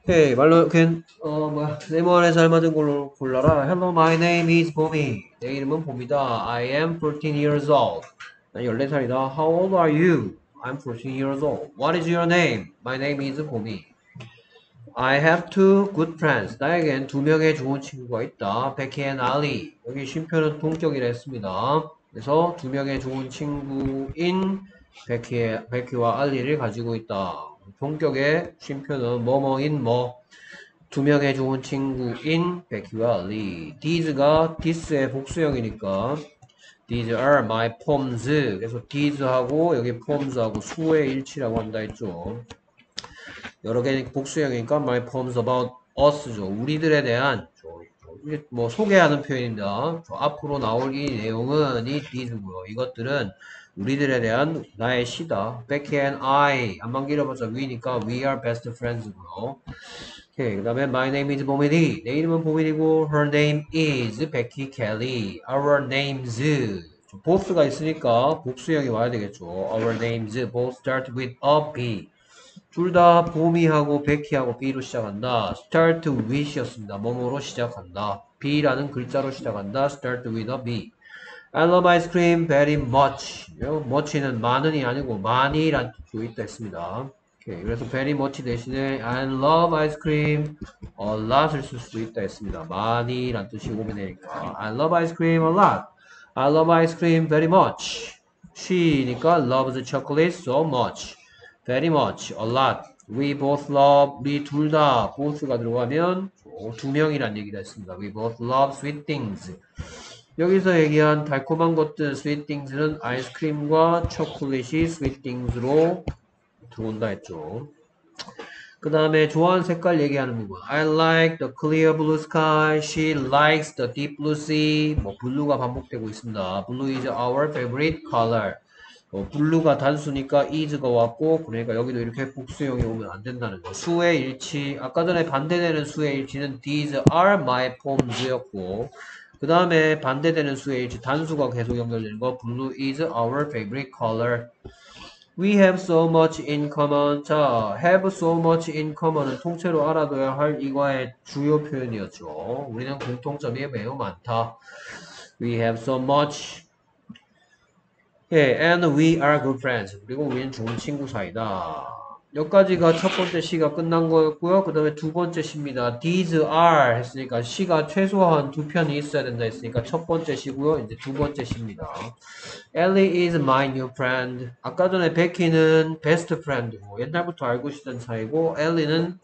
오케이, 말로, 네모안에 잘 맞은 걸로 골라라. Hello, my name is 봄이. 내 이름은 봄이다. I am 14 years old. 난 14살이다. How old are you? I'm 14 years old. What is your name? My name is 봄이. I have two good friends. 나에겐 두 명의 좋은 친구가 있다. Becky and Ali. 여기 쉼표는 동격이라 했습니다. 그래서 두 명의 좋은 친구인 베키와 알리를 가지고 있다. 동격의 쉼표는 뭐뭐인 뭐. 두 명의 좋은 친구인 베키와 알리. These가 this의 복수형이니까 These are my poems. 그래서 these하고 여기 poems하고 수의 일치라고 한다 했죠. 여러 개 복수형이니까 my poems about us죠. 우리들에 대한 이게 뭐 소개하는 표현입니다. 앞으로 나올 이 내용은 이 these고요. 이것들은 우리들에 대한 나의 시다. Becky and I 안만 길어봤자 위니까 we are best friends고요. 오케이, 그 다음에 my name is 보미디. 내 이름은 보미디고 her name is Becky Kelly. Our names both가 있으니까 복수형이 와야 되겠죠. Our names both start with a B. 둘 다 보미하고 베키하고 B로 시작한다. start with였습니다. 뭐뭐로 시작한다. B라는 글자로 시작한다. start with a B. I love ice cream very much. much는 많은이 아니고 많이란 뜻도 있다 했습니다. 오케이, 그래서 very much 대신에 I love ice cream a lot을 쓸 수도 있다 했습니다. 많이란 뜻이 오면 되니까 I love ice cream a lot. I love ice cream very much. she니까 loves chocolate so much. very much, a lot. We both love, 우리 둘 다 both가 들어가면 두 명이란 얘기가 있습니다. We both love sweet things. 여기서 얘기한 달콤한 것들, sweet things는 아이스크림과 초콜릿이 sweet things로 들어온다 했죠. 그 다음에 좋아하는 색깔 얘기하는 부분. I like the clear blue sky. She likes the deep blue sea. 뭐 블루가 반복되고 있습니다. Blue is our favorite color. 블루가 단수니까 is가 왔고 그러니까 여기도 이렇게 복수형이 오면 안 된다는 거. 수의 일치. 아까 전에 반대되는 수의 일치는 these are my poems였고 그 다음에 반대되는 수의 일치 단수가 계속 연결되는 거. Blue is our favorite color. We have so much in common. 자, have so much in common은 통째로 알아둬야 할 이과의 주요 표현이었죠. 우리는 공통점이 매우 많다. We have so much. 예, and we are good friends. 그리고 우리는 좋은 친구 사이다. 여기까지가 첫 번째 시가 끝난 거였고요. 그 다음에 두 번째 시입니다. These are 했으니까 시가 최소한 두 편이 있어야 된다 했으니까 첫 번째 시고요. 이제 두 번째 시입니다. Ellie is my new friend. 아까 전에 베키는 best friend고 옛날부터 알고 있었던 사이고 엘리는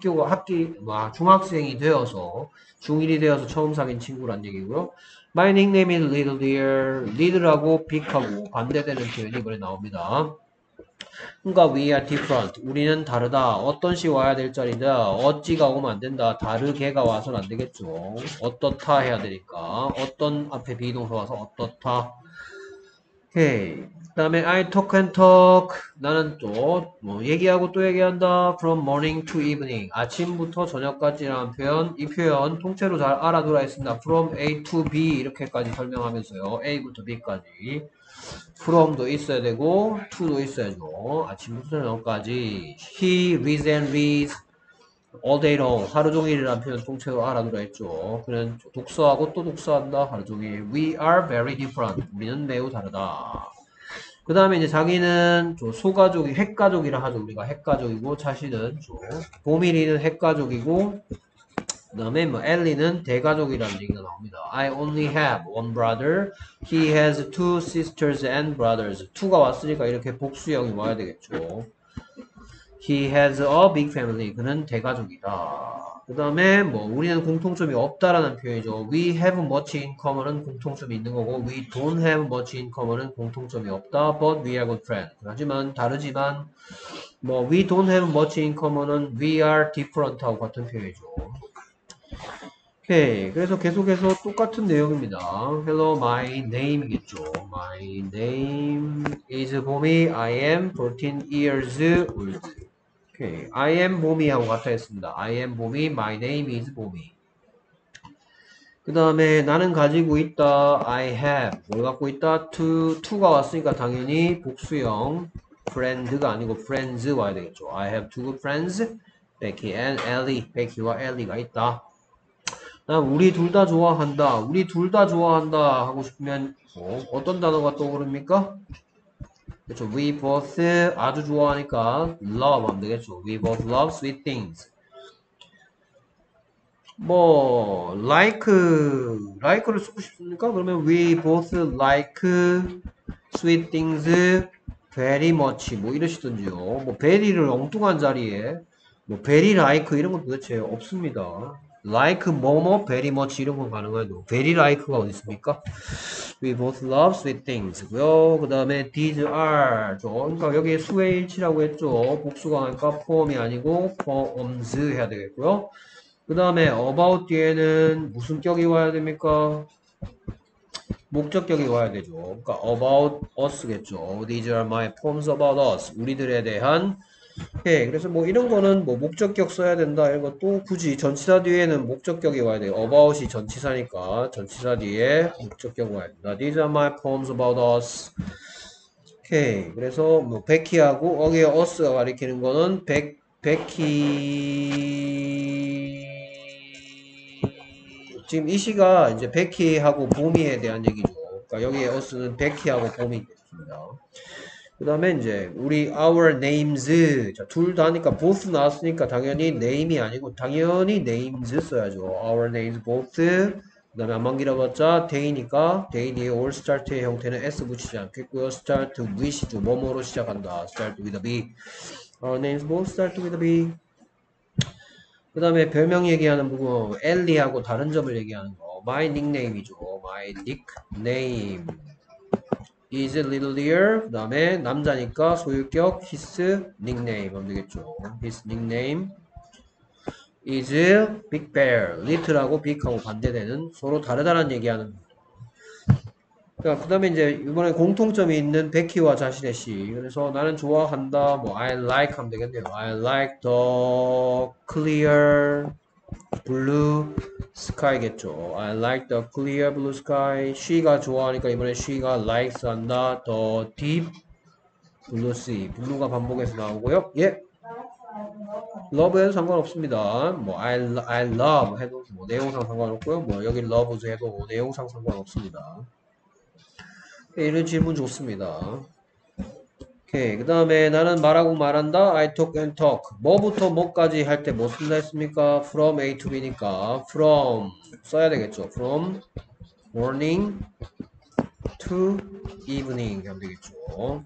중학생이 되어서 중1이 되어서 처음 사귄 친구란 얘기고요. My nickname is Little Deer. Little하고 big하고 반대되는 표현이 이번에 나옵니다. 그러니까 we are different. 우리는 다르다. 어떤 시 와야 될 자리다. 어찌가 오면 안 된다. 다르게가 와서는 안 되겠죠. 어떻다 해야 되니까. 어떤 앞에 비동사 와서 어떻다. 오케이. 그 다음에 I talk and talk. 나는 또 뭐 얘기하고 또 얘기한다. From morning to evening. 아침부터 저녁까지라는 표현. 이 표현 통째로 잘 알아두라 했습니다. From A to B 이렇게까지 설명하면서요. A부터 B까지. from도 있어야 되고 to도 있어야죠. 아침부터 저녁까지. He reads and reads all day long. 하루 종일이라는 표현 통째로 알아두라 했죠. 그는 독서하고 또 독서한다. 하루 종일. We are very different. 우리는 매우 다르다. 그 다음에 이제 자기는 소가족이 핵가족이라 하죠. 우리가 핵가족이고 자신은 보밀이는 핵가족이고 그 다음에 뭐 엘리는 대가족이라는 얘기가 나옵니다. I only have one brother. He has two sisters and brothers. two가 왔으니까 이렇게 복수형이 와야 되겠죠. He has a big family. 그는 대가족이다. 그 다음에 뭐 우리는 공통점이 없다라는 표현이죠. We have much in common은 공통점이 있는 거고 We don't have much in common은 공통점이 없다. But we are good friends. 하지만 다르지만 뭐 We don't have much in common은 We are different하고 같은 표현이죠. 오케이. 그래서 계속해서 똑같은 내용입니다. Hello, my name이겠죠. My name is 보미. I am 14 years old. 오케이. I am 보미하고 같아 했습니다. I am 보미. My name is 보미. 그 다음에 나는 가지고 있다. I have. 뭘 갖고 있다? to가 왔으니까 당연히 복수형. friend가 아니고 friends 와야 되겠죠. I have two good friends. Becky and Ellie. Becky와 Ellie가 있다. 우리 둘 다 좋아한다. 우리 둘 다 좋아한다 하고 싶으면 어떤 단어가 떠오릅니까? 그렇죠. We both 아주 좋아하니까 love 하면 되겠죠. We both love sweet things. 뭐 like를 쓰고 싶습니까? 그러면 we both like sweet things very much 뭐 이러시던지요. 뭐 very를 엉뚱한 자리에 뭐 very like 이런 건 도대체 없습니다. like 뭐뭐 very much 이런 건 가능해도 very like가 어디 있습니까? We both love sweet things고요. 그 다음에 these are 그러니까 여기 수의 일치라고 했죠. 복수가 하니까 poem이 아니고 poems 해야 되겠고요. 그 다음에 about 뒤에는 무슨 격이 와야 됩니까? 목적격이 와야 되죠. 그러니까 about us겠죠. These are my poems about us. 우리들에 대한 그래서 뭐 이런 거는 뭐 목적격 써야 된다 이런 것도 굳이 전치사 뒤에는 목적격이 와야 돼요. about이 전치사니까 전치사 뒤에 목적격 와야 된다. These are my poems about us. 오케이. 그래서 뭐 베키하고 어기의 us가 가리키는 거는 베키 지금 이 시가 이제 베키하고 보미에 대한 얘기죠. 그러니까 여기에 us는 베키하고 보미 있습니다. 그 다음에 이제 우리 our names 자, 둘 다 하니까 both 나왔으니까 당연히 name이 아니고 당연히 names 써야죠. our names both 그 다음에 안만 길어봤자 day니까 day 뒤에 all start의 형태는 s 붙이지 않겠고요. start with이죠. 뭐뭐로 시작한다. start with a b. our names both start with a b. 그 다음에 별명 얘기하는 부분 엘리하고 다른 점을 얘기하는 거 my nickname이죠. my nickname is little dear. 그 다음에 남자니까 소유격 his nickname 하면 되겠죠. his nickname is big bear. little하고 big하고 반대되는 서로 다르다는 얘기하는 거. 그 다음에 이제 이번에 공통점이 있는 베키와 자신의 시. 그래서 나는 좋아한다. 뭐 I like 하면 되겠네요. I like the clear blue sky겠죠. I like the clear blue sky. she가 좋아하니까 이번에 she가 likes 한다. the deep blue sea. blue가 반복해서 나오고요. 예. love에도 상관없습니다. 뭐 I love 해도 뭐 내용상 상관없고요. 뭐 여기 love 해도 내용상 상관없습니다. 이런 질문 좋습니다. 오케이. 그 다음에 나는 말하고 말한다. I talk and talk. 뭐부터 뭐까지 할 때 뭐 쓴다 했습니까? From A to B니까 from 써야 되겠죠. From morning to evening 하면 되겠죠.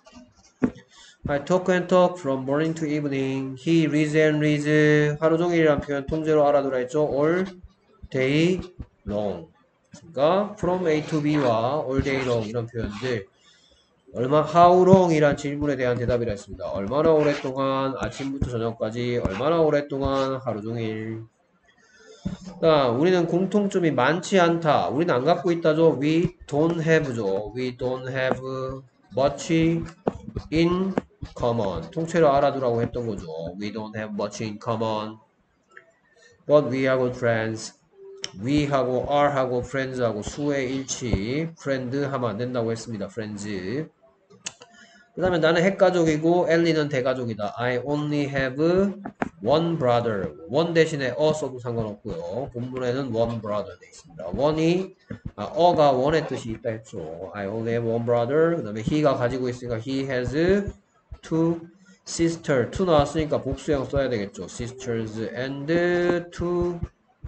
I talk and talk from morning to evening. He reads and reads. 하루 종일이라는 표현 통째로 알아두라 했죠. All day long. 그러니까 from A to B와 all day long 이런 표현들 how long 이란 질문에 대한 대답이라 했습니다. 얼마나 오랫동안 아침부터 저녁까지 얼마나 오랫동안 하루 종일 우리는 공통점이 많지 않다. 우리는 안 갖고 있다죠. We don't have죠. We don't have much in common. 통째로 알아두라고 했던 거죠. We don't have much in common. But we are good friends. we하고 are하고 friends하고 수의 일치. friend 하면 안 된다고 했습니다. friends. 그 다음에 나는 핵가족이고 엘리는 대가족이다. I only have one brother. one 대신에 써도 상관없고요. 본문에는 one brother 돼 있습니다. one이 어가 one의 뜻이 있다 했죠. I only have one brother. 그 다음에 he가 가지고 있으니까 he has two sister. two 나왔으니까 복수형 써야 되겠죠. sisters and two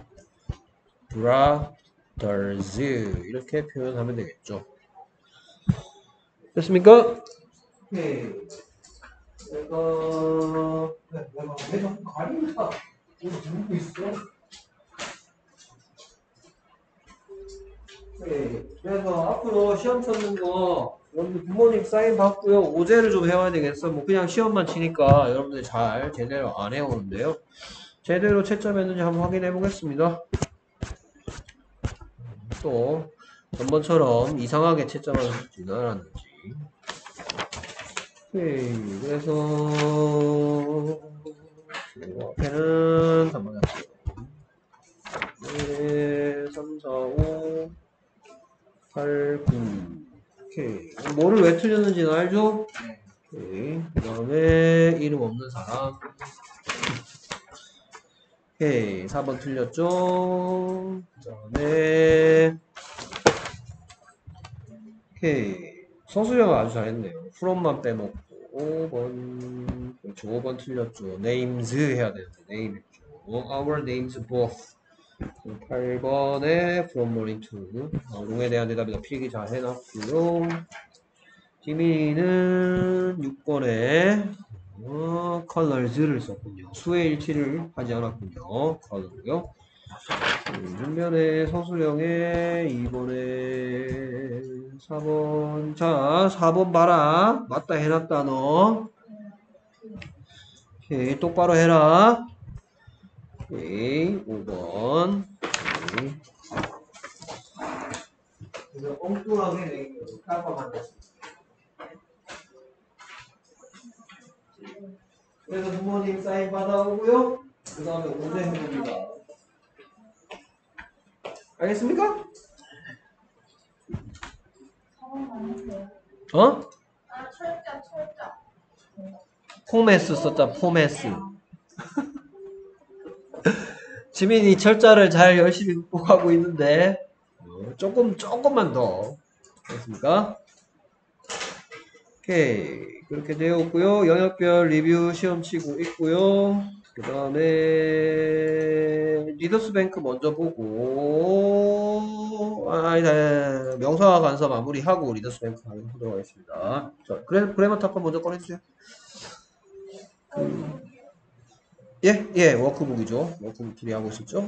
brothers 이렇게 표현하면 되겠죠. 됐습니까? 네. 내가 왜 자꾸 가린다? 누르고 있어? 네. 그래서 앞으로 시험 찾는 거 여러분들 부모님 사인 받고요. 오제를 좀 해와야 되겠어. 뭐 그냥 시험만 치니까 여러분들 잘 제대로 안 해오는데요. 제대로 채점했는지 한번 확인해 보겠습니다. 또 전번처럼 이상하게 채점하는지는 않았는지. 오케이. 그래서 앞에는 한번 할게요. 1, 3, 4, 5, 8, 9. 오케이. 뭐를 왜 틀렸는지는 알죠? 오케이. 그 다음에 이름 없는 사람. 오케이. 4번 틀렸죠? 그 다음에, 오케이. 서술형 아주 잘했네요. from만 빼먹고. 5번. 그렇죠. 5번 틀렸죠. names 해야 되는데, name 했죠. our names both. 8번에 from morning to. 롱에 대한 대답이다. 필기 잘 해놨고요. 지민이는 6번에 colors를 썼군요. 수의 일치를 하지 않았군요. color요. 준변에 서술형에 2번에 4번. 자, 4번 봐라. 맞다 해놨다 너. 오케이, 똑바로 해라. 오케이, 5번. 오케이. 이거 엉뚱하게 깜빡한다. 그래서 부모님 사인 받아오고요. 그 다음에 문제 해봅니다. 알겠습니까? 어? 아, 철자. 포메스 썼자, 포메스. 지민이 철자를 잘 열심히 극복하고 있는데, 조금만 더. 알겠습니까? 오케이. 그렇게 되었고요. 영역별 리뷰 시험 치고 있고요. 그 다음에 리더스뱅크 먼저 보고 아니다 명사와 간사 마무리하고 리더스뱅크 하도록 하겠습니다. 자, 그래머 탑 먼저 꺼내주세요. 예, 워크북이죠. 워크북 둘이 하고 있었죠.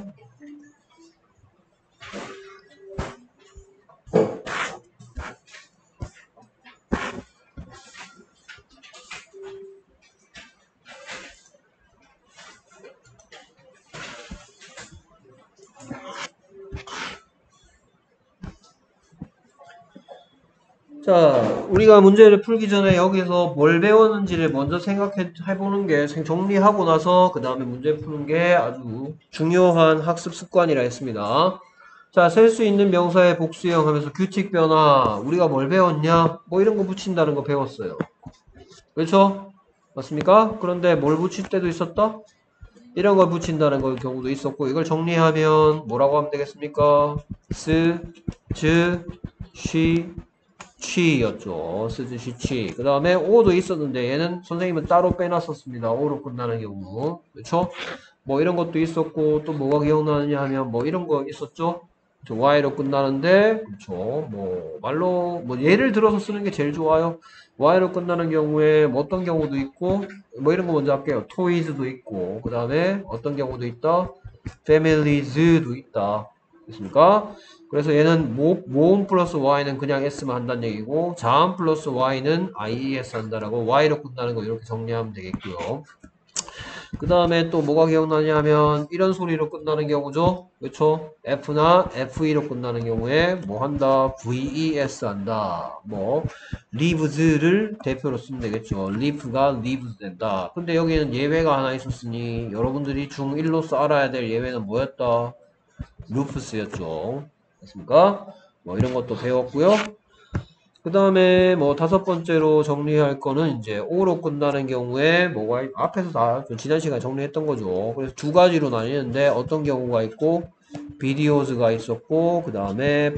자, 우리가 문제를 풀기 전에 여기서 뭘 배웠는지를 먼저 생각해보는 게 정리하고 나서 그 다음에 문제 푸는 게 아주 중요한 학습 습관이라 했습니다. 자, 셀 수 있는 명사의 복수형 하면서 규칙 변화. 우리가 뭘 배웠냐? 뭐 이런 거 붙인다는 거 배웠어요. 그렇죠? 맞습니까? 그런데 뭘 붙일 때도 있었다? 이런 걸 붙인다는 걸 경우도 있었고 이걸 정리하면 뭐라고 하면 되겠습니까? 스, 즈, 쉬, 취였죠. 쓰듯이 취. 그 다음에 오도 있었는데 얘는 선생님은 따로 빼놨었습니다. 오로 끝나는 경우. 그렇죠? 뭐 이런 것도 있었고 또 뭐가 기억나느냐 하면 뭐 이런 거 있었죠? y로 끝나는데 그렇죠. 뭐 말로 뭐 예를 들어서 쓰는 게 제일 좋아요. y로 끝나는 경우에 뭐 어떤 경우도 있고 뭐 이런 거 먼저 할게요. toys도 있고 그 다음에 어떤 경우도 있다. families도 있다. 됐습니까? 그래서 얘는 모음 플러스 y는 그냥 s만 한다는 얘기고 자음 플러스 y는 ies 한다라고 y로 끝나는 거 이렇게 정리하면 되겠고요. 그 다음에 또 뭐가 기억나냐 하면 이런 소리로 끝나는 경우죠. 그렇죠? F나 FE로 끝나는 경우에 뭐 한다? VES 한다. 뭐 leaves를 대표로 쓰면 되겠죠. leaf가 leaves 된다. 근데 여기는 예외가 하나 있었으니 여러분들이 중1로서 알아야 될 예외는 뭐였다? 루프스였죠. 됐습니까? 뭐 이런 것도 배웠고요. 그 다음에 뭐 5번째로 정리할 거는 이제 O로 끝나는 경우에 뭐가 앞에서 다 지난 시간에 정리했던 거죠. 그래서 두 가지로 나뉘는데 어떤 경우가 있고 비디오즈가 있었고 그 다음에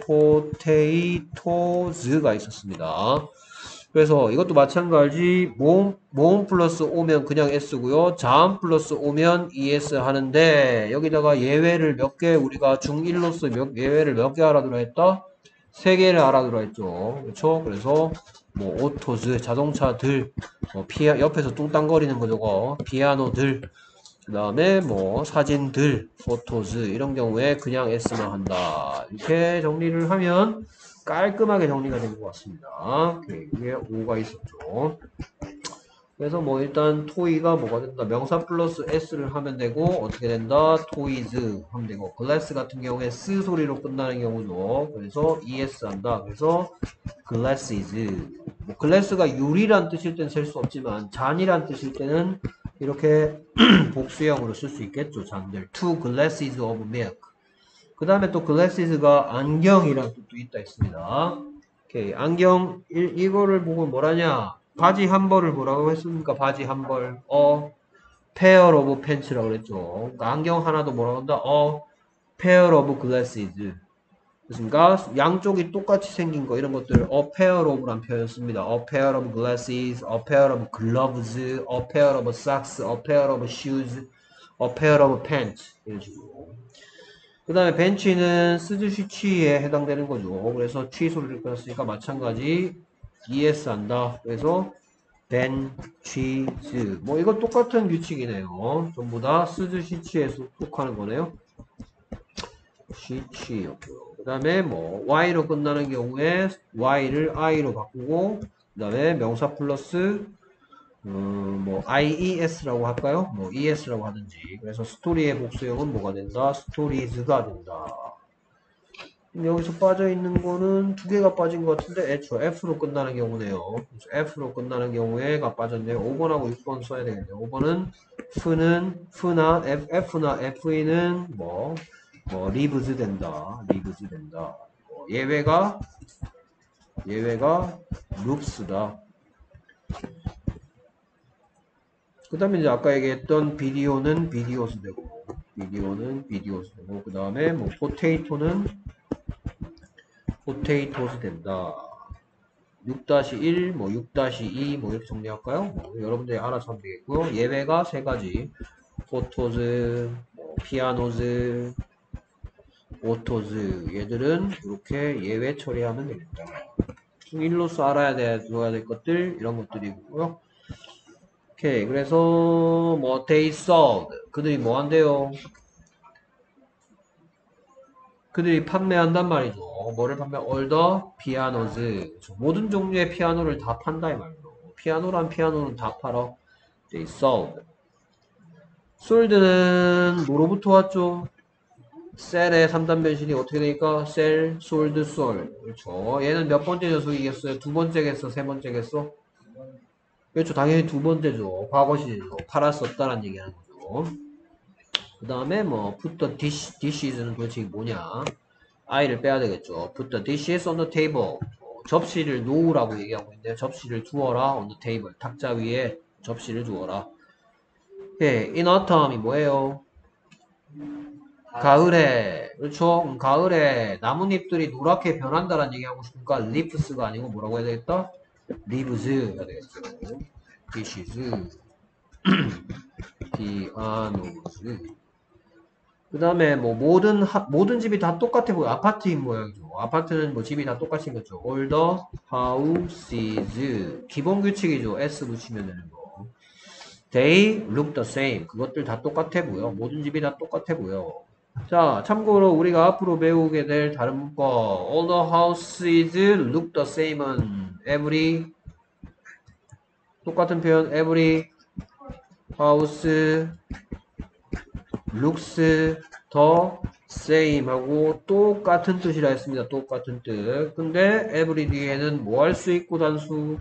포테이토즈가 있었습니다. 그래서 이것도 마찬가지 모음 플러스 오면 그냥 s고요. 자음 플러스 오면 es 하는데 여기다가 예외를 몇 개 우리가 중1로서 예외를 몇 개 알아두라 했다? 3개를 알아두라 했죠. 그렇죠? 그래서 뭐 오토즈 자동차들 뭐 옆에서 뚱땅거리는 거 저거 피아노들 그 다음에 뭐 사진들 포토즈 이런 경우에 그냥 s만 한다. 이렇게 정리를 하면 깔끔하게 정리가 된 것 같습니다. 이게 5가 있었죠. 그래서 뭐 일단 토이가 뭐가 된다? 명사 플러스 s를 하면 되고 어떻게 된다? 토이즈 하면 되고 글래스 같은 경우에 스 소리로 끝나는 경우죠. 그래서 es 한다. 그래서 glasses 뭐 글래스가 유리란 뜻일 때는 셀 수 없지만 잔이란 뜻일 때는 이렇게 복수형으로 쓸 수 있겠죠. 잔들. Two glasses of milk. 그 다음에 또 glasses가 안경이라는 뜻도 있다 있습니다. 오케이. 안경 이거를 보고 뭐라냐? 바지 한 벌을 뭐라고 했습니까? 바지 한 벌. pair of pants라고 그랬죠. 그러니까 안경 하나도 뭐라고 한다? A pair of glasses. 그러니까 양쪽이 똑같이 생긴 거 이런 것들 a pair of란 표현 씁니다. A pair of glasses, a pair of gloves, a pair of socks, a pair of shoes, a pair of pants 이런 식으로. 그 다음에 벤치는 쓰듯이 취에 해당되는 거죠. 그래서 취 소리를 끊었으니까 마찬가지 es 한다. 그래서 벤치즈 뭐 이거 똑같은 규칙이네요. 전부 다 쓰듯이 취에 속하는 거네요. 시취였고요. 그 다음에 뭐 y로 끝나는 경우에 y를 i로 바꾸고 그 다음에 명사 플러스 뭐 ies라고 할까요? 뭐 es라고 하든지. 그래서 스토리의 복수형은 뭐가 된다? 스토리즈가 된다. 여기서 빠져 있는 거는 두 개가 빠진 것 같은데 애초 F로 끝나는 경우네요. 그래서 F로 끝나는 경우에가 빠졌네요. 5번하고 6번 써야 되겠네요. 5번은 F나 F나 FE는 뭐 lives 된다. lives 된다. 예외가 loops다. 그 다음에 이제 아까 얘기했던 비디오는 비디오스 되고 그 다음에 뭐 potato는 potatoes 된다. 6-1, 뭐 6-2, 뭐 이렇게 정리할까요? 뭐 여러분들이 알아서 하면 되겠고요. 예외가 세 가지. photos, pianos, autos. 얘들은 이렇게 예외 처리하면 되겠다. 중1로서 알아야 될 것들, 이런 것들이고요. 오케이. 그래서 뭐 they sold. 그들이 뭐 한대요? 그들이 판매한단 말이죠. 뭐를 판매? all the pianos. 모든 종류의 피아노를 다 판다 이 말이죠. 피아노란 피아노는 다 팔아. they sold. sold는 뭐로부터 왔죠? 셀의 3단 변신이 어떻게 되니까 셀, 솔드, 솔. 그렇죠. 얘는 몇 번째 녀석이겠어요? 두 번째겠어? 세 번째겠어? 그렇죠. 당연히 두 번째죠. 과거 시제죠. 팔았었다라는 얘기하는 거죠. 그 다음에 뭐 put the dishes,는 도대체 뭐냐? i를 빼야 되겠죠. put the dishes on the table. 접시를 놓으라고 얘기하고 있는데 접시를 두어라 on the table. 탁자 위에 접시를 두어라. 예, in autumn이 뭐예요? 가을에. 그렇죠. 가을에 나뭇잎들이 노랗게 변한다라는 얘기하고 싶으니까 leafs가 아니고 뭐라고 해야 되겠다? leaves 해야 되겠죠. dishes, pianos. 그 다음에 뭐 모든 집이 다 똑같아 보여. 아파트인 모양이죠. 아파트는 뭐 집이 다 똑같이 생겼죠. all the houses. 기본 규칙이죠. s 붙이면 되는 거. they look the same. 그것들 다 똑같아 보여. 모든 집이 다 똑같아 보여. 자, 참고로 우리가 앞으로 배우게 될 다른 문법 all the houses look the same은 every 똑같은 표현 every house looks the same 하고 똑같은 뜻이라 했습니다. 똑같은 뜻. 근데 every 뒤에는 뭐 할 수 있고 단수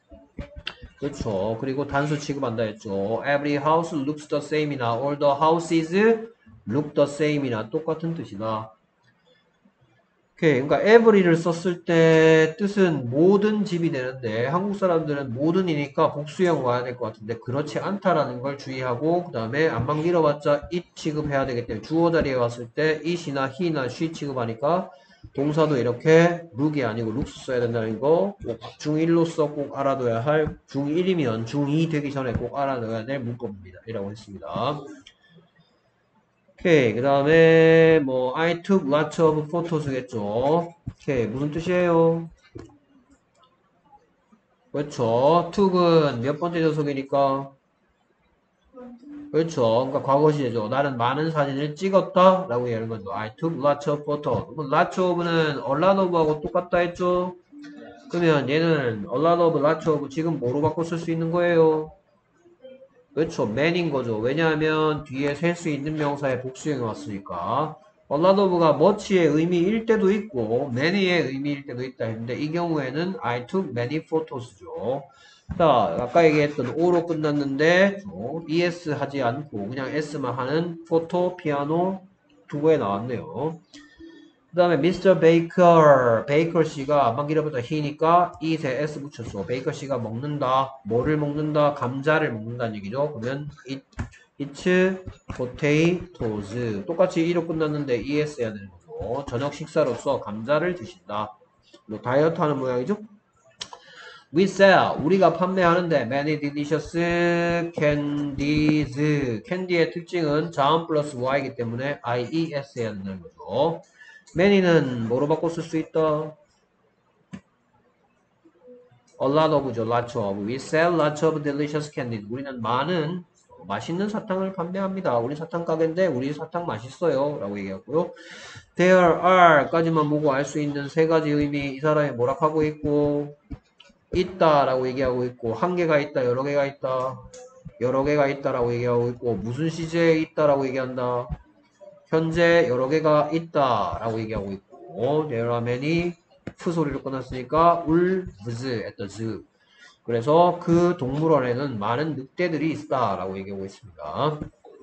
그렇죠. 그리고 단수 취급한다 했죠. every house looks the same이나 all the houses look the same이나 똑같은 뜻이다. 오케이. 그러니까 every를 썼을 때 뜻은 모든 집이 되는데 한국 사람들은 모든이니까 복수형 와야 될 것 같은데 그렇지 않다라는 걸 주의하고 그 다음에 안만 길어봤자 it 취급해야 되기 때문에 주어 자리에 왔을 때 it이나 he나 she 취급하니까 동사도 이렇게 look이 아니고 looks 써야 된다는 거 꼭 중1로서 꼭 알아둬야 할 중1이면 중2 되기 전에 꼭 알아둬야 될 문법입니다. 이라고 했습니다. 오케이. 그 다음에 뭐 I took lots of photos겠죠. 오케이. 무슨 뜻이에요? 그렇죠. took은 몇 번째 조속이니까 그렇죠. 그러니까 과거 시제죠. 나는 많은 사진을 찍었다 라고 얘기하는 거죠. I took lots of photos. lots of는 a lot of하고 똑같다 했죠. 그러면 얘는 a lot of, lots of 지금 뭐로 바꿔 쓸 수 있는 거예요? 그렇죠. man인 거죠. 왜냐하면 뒤에 셀 수 있는 명사의 복수형이 왔으니까. a lot of가 much의 의미일 때도 있고 many의 의미일 때도 있다 했는데 이 경우에는 I took many photos죠. 자, 아까 얘기했던 O로 끝났는데 ES 하지 않고 그냥 S만 하는 포토, 피아노 두 개에 나왔네요. 그 다음에 Mr. Baker, 베이커 씨가 앞만기라부터 he니까 eat에 s 붙였어. 베이커 씨가 먹는다. 뭐를 먹는다? 감자를 먹는다는 얘기죠. 그러면 it's potatoes. 똑같이 e로 끝났는데 es 해야 되는 거죠. 저녁 식사로서 감자를 드신다. 뭐 다이어트 하는 모양이죠. We sell, 우리가 판매하는데 many delicious candies. 캔디의 특징은 자음 플러스 y이기 때문에 ies 해야 된다는 거죠. many는 뭐로 바꿔 쓸 수 있다? a lot of죠. lots of. We sell lots of delicious candies. 우리는 많은 맛있는 사탕을 판매합니다. 우리 사탕 가게인데 우리 사탕 맛있어요. 라고 얘기하고요. There are 까지만 보고 알 수 있는 세 가지 의미 이 사람이 뭐라 하고 있고 있다 라고 얘기하고 있고 한 개가 있다 여러 개가 있다 여러 개가 있다 라고 얘기하고 있고 무슨 시제에 있다 라고 얘기한다 현재 여러 개가 있다 라고 얘기하고 있고 there are many 프 소리로 끝났으니까 wolves at the zoo 그래서 그 동물원에는 많은 늑대들이 있다 라고 얘기하고 있습니다.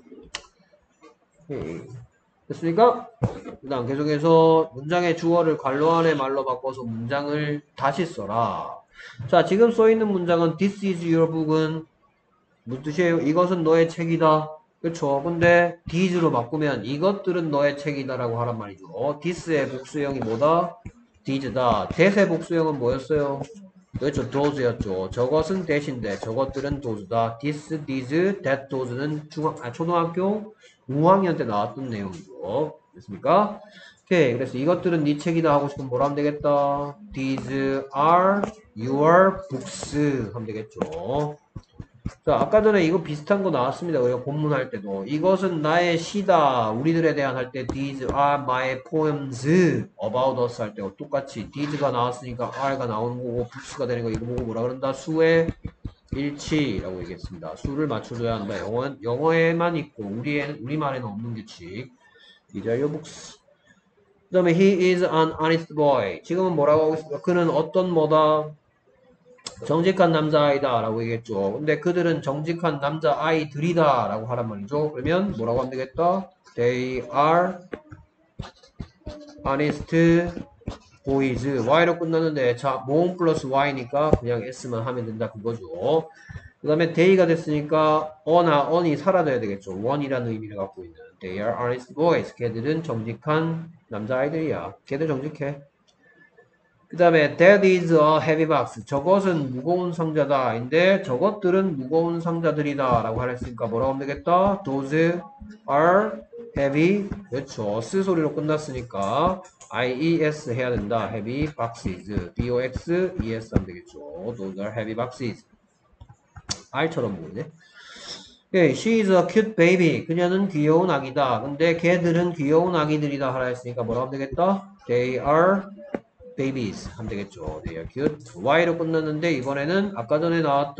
됐습니까? 그 다음 계속해서 문장의 주어를 괄호 안에 말로 바꿔서 문장을 다시 써라. 자, 지금 써있는 문장은 This is your book은 무슨 뜻이에요? 이것은 너의 책이다. 그쵸? 근데 these로 바꾸면 이것들은 너의 책이다 라고 하란 말이죠. this의 복수형이 뭐다? these다. that의 복수형은 뭐였어요? 그렇죠. those였죠. 저것은 that인데 저것들은 those다. this, these, that, those는 초등학교 5학년 때 나왔던 내용이죠. 됐습니까? 오케이. 그래서 이것들은 네 책이다 하고 싶으면 뭐라 하면 되겠다? These are your books 하면 되겠죠. 자, 아까 전에 이거 비슷한 거 나왔습니다. 우리가 본문할 때도. 이것은 나의 시다. 우리들에 대한 할 때 These are my poems about us 할 때 똑같이 these가 나왔으니까 are가 나오는 거고 books가 되는 거 이거 보고 뭐라 그런다? 수의 일치라고 얘기했습니다. 수를 맞춰줘야 한다. 영어에만 있고 우리말에는 없는 규칙. These are your books. 그 다음에 he is an honest boy. 지금은 뭐라고 하고 있습니까? 그는 어떤 뭐다? 정직한 남자아이다 라고 얘기했죠. 근데 그들은 정직한 남자아이들이다 라고 하란 말이죠. 그러면 뭐라고 하면 되겠다? They are honest boys. y로 끝났는데 자 모음 플러스 y니까 그냥 s만 하면 된다 그거죠. 그 다음에 they가 됐으니까 어나 on이 사라져야 되겠죠. one이라는 의미를 갖고 있는 They are honest boys. 걔들은 정직한 남자아이들이야. 걔들 정직해. 그 다음에 that is a heavy box. 저것은 무거운 상자다. 인데 저것들은 무거운 상자들이다. 라고 하랬으니까 뭐라고 하면 되겠다? Those are heavy. 그렇죠. s 소리로 끝났으니까 ies 해야 된다. heavy boxes. box-es 하면 되겠죠. Those are heavy boxes. R처럼 보이네. Okay, she is a cute baby. 그녀는 귀여운 아기다. 근데 걔들은 귀여운 아기들이다. 하라 했으니까 뭐라고 하면 되겠다? They are babies 하면 되겠죠. They are cute. Y로 끝났는데 이번에는 아까 전에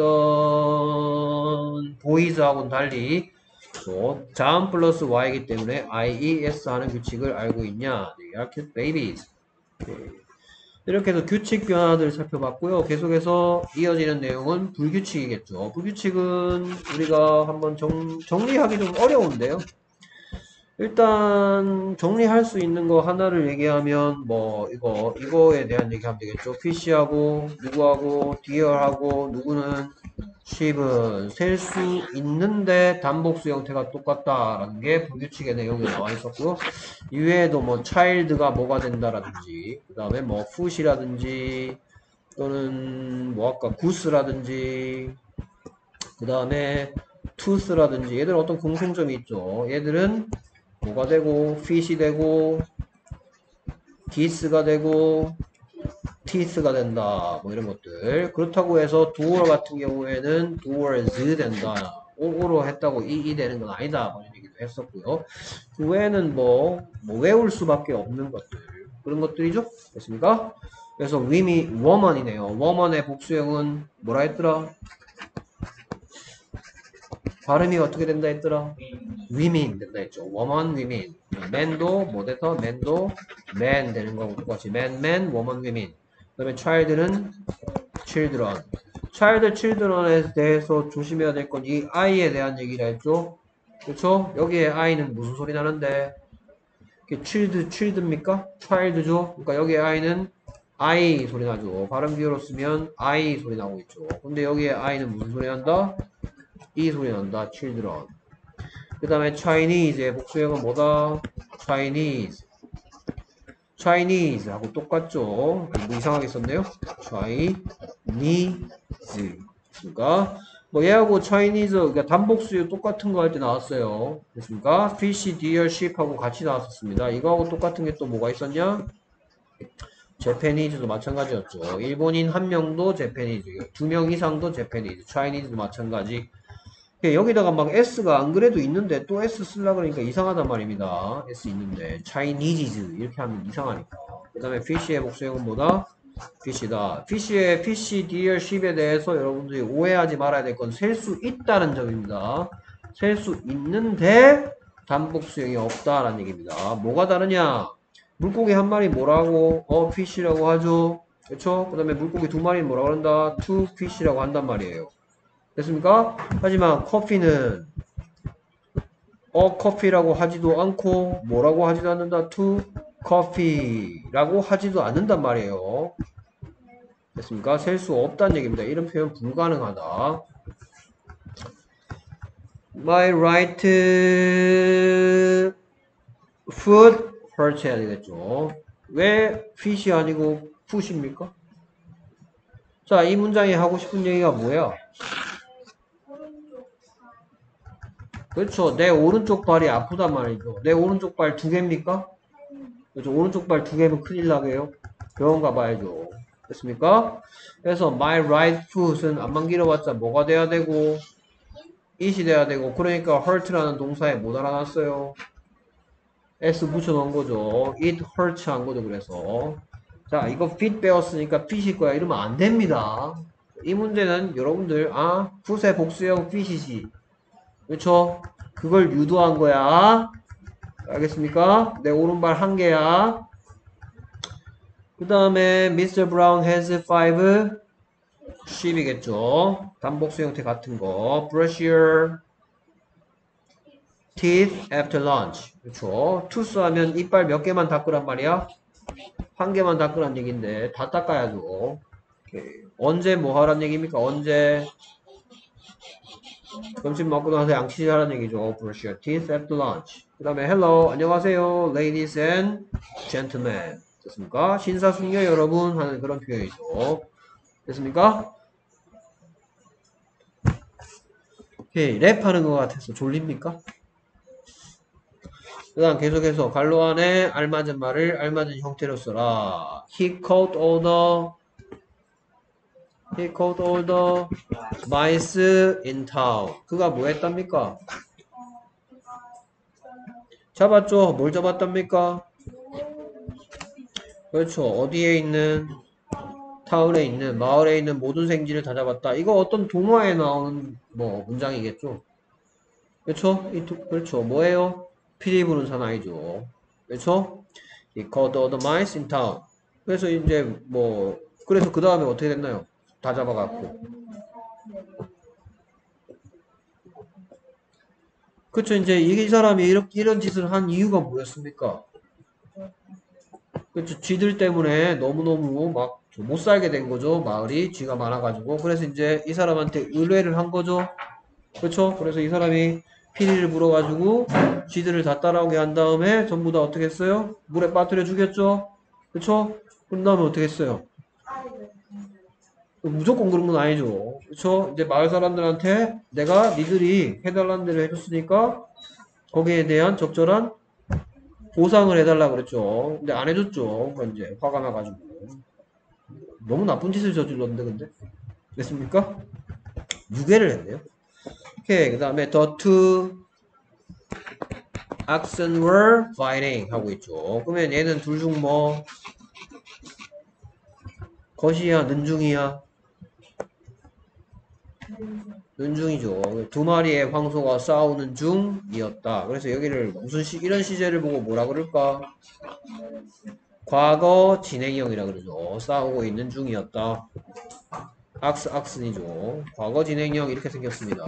나왔던 boys하고는 달리 또 자음 플러스 Y이기 때문에 IES 하는 규칙을 알고 있냐? They are cute babies. 이렇게 해서 규칙 변화들 살펴봤고요. 계속해서 이어지는 내용은 불규칙이겠죠. 불규칙은 우리가 한번 정리하기 좀 어려운데요. 일단 정리할 수 있는 거 하나를 얘기하면 뭐 이거에 대한 얘기하면 되겠죠. fish하고 누구하고 deer하고 누구는 sheep은 셀 수 있는데 단복수 형태가 똑같다라는 게 불규칙의 내용이 나와 있었고요. 이외에도 뭐 child가 뭐가 된다라든지 그 다음에 뭐 foot이라든지 또는 뭐 아까 goose라든지 그 다음에 tooth라든지 얘들은 어떤 공통점이 있죠. 얘들은 뭐가 되고 fish이 되고 geese가 되고 teeth가 된다 뭐 이런 것들. 그렇다고 해서 door 같은 경우에는 doors 된다 오로 했다고 이 되는 건 아니다 뭐 이런 얘기도 했었고요. 그 외에는 뭐 외울 수밖에 없는 것들 그런 것들이죠. 됐습니까? 그래서 woman이네요. woman의 복수형은 뭐라 했더라? 발음이 어떻게 된다 했더라? women 된다 했죠. woman, women. man도 뭐 돼서 man도 man 되는 거고 똑같이 man, woman, women. 그 다음에 child는 children. children에 대해서 조심해야 될 건 이 i에 대한 얘기를 했죠. 그렇죠? 여기에 i는 무슨 소리 나는데? child입니까? child죠. 그러니까 여기 i는 I 소리 나죠. 발음 기호로 쓰면 I 소리 나고 있죠. 근데 여기에 I는 무슨 소리 난다? E 소리 난다. children. 그 다음에 Chinese의 복수형은 뭐다? Chinese. Chinese 하고 똑같죠. 뭐 이상하게 썼네요. Chinese. 그러니까 뭐 얘하고 Chinese 그러니까 단복수요 똑같은 거 할 때 나왔어요. 됐습니까? fish, deer, sheep 하고 같이 나왔었습니다. 이거하고 똑같은 게 또 뭐가 있었냐? 재패니즈도 마찬가지였죠. 일본인 한 명도 재패니즈, 두 명 이상도 재패니즈, 차이니즈도 마찬가지. 여기다가 막 S가 안 그래도 있는데 또 S 쓰려고 그러니까 이상하단 말입니다. S 있는데 차이니즈 이렇게 하면 이상하니까. 그 다음에 fish의 복수형은 뭐다? fish다. fish의 fish, deer, sheep에 대해서 여러분들이 오해하지 말아야 될 건 셀 수 있다는 점입니다. 셀 수 있는데 단복수형이 없다라는 얘기입니다. 뭐가 다르냐? 물고기 한 마리 뭐라고? fish라고 하죠. 그렇죠? 그 다음에 물고기 두 마리 뭐라고 한다? two fish라고 한단 말이에요. 됐습니까? 하지만 커피는 커피라고 하지도 않고 뭐라고 하지도 않는다. to coffee라고 하지도 않는단 말이에요. 됐습니까? 셀 수 없다는 얘기입니다. 이런 표현 불가능하다. My right foot hurts 해야 되겠죠. 왜 fish이 아니고 foot입니까? 자, 이 문장이 하고 싶은 얘기가 뭐야? 그렇죠. 내 오른쪽 발이 아프단 말이죠. 내 오른쪽 발 두 개입니까? 그렇죠. 오른쪽 발 두 개면 큰일 나게요. 병원 가봐야죠. 됐습니까? 그래서 my right foot은 안만 길어봤자 뭐가 돼야 되고 it이 돼야 되고 그러니까 hurt라는 동사에 못 알아놨어요. s 붙여놓은 거죠. it hurts 한 거죠. 그래서 자 이거 fit 배웠으니까 fit일 거야 이러면 안 됩니다. 이 문제는 여러분들 foot의 복수형 fit이지. 그렇죠? 그걸 유도한 거야. 알겠습니까? 내 오른발 한 개야. 그 다음에 Mr. Brown has 5 sheep이겠죠. 단복수 형태 같은 거. Brush your teeth after lunch. 그렇죠. 투스 하면 이빨 몇 개만 닦으란 말이야? 한 개만 닦으란 얘기인데 다 닦아야죠. 오케이. 언제 뭐 하란 얘기입니까? 언제? 점심 먹고 나서 양치질 하란 얘기죠. Brush your teeth after lunch. 그 다음에 hello, 안녕하세요. Ladies and gentlemen. 됐습니까? 신사숙녀 여러분 하는 그런 표현이죠. 됐습니까? 오케이. 랩하는 것 같아서 졸립니까? 그 다음 계속해서 갈로 안에 알맞은 말을 알맞은 형태로 써라. He caught all the mice in town. 그가 뭐 했답니까? 잡았죠? 뭘 잡았답니까? 그렇죠. 어디에 있는? 타운에 있는, 마을에 있는 모든 생쥐를 다 잡았다. 이거 어떤 동화에 나오는 뭐 문장이겠죠? 그렇죠? 그렇죠. 뭐예요? 피리 부는 사나이죠. 그렇죠? He caught all the mice in town. 그래서 이제 뭐 그래서 그 다음에 어떻게 됐나요? 다 잡아갖고. 그렇죠. 이제 이 사람이 이런 짓을 한 이유가 뭐였습니까? 그렇죠. 쥐들 때문에 너무너무 막 못 살게 된 거죠. 마을이 쥐가 많아가지고. 그래서 이제 이 사람한테 의뢰를 한 거죠. 그렇죠. 그래서 이 사람이 피리를 불어가지고 쥐들을 다 따라오게 한 다음에 전부 다 어떻게 했어요? 물에 빠뜨려 죽였죠. 그렇죠. 그런 다음에 어떻게 했어요? 무조건 그런 건 아니죠. 그렇죠. 이제 마을 사람들한테 내가 니들이 해달라는 대로 해줬으니까 거기에 대한 적절한 보상을 해달라 그랬죠. 근데 안 해줬죠. 그러니까 이제 화가 나가지고 너무 나쁜 짓을 저질렀는데 근데 됐습니까? 유괴를 했네요. 오케이. 그 다음에 the two oxen were fighting 하고 있죠. 그러면 얘는 둘 중 뭐 것이야 는중이야? 는중이죠. 두 마리의 황소가 싸우는 중이었다. 그래서 여기를 무슨 이런 시제를 보고 뭐라 그럴까? 과거 진행형이라 그러죠. 싸우고 있는 중이었다. 악슨이죠. 과거 진행형 이렇게 생겼습니다.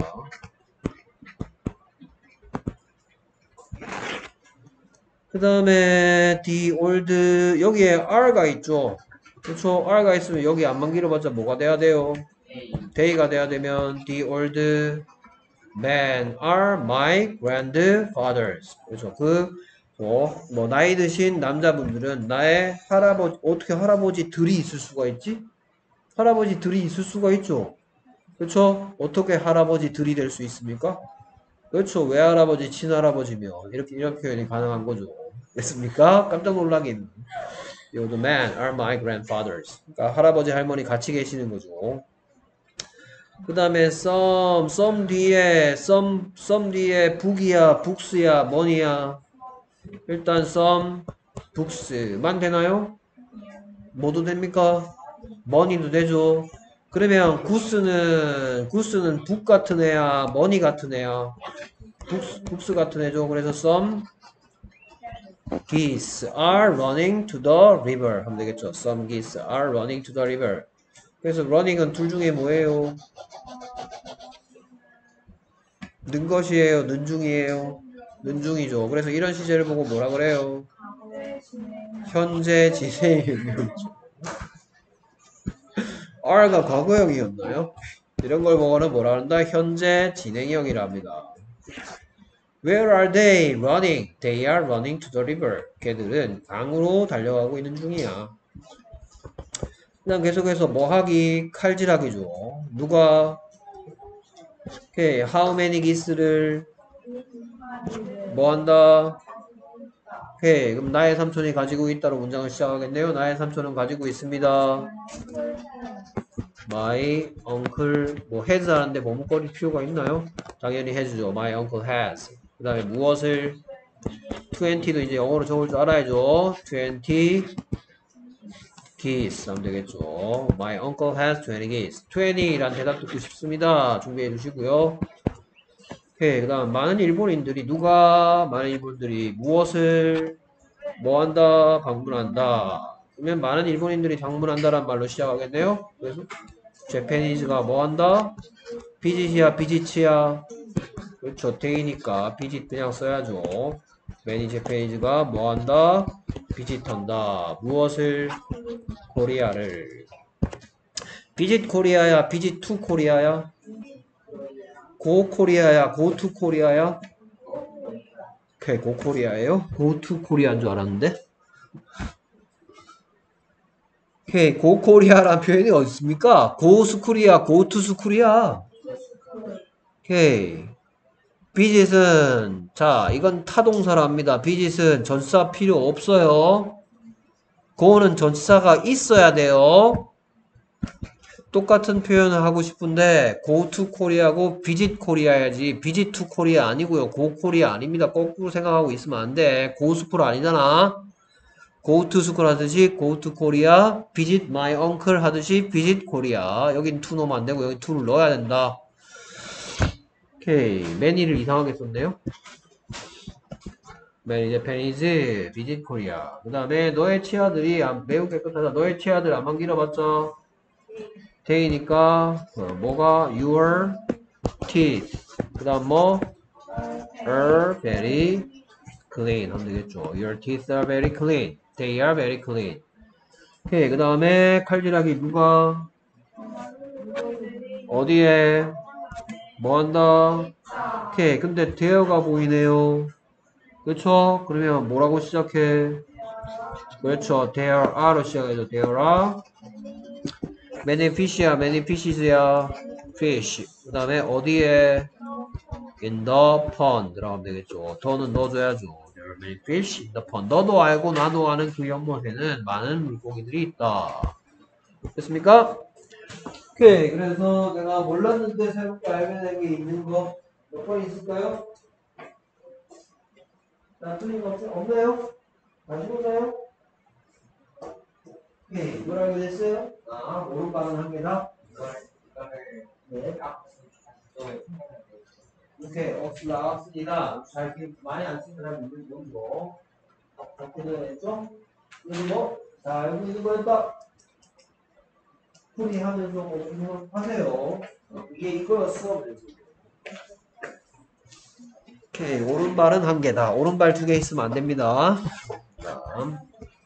그 다음에 the old 여기에 R가 있죠. 그렇죠? R가 있으면 여기 안만 길어봤자 뭐가 돼야 돼요? day가 돼야 되면 the old men are my grandfathers. 그렇죠? 뭐 나이 드신 남자분들은 나의 할아버지 어떻게 할아버지들이 있을 수가 있지? 할아버지들이 있을 수가 있죠. 그렇죠? 어떻게 할아버지들이 될 수 있습니까? 그렇죠. 외할아버지, 친할아버지며 이런 표현이 가능한 거죠. 됐습니까? 깜짝 놀라긴. The men are my grandfathers. 그러니까 할아버지, 할머니 같이 계시는 거죠. 그 다음에 some 뒤에 북이야, 북스야, 뭐니야? 일단 some, 북스만 되나요? 뭐도 됩니까? 머니도 되죠. 그러면 구스는 북 같은 애야, 머니 같은 애야. 북스 같은 애죠. 그래서 some geese are running to the river 하면 되겠죠. Some geese are running to the river. 그래서 running은 둘 중에 뭐예요? 는 것이에요? 는 중이에요? 는 중이죠. 그래서 이런 시제를 보고 뭐라 그래요? 현재 진행형이죠. R가 과거형이었나요? 이런 걸 보고는 뭐라 한다? 현재 진행형이라 합니다. Where are they running? They are running to the river. 걔들은 강으로 달려가고 있는 중이야. 그냥 계속해서 뭐 하기? 칼질하기죠. 누가 오케이, how many geese를 뭐 한다? 오케이, 그럼 나의 삼촌이 가지고 있다로 문장을 시작하겠네요. 나의 삼촌은 가지고 있습니다. My uncle 뭐 has 하는데 머뭇거릴 필요가 있나요? 당연히 has죠. My uncle has. 그 다음에 무엇을 20도 이제 영어로 적을 줄 알아야죠. 20 geese 하면 되겠죠. My uncle has 20 geese. 20란 대답 듣고 싶습니다. 준비해 주시고요. 오케이. 그 다음 많은 일본인들이 무엇을 뭐 한다? 방문한다. 그러면 많은 일본인들이 방문한다란 말로 시작하겠네요. 그래서 Japanese가 뭐 한다? 비짓이야, 비짓이야. 그렇죠. 데이니까 비짓 그냥 써야죠. Many Japanese가 뭐 한다? 비짓한다. 무엇을? 코리아를. 비짓 코리아야, 비짓 투 코리아야? 고 코리아야, 고 투 코리아야? 오케이, 고 코리아예요? 고 투 코리아인 줄 알았는데? 오케이, 고 코리아라는 표현이 어디 있습니까? 고 스쿨이야, 고 투 스쿨이야. 오케이. 비짓은, 자, 이건 타동사랍니다. 비짓은 전치사 필요 없어요. 고는 전치사가 있어야 돼요. 똑같은 표현을 하고 싶은데 go to Korea고 visit Korea야지 visit to Korea 아니고요. go Korea 아닙니다. 거꾸로 생각하고 있으면 안 돼. go school 아니잖아. go to school 하듯이 go to Korea, visit my uncle 하듯이 visit Korea. 여긴 to 넣으면 안 되고 여기 to를 넣어야 된다. 오케이. many를 이상하게 썼네요. many Japanese visit Korea. 그 다음에 너의 치아들이 매우 깨끗하다. 너의 치아들 안만 길어봤자 데이니까 뭐가 your teeth 그 다음 뭐 are very clean 하면 되겠죠. Your teeth are very clean. They are very clean. 오케이. 그 다음에 칼질하기 누가 어디에 뭐 한다. 오케이. 근데 there가 보이네요. 그렇죠? 그러면 뭐라고 시작해? 그렇죠. There are로 시작해서 there are many fish야 many fishes야 fish. 그 다음에 어디에 in the pond 들어가면 되겠죠. 더는 넣어줘야죠. There are many fish in the pond. 너도 알고 나도 아는 그 연못에는 많은 물고기들이 있다. 됐습니까? 오케이. 그래서 내가 몰랐는데 새롭게 알게 된 게 있는 거 몇 번 있을까요? 나 틀린 거 없나요? 가지고 오세요. 오케이. 이걸 알게 됐어요? 오른방은 한 개다. 네. 이렇게 나왔습니다. 잘 많이 안 쓰는 사람 있는 정도. 이렇게 되어냈죠? 그리고 자 여기 있는 거였다. 풀이하면서 뭐 하세요. 이게 이거였어. 오케이. 오른발은 한 개다. 오른발 두 개 있으면 안 됩니다. 다음.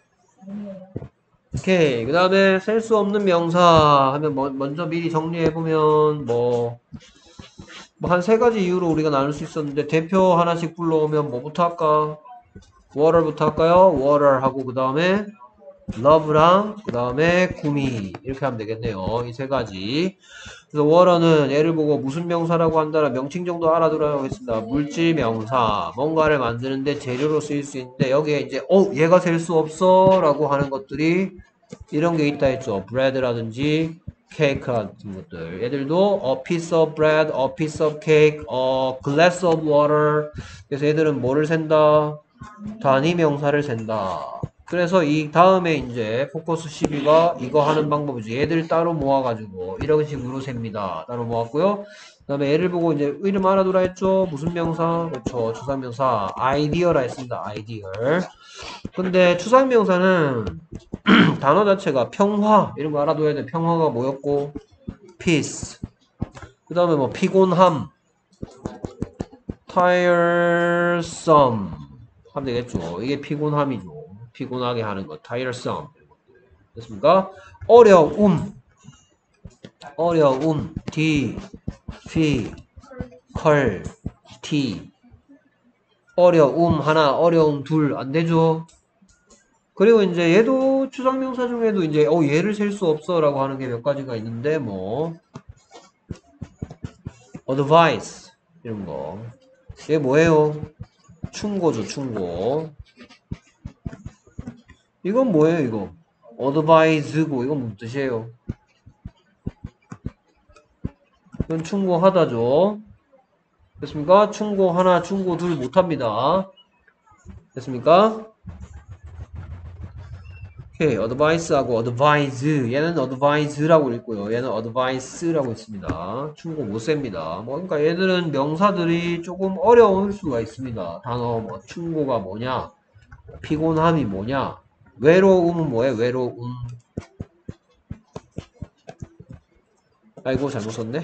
오케이. 그 다음에 셀 수 없는 명사 하면 먼저 미리 정리해보면 뭐 한 세 가지 이유로 우리가 나눌 수 있었는데 대표 하나씩 불러오면 뭐부터 할까? water부터 할까요? water 하고 그 다음에 love랑 그 다음에 구미 이렇게 하면 되겠네요. 이 세 가지. 그래서 water는 얘를 보고 무슨 명사라고 한다는 명칭 정도 알아두라고 하겠습니다. 물질 명사 뭔가를 만드는데 재료로 쓰일 수 있는데 여기에 이제 얘가 셀 수 없어 라고 하는 것들이 이런 게 있다 했죠. bread라든지 cake 같은 것들. 얘들도 a piece of bread, a piece of cake, a glass of water. 그래서 얘들은 뭐를 센다? 단위 명사를 센다. 그래서 이 다음에 이제 포커스 12가 이거 하는 방법이죠. 얘들 따로 모아가지고 이런 식으로 셉니다. 따로 모았고요. 그 다음에 얘를 보고 이제 이름 알아두라 했죠. 무슨 명사? 그렇죠. 추상명사. 아이디어라 했습니다. 아이디어. 근데 추상명사는 단어 자체가 평화 이런 거 알아둬야 돼. 평화가 뭐였고 peace. 그 다음에 뭐 피곤함, tiresome 하면 되겠죠. 이게 피곤함이죠. 피곤하게 하는 것, tiresome. 됐습니까? 어려움, difficulty. 어려움 하나, 어려움 둘 안 되죠. 그리고 이제 얘도 추상명사 중에도 이제 얘를 셀 수 없어라고 하는 게 몇 가지가 있는데 뭐 advice 이런 거. 얘 뭐예요? 충고죠, 충고. 이건 뭐예요, 이거? advise고 이건 무슨 뜻이에요? 이건 충고하다죠. 됐습니까? 충고 하나, 충고 둘 못합니다. 됐습니까? 오케이, advice하고 advise. 얘는 advise라고 읽고요. 얘는 advice라고 있습니다. 충고 못 셉니다. 뭐, 그러니까 얘들은 명사들이 조금 어려울 수가 있습니다. 단어, 뭐, 충고가 뭐냐? 피곤함이 뭐냐? 외로움은 뭐예요? 외로움. 아이고, 잘못 썼네.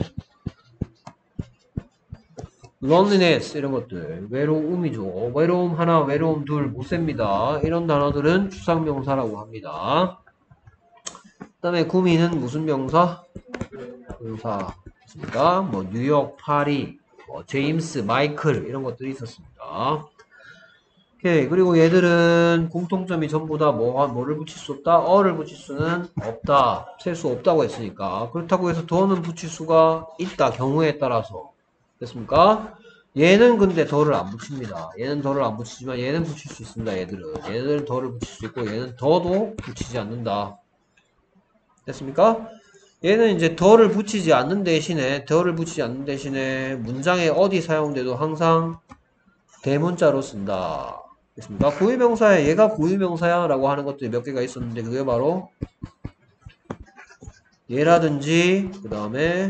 loneliness 이런 것들 외로움이죠. 외로움 하나 외로움 둘 못 셉니다. 이런 단어들은 추상명사라고 합니다. 그 다음에 구미는 무슨 명사? 명사 있습니까? 뭐 뉴욕, 파리, 뭐 제임스, 마이클 이런 것들이 있었습니다. 오케이. 그리고 얘들은 공통점이 전부 다 뭐를 붙일 수 없다? 어를 붙일 수는 없다. 셀 수 없다고 했으니까. 그렇다고 해서 더는 붙일 수가 있다. 경우에 따라서. 됐습니까? 얘는 근데 더를 안 붙입니다. 얘는 더를 안 붙이지만 얘는 붙일 수 있습니다. 얘들은 더를 붙일 수 있고 얘는 더도 붙이지 않는다. 됐습니까? 얘는 이제 더를 붙이지 않는 대신에 문장에 어디 사용돼도 항상 대문자로 쓴다. 됐습니까? 고유명사에 얘가 고유명사야 라고 하는 것들이 몇 개가 있었는데 그게 바로 얘라든지 그 다음에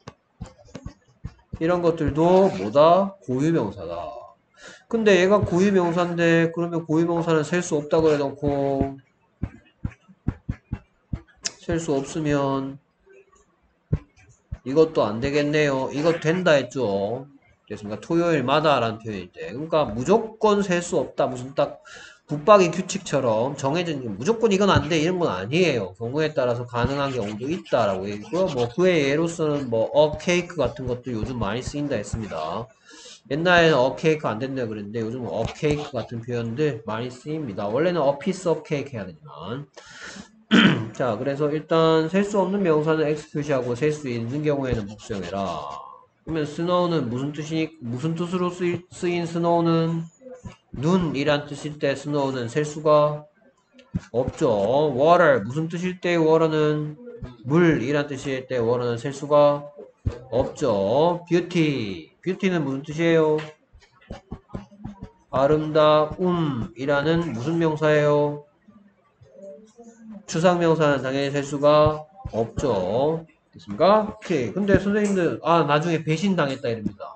이런 것들도 뭐다? 고유명사다. 근데 얘가 고유명사인데 그러면 고유명사는 셀 수 없다고 해놓고 셀 수 없으면 이것도 안 되겠네요. 이거 된다 했죠. 됐습니까? 토요일마다 라는 표현일 때. 그러니까 무조건 셀 수 없다. 무슨 딱 붙박이 규칙처럼 정해진 무조건 이건 안 돼. 이런 건 아니에요. 경우에 따라서 가능한 경우도 있다라고 얘기했고요. 뭐 그의 예로서는 뭐 케이크 같은 것도 요즘 많이 쓰인다 했습니다. 옛날에는 케이크 안 된다 그랬는데 요즘은 케이크 같은 표현들 많이 쓰입니다. 원래는 piece of cake 해야 되지만 자, 그래서 일단 셀 수 없는 명사는 X 표시하고 셀 수 있는 경우에는 복수형해라. 그러면 snow는 무슨 뜻으로 쓰인 snow는 눈이란 뜻일 때 snow는 셀 수가 없죠. water 무슨 뜻일 때 water는 물이란 뜻일 때 water는 셀 수가 없죠. beauty는 무슨 뜻이에요? 아름다움이라는 무슨 명사예요? 추상명사는 당연히 셀 수가 없죠. 됐습니까? 오케이. 근데 선생님들, 나중에 배신당했다 이럽니다.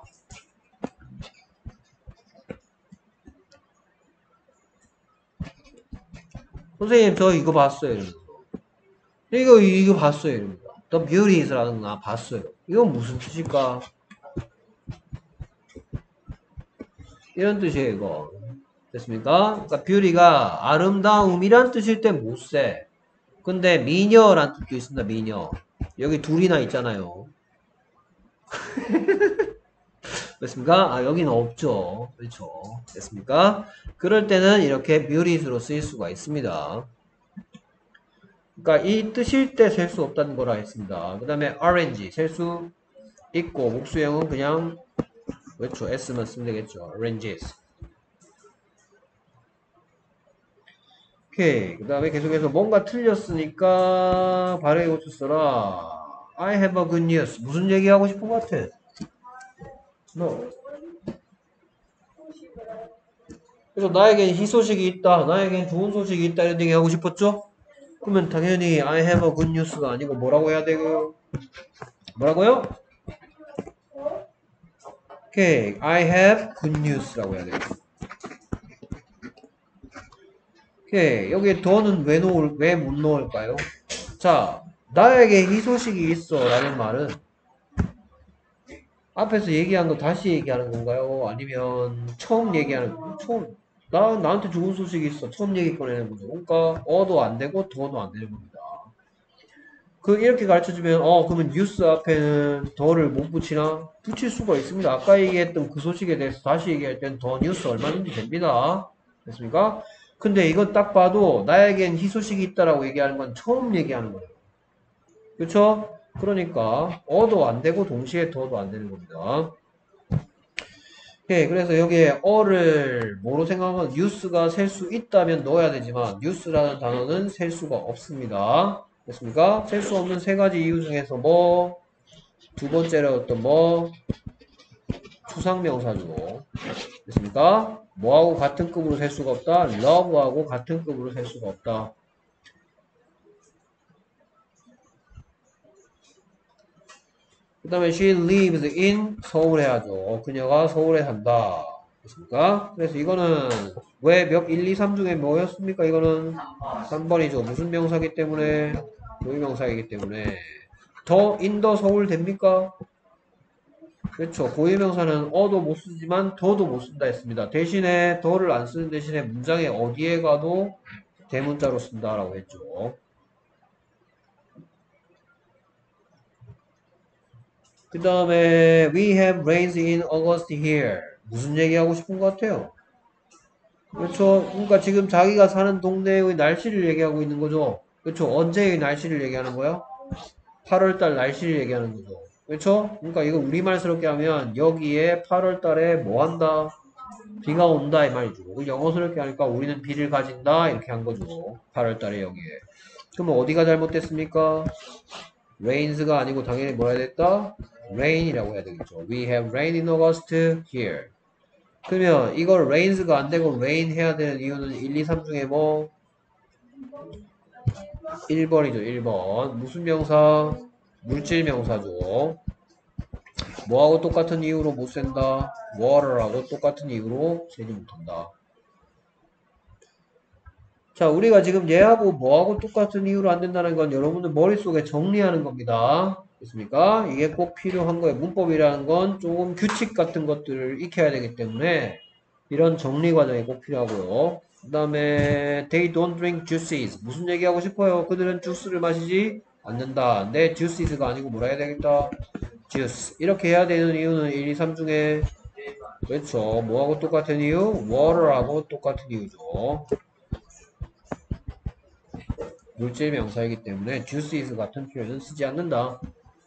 선생님, 저 이거 봤어요. 이러면서. 이거 봤어요. 이럽니다. The Beauties라는 거 봤어요. 이건 무슨 뜻일까? 이런 뜻이에요, 이거. 됐습니까? 그러니까 beauty가 아름다움이란 뜻일 땐 못 써. 근데 미녀란 뜻도 있습니다, 미녀. 여기 둘이나 있잖아요. 됐습니까? 아, 여기는 없죠. 그렇죠. 됐습니까? 그럴 때는 이렇게 beauty로 쓰일 수가 있습니다. 그러니까 이 뜻일 때 셀 수 없다는 거라 했습니다. 그 다음에 orange 셀 수 있고 목수형은 그냥 그렇죠. S만 쓰면 되겠죠. oranges. 오케이. 그 다음에 계속해서 뭔가 틀렸으니까 바르게 고쳐 써라. I have a good news. 무슨 얘기하고 싶은 것 같아? No. 그래서 나에겐 희소식이 있다. 나에겐 좋은 소식이 있다. 이런 얘기 하고 싶었죠? 그러면 당연히 I have a good news가 아니고 뭐라고 해야 되고 뭐라고요? 오케이. I have good news라고 해야 돼요. 오케이. 여기에 더는 왜 못 넣을까요? 자, 나에게 희소식이 있어 라는 말은 앞에서 얘기한 거 다시 얘기하는 건가요? 아니면 처음 얘기하는 처음 나한테 좋은 소식이 있어 처음 얘기 꺼내는 거죠. 그러니까 어도 안 되고 더도 안 되는 겁니다. 이렇게 가르쳐 주면 그러면 뉴스 앞에는 더를 못 붙이나? 붙일 수가 있습니다. 아까 얘기했던 그 소식에 대해서 다시 얘기할 때는 더 뉴스 얼마든지 됩니다. 됐습니까? 근데 이건 딱 봐도 나에겐 희소식이 있다라고 얘기하는 건 처음 얘기하는 거예요. 그렇죠? 그러니까 어도 안 되고 동시에 더도 안 되는 겁니다. 예, 그래서 여기에 어를 뭐로 생각하면 뉴스가 셀 수 있다면 넣어야 되지만 뉴스라는 단어는 셀 수가 없습니다. 됐습니까? 셀 수 없는 세 가지 이유 중에서 뭐 두 번째로 어떤 뭐 추상명사죠. 됐습니까? 뭐하고 같은 급으로 셀 수가 없다. love하고 같은 급으로 셀 수가 없다. 그 다음에 she lives in 서울 해야죠. 그녀가 서울에 산다. 됐습니까? 그래서 이거는 왜 몇 1, 2, 3 중에 뭐였습니까? 이거는 3번이죠. 무슨 명사이기 때문에 고유명사이기 때문에 더 in the 서울 됩니까? 그렇죠. 고유명사는 어도 못 쓰지만 더도 못 쓴다 했습니다. 대신에 더를 안 쓰는 대신에 문장에 어디에 가도 대문자로 쓴다라고 했죠. 그 다음에 we have rains in August here. 무슨 얘기하고 싶은 것 같아요? 그렇죠. 그러니까 지금 자기가 사는 동네의 날씨를 얘기하고 있는 거죠. 그렇죠. 언제의 날씨를 얘기하는 거야? 8월달 날씨를 얘기하는 거죠. 그렇죠? 그러니까 이거 우리말스럽게 하면 여기에 8월달에 뭐 한다? 비가 온다 이 말이죠. 영어스럽게 하니까 우리는 비를 가진다 이렇게 한 거죠. 8월달에 여기에. 그럼 어디가 잘못됐습니까? rains가 아니고 당연히 뭐라 해야 됐다? rain이라고 해야 되겠죠. We have rain in August here. 그러면 이걸 rains가 안 되고 rain 해야 되는 이유는 1, 2, 3 중에 뭐 1번이죠. 1번. 무슨 명사? 물질 명사죠. 뭐하고 똑같은 이유로 못 센다? water하고 똑같은 이유로 세지 못한다. 자, 우리가 지금 얘하고 뭐하고 똑같은 이유로 안 된다는 건 여러분들 머릿속에 정리하는 겁니다. 됐습니까? 이게 꼭 필요한 거예요. 문법이라는 건 조금 규칙 같은 것들을 익혀야 되기 때문에 이런 정리 과정이 꼭 필요하고요. 그 다음에 they don't drink juices. 무슨 얘기하고 싶어요? 그들은 주스를 마시지 않는다. 내 juices가 아니고 뭐라 해야 되겠다? juice. 이렇게 해야 되는 이유는 1, 2, 3 중에 그렇죠. 뭐하고 똑같은 이유? water하고 똑같은 이유죠. 물질 명사이기 때문에 juices 같은 표현은 쓰지 않는다.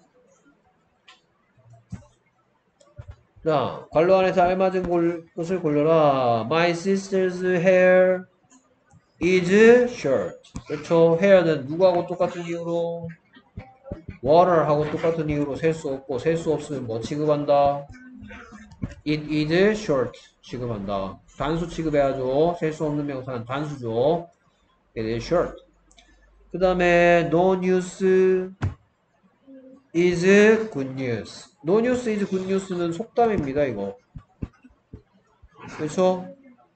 자, 괄호 안에서 알맞은 것을 골라라. My sister's hair is short. 그렇죠. hair는 누구하고 똑같은 이유로? water하고 똑같은 이유로 셀 수 없고 셀 수 없으면 뭐 취급한다? It is short 취급한다. 단수 취급해야죠. 셀 수 없는 명사는 단수죠. It is short. 그 다음에 no news is good news. No news is good news는 속담입니다, 이거. 그렇죠?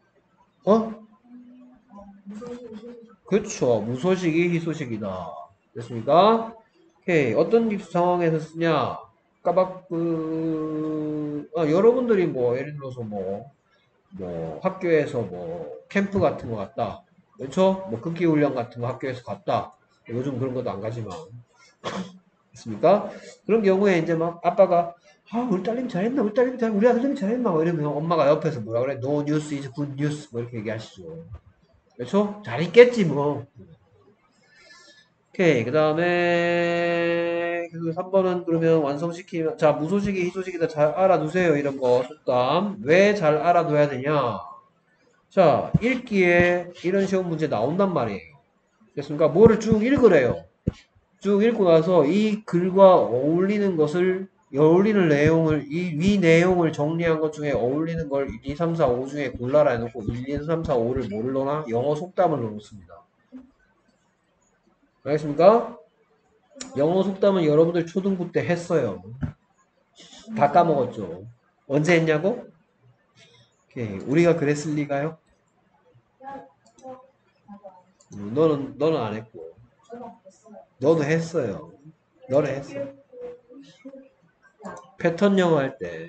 그렇죠. 무소식이 희소식이다. 됐습니까? 오케이. 어떤 상황에서 쓰냐? 여러분들이 뭐, 예를 들어서 뭐, 뭐 학교에서 뭐 캠프 같은 거 갔다. 그렇죠? 뭐 극기 훈련 같은 거 학교에서 갔다. 요즘 그런 것도 안 가지만. 있습니까? 그런 경우에 이제 막 아빠가 우리 딸님 잘했나? 우리 딸님 우리 아들님이 잘했나? 뭐 이러면 엄마가 옆에서 뭐라 그래? No news is good news. 뭐 이렇게 얘기하시죠. 그렇죠? 잘했겠지 뭐. 오케이. 그 다음에 그 3번은 그러면 완성시키면 자 무소식이 희소식이다 잘 알아두세요. 이런 거 속담. 왜 잘 알아둬야 되냐? 자 읽기에 이런 시험 문제 나온단 말이에요. 됐습니까? 뭐를 쭉 읽으래요. 쭉 읽고 나서 이 글과 어울리는 것을 어울리는 내용을 이 위 내용을 정리한 것 중에 어울리는 걸 1, 2, 3, 4, 5 중에 골라라 해놓고 1, 2, 3, 4, 5를 뭐를 넣나? 영어 속담을 넣습니다. 알겠습니까? 영어 속담은 여러분들 초등부 때 했어요. 다 까먹었죠. 언제 했냐고? 오케이. 우리가 그랬을 리가요? 너는 안 했고. 너도 했어요. 너는 했어. 패턴 영어 할 때.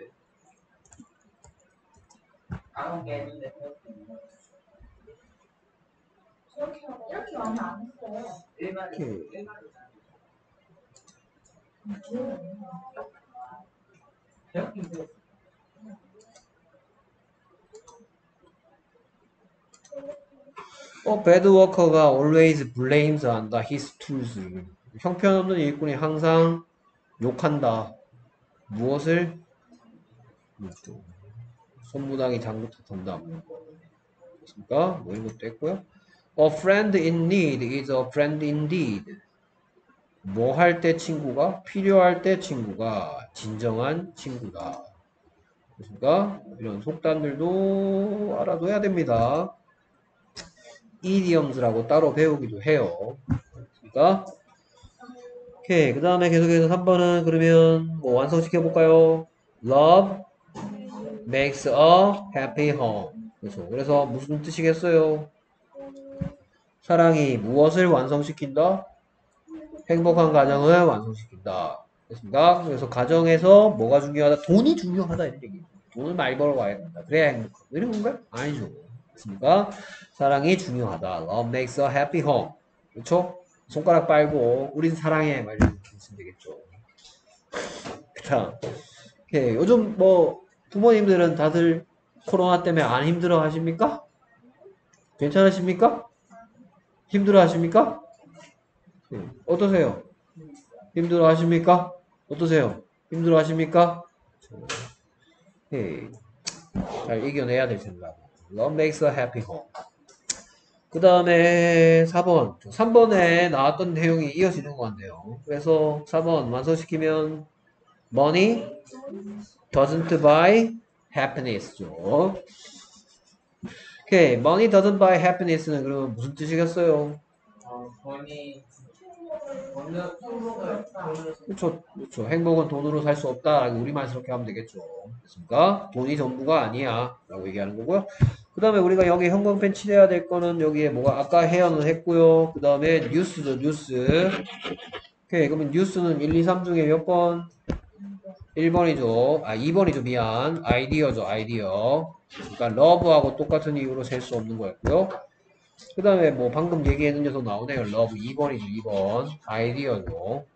이렇게 많이 안 했어요. 오케이. bad worker가 always blames 한다. his tools. 형편없는 일꾼이 항상 욕한다. 무엇을? 손무당이 장구 탓한다. 그렇습니까? 뭐 이런 것도 했고요. A friend in need is a friend indeed. 뭐 할 때 친구가? 필요할 때 친구가 진정한 친구다. 그렇습니까? 이런 속담들도 알아둬야 됩니다. idioms라고 따로 배우기도 해요. 그렇습니까? 오케이. 그 다음에 계속해서 3번은 그러면 뭐 완성시켜 볼까요? Love makes a happy home. 그렇죠. 그래서 무슨 뜻이겠어요? 사랑이 무엇을 완성시킨다? 행복한 가정을 완성시킨다. 됐습니까? 그래서 가정에서 뭐가 중요하다? 돈이 중요하다. 이런 얘기. 돈을 많이 벌어와야 된다. 그래야 행복하다. 이런 건가요? 아니죠. 됐습니까? 사랑이 중요하다. Love makes a happy home. 그렇죠? 손가락 빨고 우린 사랑해. 막 이렇게 쓰면 되겠죠. 그 다음. 오케이. 요즘 뭐 부모님들은 다들 코로나 때문에 안 힘들어 하십니까? 괜찮으십니까? 힘들어 하십니까? 어떠세요? 힘들어 하십니까? 어떠세요? 힘들어 하십니까? 오케이. 잘 이겨내야 될 생각. Love makes a happy home. 그 다음에 4번. 3번에 나왔던 내용이 이어지는 것 같네요. 그래서 4번 완성시키면 Money doesn't buy happiness죠. 오케이. Money doesn't buy happiness는 그러면 무슨 뜻이겠어요? 그렇죠. 그렇죠. 행복은 돈으로 살 수 없다. 우리말 그렇게 하면 되겠죠. 됐습니까? 돈이 전부가 아니야. 라고 얘기하는 거고요. 그 다음에 우리가 여기 형광펜 칠해야 될 거는 여기에 뭐가 아까 헤어는 했고요. 그 다음에 뉴스죠. 뉴스. 오케이. 그러면 뉴스는 1, 2, 3 중에 몇 번? 1번이죠. 2번이죠. 미안. 아이디어죠. 아이디어. 그러니까 러브하고 똑같은 이유로 셀 수 없는 거였고요. 그 다음에 뭐 방금 얘기했는 녀석 나오네요. 러브 2번이죠. 2번. 아이디어죠.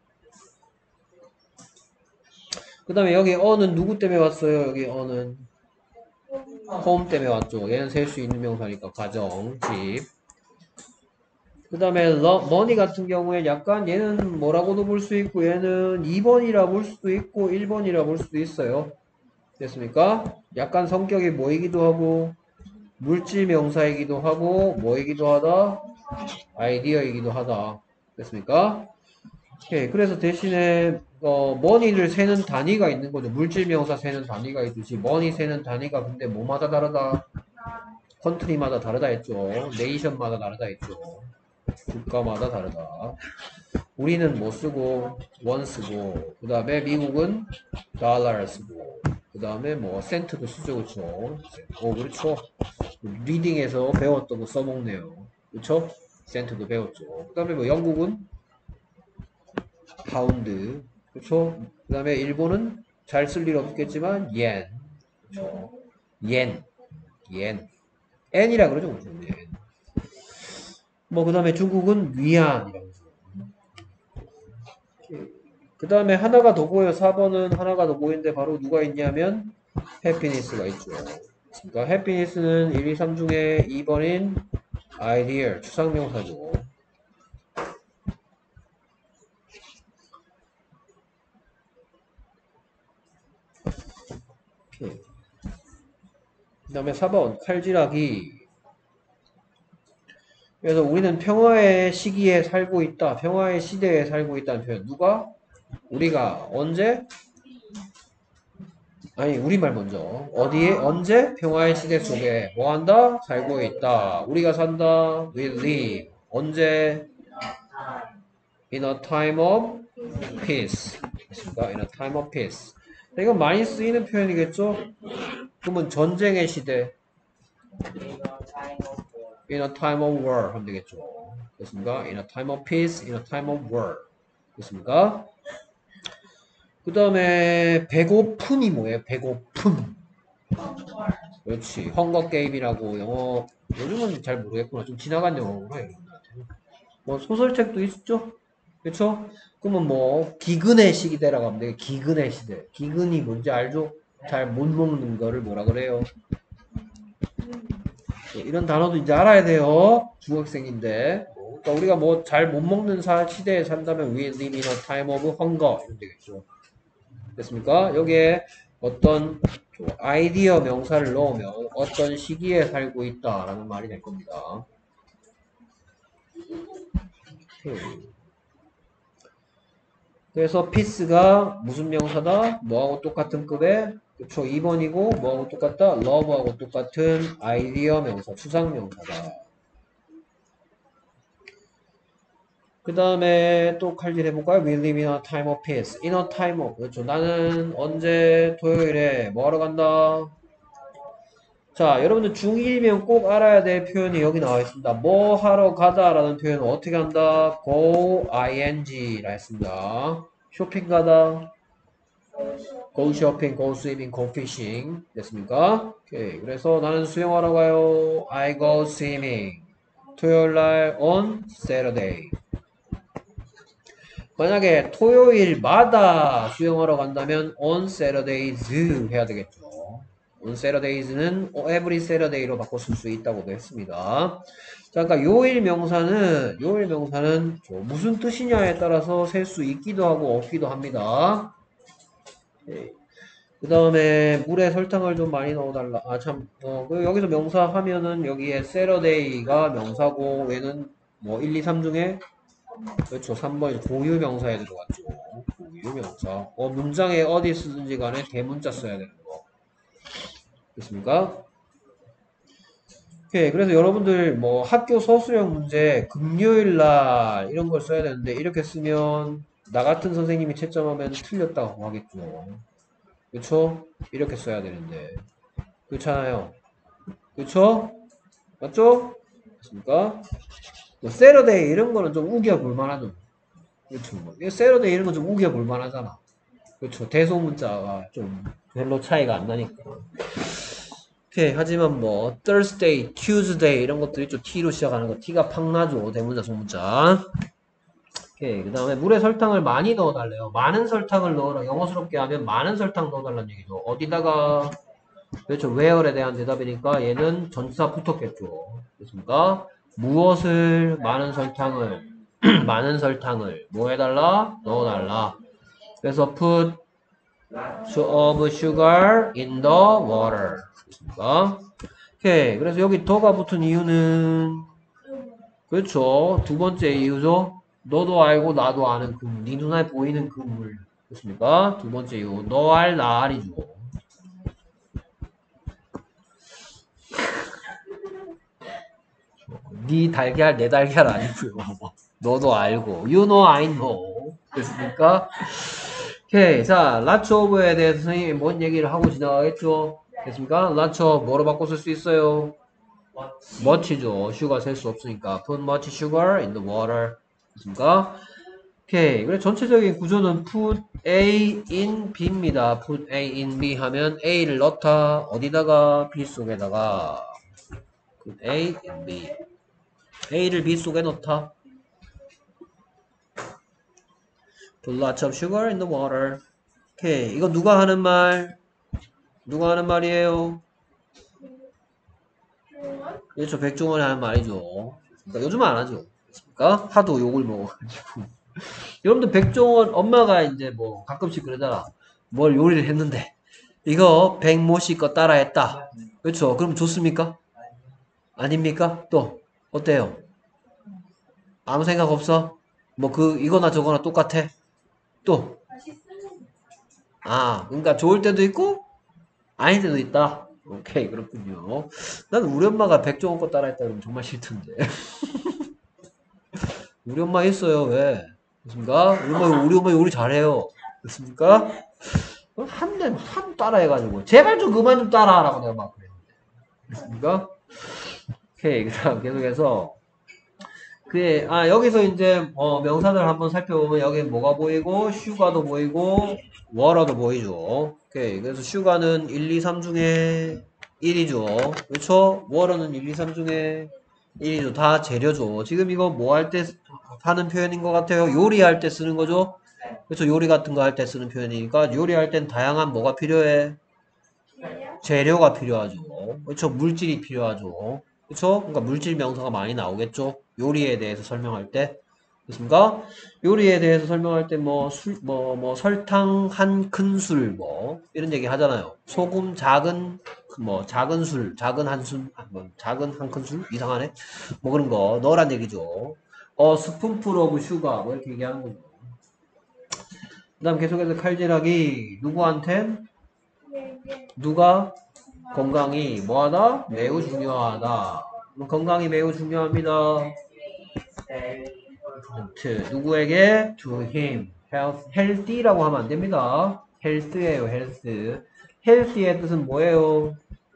그 다음에 여기 어는 누구 때문에 왔어요? 여기 어는 홈 때문에 왔죠. 얘는 셀 수 있는 명사니까 가정, 집. 그 다음에 money 같은 경우에 약간 얘는 뭐라고도 볼 수 있고 얘는 2번이라 볼 수도 있고 1번이라 볼 수도 있어요. 됐습니까? 약간 성격이 뭐이기도 하고 물질 명사이기도 하고 뭐이기도 하다? 아이디어이기도 하다. 됐습니까? 오케이. 그래서 대신에 머니를 세는 단위가 있는 거죠. 물질 명사 세는 단위가 있듯이 머니 세는 단위가 근데 뭐마다 다르다? 컨트리마다 다르다 했죠. 네이션마다 다르다 했죠. 국가마다 다르다. 우리는 뭐 쓰고 원 쓰고 그 다음에 미국은 달러 쓰고 그 다음에 뭐 센트도 쓰죠. 그렇죠. 그렇죠. 리딩에서 배웠던 거 써먹네요. 그렇죠. 센트도 배웠죠. 그 다음에 뭐 영국은 파운드. 그렇죠. 그 다음에 일본은 잘 쓸 일 없겠지만 옌. 그렇죠. 옌. 옌. N이라 그러죠. N. 뭐, 그 다음에 중국은 위안이라고 그러죠. 그 다음에 하나가 더 보여요. 4번은 하나가 더 보이는데 바로 누가 있냐면 happiness가 있죠. 그러니까 happiness는 1, 2, 3 중에 2번인 ideal, 추상명사죠. 그 다음에 4번 칼질하기. 그래서 우리는 평화의 시기에 살고 있다. 평화의 시대에 살고 있다는 표현. 누가? 우리가 언제? 아니 우리말 먼저. 어디에? 언제? 평화의 시대 속에 뭐 한다? 살고 있다. 우리가 산다. We live. 언제? In a time of peace. 그렇습니까? In a time of peace. 이건 많이 쓰이는 표현이겠죠? 그러면 전쟁의 시대. In a time of war 하면 되겠죠. 됐습니까? In a time of peace, in a time of war. 됐습니까? 그 다음에 배고픔이 뭐예요? 배고픔. 그렇지. 헝거 게임이라고 영어 요즘은 잘 모르겠구나. 좀 지나간 영어구나. 뭐 소설책도 있죠? 그렇죠? 그러면 뭐 기근의 시기대라고 하면 돼요. 기근의 시대. 기근이 뭔지 알죠? 잘 못 먹는 거를 뭐라 그래요? 이런 단어도 이제 알아야 돼요. 중학생인데. 그러니까 우리가 뭐 잘 못 먹는 시대에 산다면 we live in a time of hunger 이러면 되겠죠. 됐습니까? 여기에 어떤 아이디어 명사를 넣으면 어떤 시기에 살고 있다라는 말이 될 겁니다. 그래서 피스가 무슨 명사다? 뭐하고 똑같은 급에? 그쵸, 2번이고 뭐하고 똑같다? love하고 똑같은 아이디어 명사, 추상 명사다. 그 다음에 또 칼질 해볼까요? We live in a time of peace. In a time of. 그렇죠. 나는 언제 토요일에 뭐 하러 간다? 자, 여러분들 중1이면 꼭 알아야 될 표현이 여기 나와 있습니다. 뭐 하러 가다 라는 표현은 어떻게 한다? go ing라 했습니다. 쇼핑 가다. go shopping, go swimming, go fishing. 됐습니까? 오케이. 그래서 나는 수영하러 가요. I go swimming. 토요일 날 on Saturday. 만약에 토요일마다 수영하러 간다면 on Saturdays 해야 되겠죠. on Saturdays는 every Saturday로 바꿔 쓸 수 있다고도 했습니다. 자, 그러니까 요일 명사는 무슨 뜻이냐에 따라서 셀 수 있기도 하고 없기도 합니다. 그 다음에 물에 설탕을 좀 많이 넣어달라. 여기서 명사 하면은 여기에 Saturday가 명사고 얘는 뭐 1, 2, 3 중에 그렇죠. 3번 고유 명사에 들어갔죠. 고유 명사. 문장에 어디 쓰든지 간에 대문자 써야 되는 거. 됐습니까? 오케이. 그래서 여러분들 뭐 학교 서술형 문제 금요일 날 이런 걸 써야 되는데 이렇게 쓰면 나 같은 선생님이 채점하면 틀렸다고 하겠죠. 그렇죠? 이렇게 써야 되는데. 그렇잖아요. 그렇죠? 맞죠? 됐습니까? 뭐 세러데이 이런 거는 좀 우겨볼 만하죠. 그렇죠. 세러데이 이런 건 좀 우겨볼 만하잖아. 그렇죠. 대소문자가 좀 별로 차이가 안 나니까. 오케이. 하지만 뭐 Thursday, Tuesday 이런 것들이 좀 T로 시작하는 거 T가 팍 나죠. 대문자, 소문자. 오케이. 그 다음에 물에 설탕을 많이 넣어달래요. 많은 설탕을 넣어라. 영어스럽게 하면 많은 설탕 넣어달라는 얘기죠. 어디다가? 그렇죠. where에 대한 대답이니까 얘는 전치사 붙었겠죠. 그렇습니까? 무엇을 많은 설탕을 많은 설탕을 뭐 해달라? 넣어달라. 그래서 put of sugar in the water. 그렇습니까? 오케이. 그래서 여기 더가 붙은 이유는 그렇죠. 두 번째 이유죠. 너도 알고 나도 아는 그물. 네 눈에 보이는 그물. 그렇습니까? 두 번째 이유. 너 알 나 알이죠. 네 달걀 내 달걀 아니고요. 너도 알고. You know I know. 됐습니까? 오케이. 자, lots of에 대해서 선생님이 뭔 얘기를 하고 지나가겠죠? 됐습니까? lots of 뭐로 바꿔 쓸 수 있어요? much죠. sugar 셀 수 없으니까. put much sugar in the water. 됐습니까? 오케이. 그래 전체적인 구조는 put A in B입니다. put A in B 하면 A를 넣다. 어디다가? B 속에다가. put A in B. A를 B 속에 넣다. put lots of sugar in the water. 오케이. 이거 누가 하는 말? 누가 하는 말이에요? 그렇죠. 백종원이 하는 말이죠. 그러니까 요즘은 안 하죠. 그러니까 하도 욕을 먹어가지고. 여러분들 백종원 엄마가 이제 뭐 가끔씩 그러잖아. 뭘 요리를 했는데 이거 백모씨 거 따라했다. 그렇죠. 그럼 좋습니까? 아닙니까? 또 어때요? 아무 생각 없어? 뭐 이거나 저거나 똑같아? 또 그러니까 좋을 때도 있고 아닐 때도 있다. 오케이 그렇군요. 난 우리 엄마가 백종원 거 따라했다 그러면 정말 싫던데. 우리 엄마 있어요. 왜? 그렇습니까? 우리 엄마 요리 잘해요. 그렇습니까? 한 따라해가지고 제발 좀 그만 좀 따라하라고 내가 막 그랬는데. 그렇습니까? 오케이 그다음 계속해서 여기서 이제 명사들 한번 살펴보면 여기 뭐가 보이고 슈가도 보이고 워러도 보이죠. 오케이 그래서 슈가는 1, 2, 3 중에 1이죠. 그렇죠? 워러는 1, 2, 3 중에 1이죠. 다 재료죠. 지금 이거 뭐 할 때 하는 표현인 것 같아요? 요리할 때 쓰는 거죠. 그렇죠? 요리 같은 거 할 때 쓰는 표현이니까 요리할 땐 다양한 뭐가 필요해? 재료가 필요하죠. 그렇죠? 물질이 필요하죠. 그렇죠? 그러니까 물질 명사가 많이 나오겠죠. 요리에 대해서 설명할 때. 그렇습니까? 요리에 대해서 설명할 때 설탕 한 큰술 이런 얘기 하잖아요. 소금 작은 술, 작은 한 술, 작은 한 큰술 이상하네. 뭐 그런 거 넣으란 얘기죠. 스푼풀 오브 슈가 이렇게 얘기하는 거죠. 그다음 계속해서 칼질하기 누구한텐? 누가? 건강이 뭐하다? 매우 중요하다. 건강이 매우 중요합니다. 누구에게? To him. healthy라고 하면 안 됩니다. health예요, health. healthy의 뜻은 뭐예요?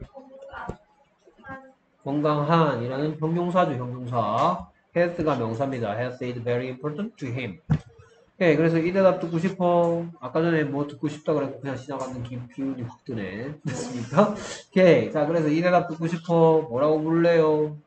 건강한이라는 형용사죠, 형용사. health가 명사입니다. health is very important to him. 네, 그래서 이 대답 듣고 싶어. 아까 전에 뭐 듣고 싶다 그래서 그냥 지나가는 기운이 확 드네. 됐습니까? 오케이. 자, 그래서 이 대답 듣고 싶어. 뭐라고 부를래요?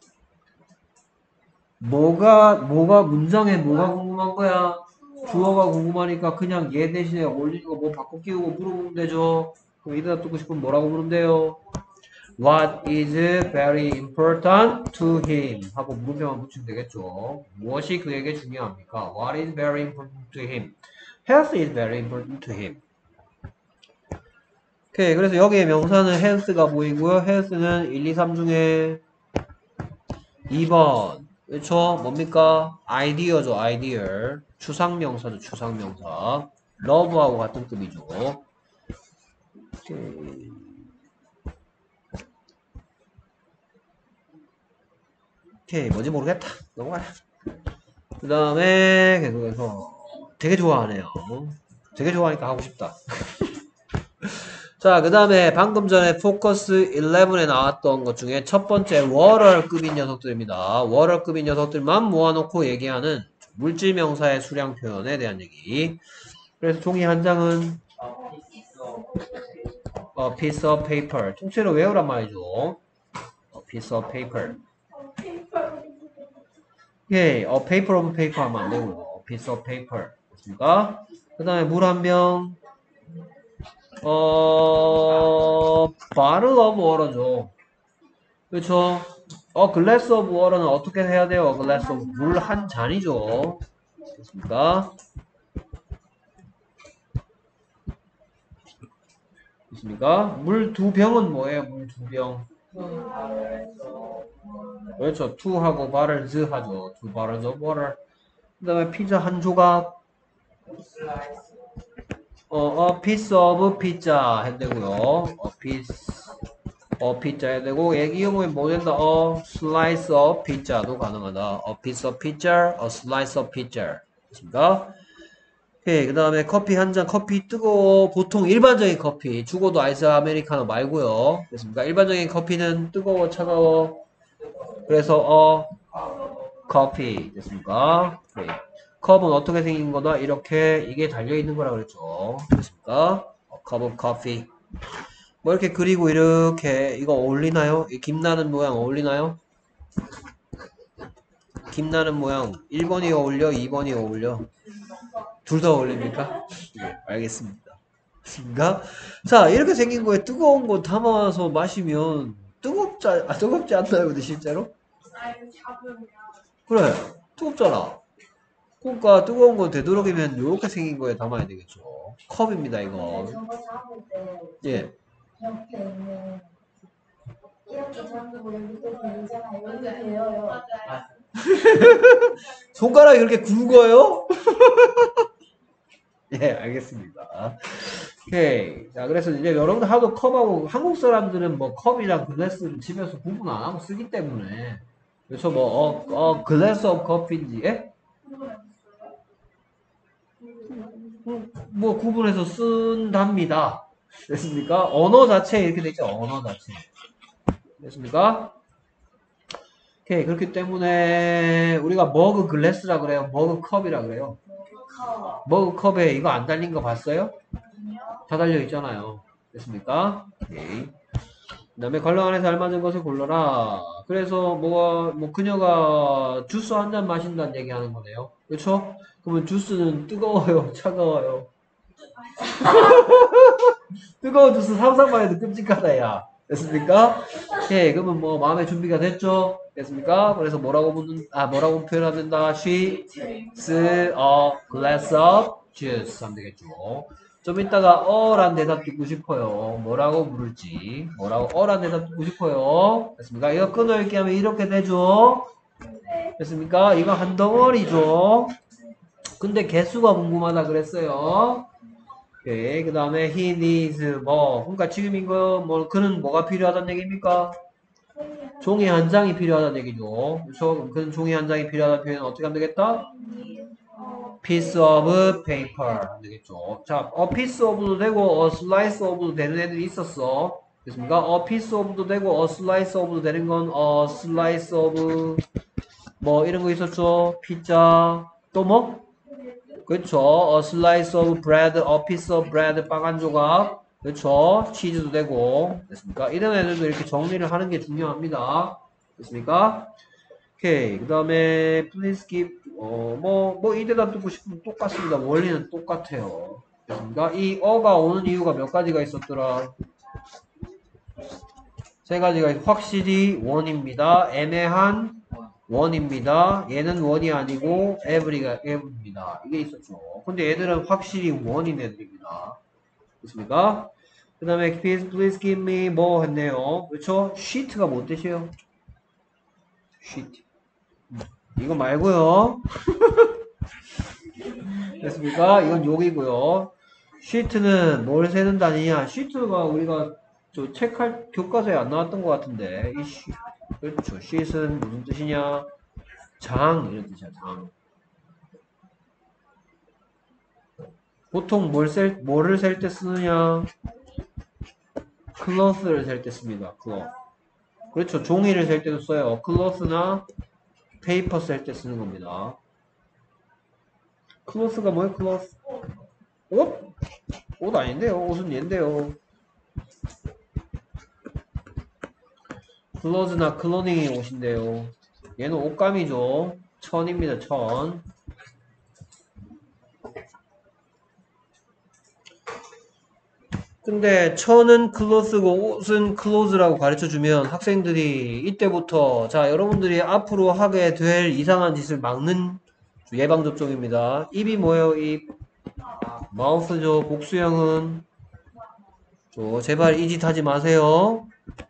문장에 뭐가 궁금한 거야? 주어가 궁금하니까 그냥 얘 대신에 올리고 뭐 바꿔 끼우고 물어보면 되죠. 그럼 이 대답 듣고 싶으면 뭐라고 부르면 돼요? What is very important to him? 하고 물음표만 붙이면 되겠죠. 무엇이 그에게 중요합니까? What is very important to him? Health is very important to him. 오케이. 그래서 여기에 명사는 health가 보이고요. health는 1, 2, 3 중에 2번. 그렇죠? 뭡니까? idea죠, idea. 추상명사죠, 추상명사. love하고 같은 급이죠. 오케이. 오케이, 뭔지 모르겠다. 넘어가자. 그 다음에 계속해서 되게 좋아하네요. 되게 좋아하니까 하고 싶다. 자, 그 다음에 방금 전에 포커스 11에 나왔던 것 중에 첫 번째 워럴급인 녀석들입니다. 워럴급인 녀석들만 모아놓고 얘기하는 물질명사의 수량 표현에 대한 얘기. 그래서 종이 한 장은 a piece of paper. 통째로 외우란 말이죠. a piece of paper. 예, a paper of paper 하면 안 되고요. a piece of paper. 됐습니까? 그 다음에 물 한 병. bottle of water죠. 그렇죠? glass of water는 어떻게 해야 돼요? glass of 물 한 잔이죠. 됐습니까? 됐습니까? 물 두 병은 뭐예요? 물 두 병. 그렇죠. 투하고 bottles 하죠. two bottles of water. 그 다음에 피자 한 조각. a piece of pizza 해야 되고요. pizza 해야 되고, 얘기 경우에 뭐 된다? slice of pizza도 가능하다. a piece of pizza, a slice of pizza. 됐습니까? 오케이. 그 다음에 커피 한 잔, 커피 뜨거워. 보통 일반적인 커피. 죽어도 아이스 아메리카노 말고요. 됐습니까? 일반적인 커피는 뜨거워, 차가워. 그래서, 커피. 됐습니까? 오케이. 컵은 어떻게 생긴 거다? 이렇게 이게 달려있는 거라 그랬죠. 됐습니까? cup of coffee. 뭐 이렇게 그리고 이렇게 이거 어울리나요? 이 김나는 모양 어울리나요? 김나는 모양 1번이 어울려? 2번이 어울려? 둘 다 어울립니까? 네, 알겠습니다. 됐습니까? 자, 이렇게 생긴 거에 뜨거운 거 담아서 마시면 뜨겁지 않나요? 근데 실제로? 아, 이거 잡으면. 그래, 뜨겁잖아. 그러니까 뜨거운 거 되도록이면 이렇게 생긴 거에 담아야 되겠죠. 컵입니다, 이거. 저거 잡을 때 예. 옆에 있는 이렇게 잡고 이렇게 되잖아요. 이렇게 되어요. 맞아요. 손가락이 이렇게 굵어요? 예, 알겠습니다. 오케이. 자, 그래서 이제 여러분들 하도 컵하고 한국 사람들은 뭐 컵이랑 글래스를 집에서 구분 안 하고 쓰기 때문에 그래서 뭐 글래스 오브 커피인지 예? 뭐 구분해서 쓴답니다. 됐습니까? 언어 자체에 이렇게 되죠. 언어 자체. 됐습니까? 오케이. 그렇기 때문에 우리가 머그 글래스라 그래요. 머그 컵이라 그래요. 머그 컵에 이거 안 달린 거 봤어요? 다 달려 있잖아요. 됐습니까? 오케이. 그 다음에 관련 안에서 알맞은 것을 골라라. 그래서 뭐 그녀가 주스 한 잔 마신다는 얘기 하는 거네요. 그렇죠? 그러면 주스는 뜨거워요, 차가워요? 뜨거운 주스 상상만 해도 끔찍하다, 야. 됐습니까? 오케이. 그러면 뭐 마음의 준비가 됐죠? 됐습니까? 그래서 뭐라고 표현하면 된다? She is a glass of juice 하면 되겠죠. 좀 이따가 란 대답 듣고 싶어요. 뭐라고 부를지. 란 대답 듣고 싶어요. 됐습니까? 이거 끊어읽기 하면 이렇게 되죠? 됐습니까? 이거 한 덩어리죠? 근데 개수가 궁금하다 그랬어요. 오케이. 그 다음에 he needs 뭐 그러니까 지금 이거 뭐 그는 뭐가 필요하다는 얘기입니까? 종이 한 장이 필요하다는 얘기죠. 그래서 그는 종이 한 장이 필요하다는 표현은 어떻게 하면 되겠다? piece of paper 하면 되겠죠. 자, a piece of도 되고 a slice of도 되는 애들이 있었어. 됐습니까? a piece of도 되고 a slice of도 되는 건 a slice of 뭐 이런 거 있었죠. 피자 또 뭐? 그렇죠. A slice of bread, a piece of bread, 빵 한 조각. 그렇죠. 치즈도 되고. 됐습니까? 이런 애들도 이렇게 정리를 하는 게 중요합니다. 됐습니까? 오케이. 그 다음에 please give 이 대답 듣고 싶으면 똑같습니다. 원리는 똑같아요. 됐습니까? 이 어가 오는 이유가 몇 가지가 있었더라? 세 가지가 확실히 원입니다. 애매한 원입니다. 얘는 원이 아니고 every가 ever입니다. 이게 있었죠. 근데 얘들은 확실히 원인 애들입니다. 됐습니까? 그 다음에 please give me 뭐 했네요. 그렇죠? sheet가 뭔 뜻이에요? sheet. 이거 말고요. 됐습니까? 이건 욕이고요. sheet는 뭘 세는 단위냐? sheet가 우리가 저 책할 교과서에 안 나왔던 것 같은데 이 그렇죠. sheet은 무슨 뜻이냐? 장 이런 뜻이야. 장. 보통 뭐를 셀 때 쓰느냐? cloth를 셀 때 씁니다. cloth. 그렇죠. 종이를 셀 때도 써요. cloth나 paper 셀 때 쓰는 겁니다. cloth가 뭐예요? cloth. 옷? 옷 아닌데요. 옷은 얘인데요. clothes나 clothing이 옷인데요. 얘는 옷감이죠. 천입니다. 천. 근데 천은 cloth고 옷은 clothes라고 가르쳐주면 학생들이 이때부터 자 여러분들이 앞으로 하게 될 이상한 짓을 막는 예방접종입니다. 입이 뭐예요? 입. 마우스죠. 복수형은 제발 이 짓 하지 마세요.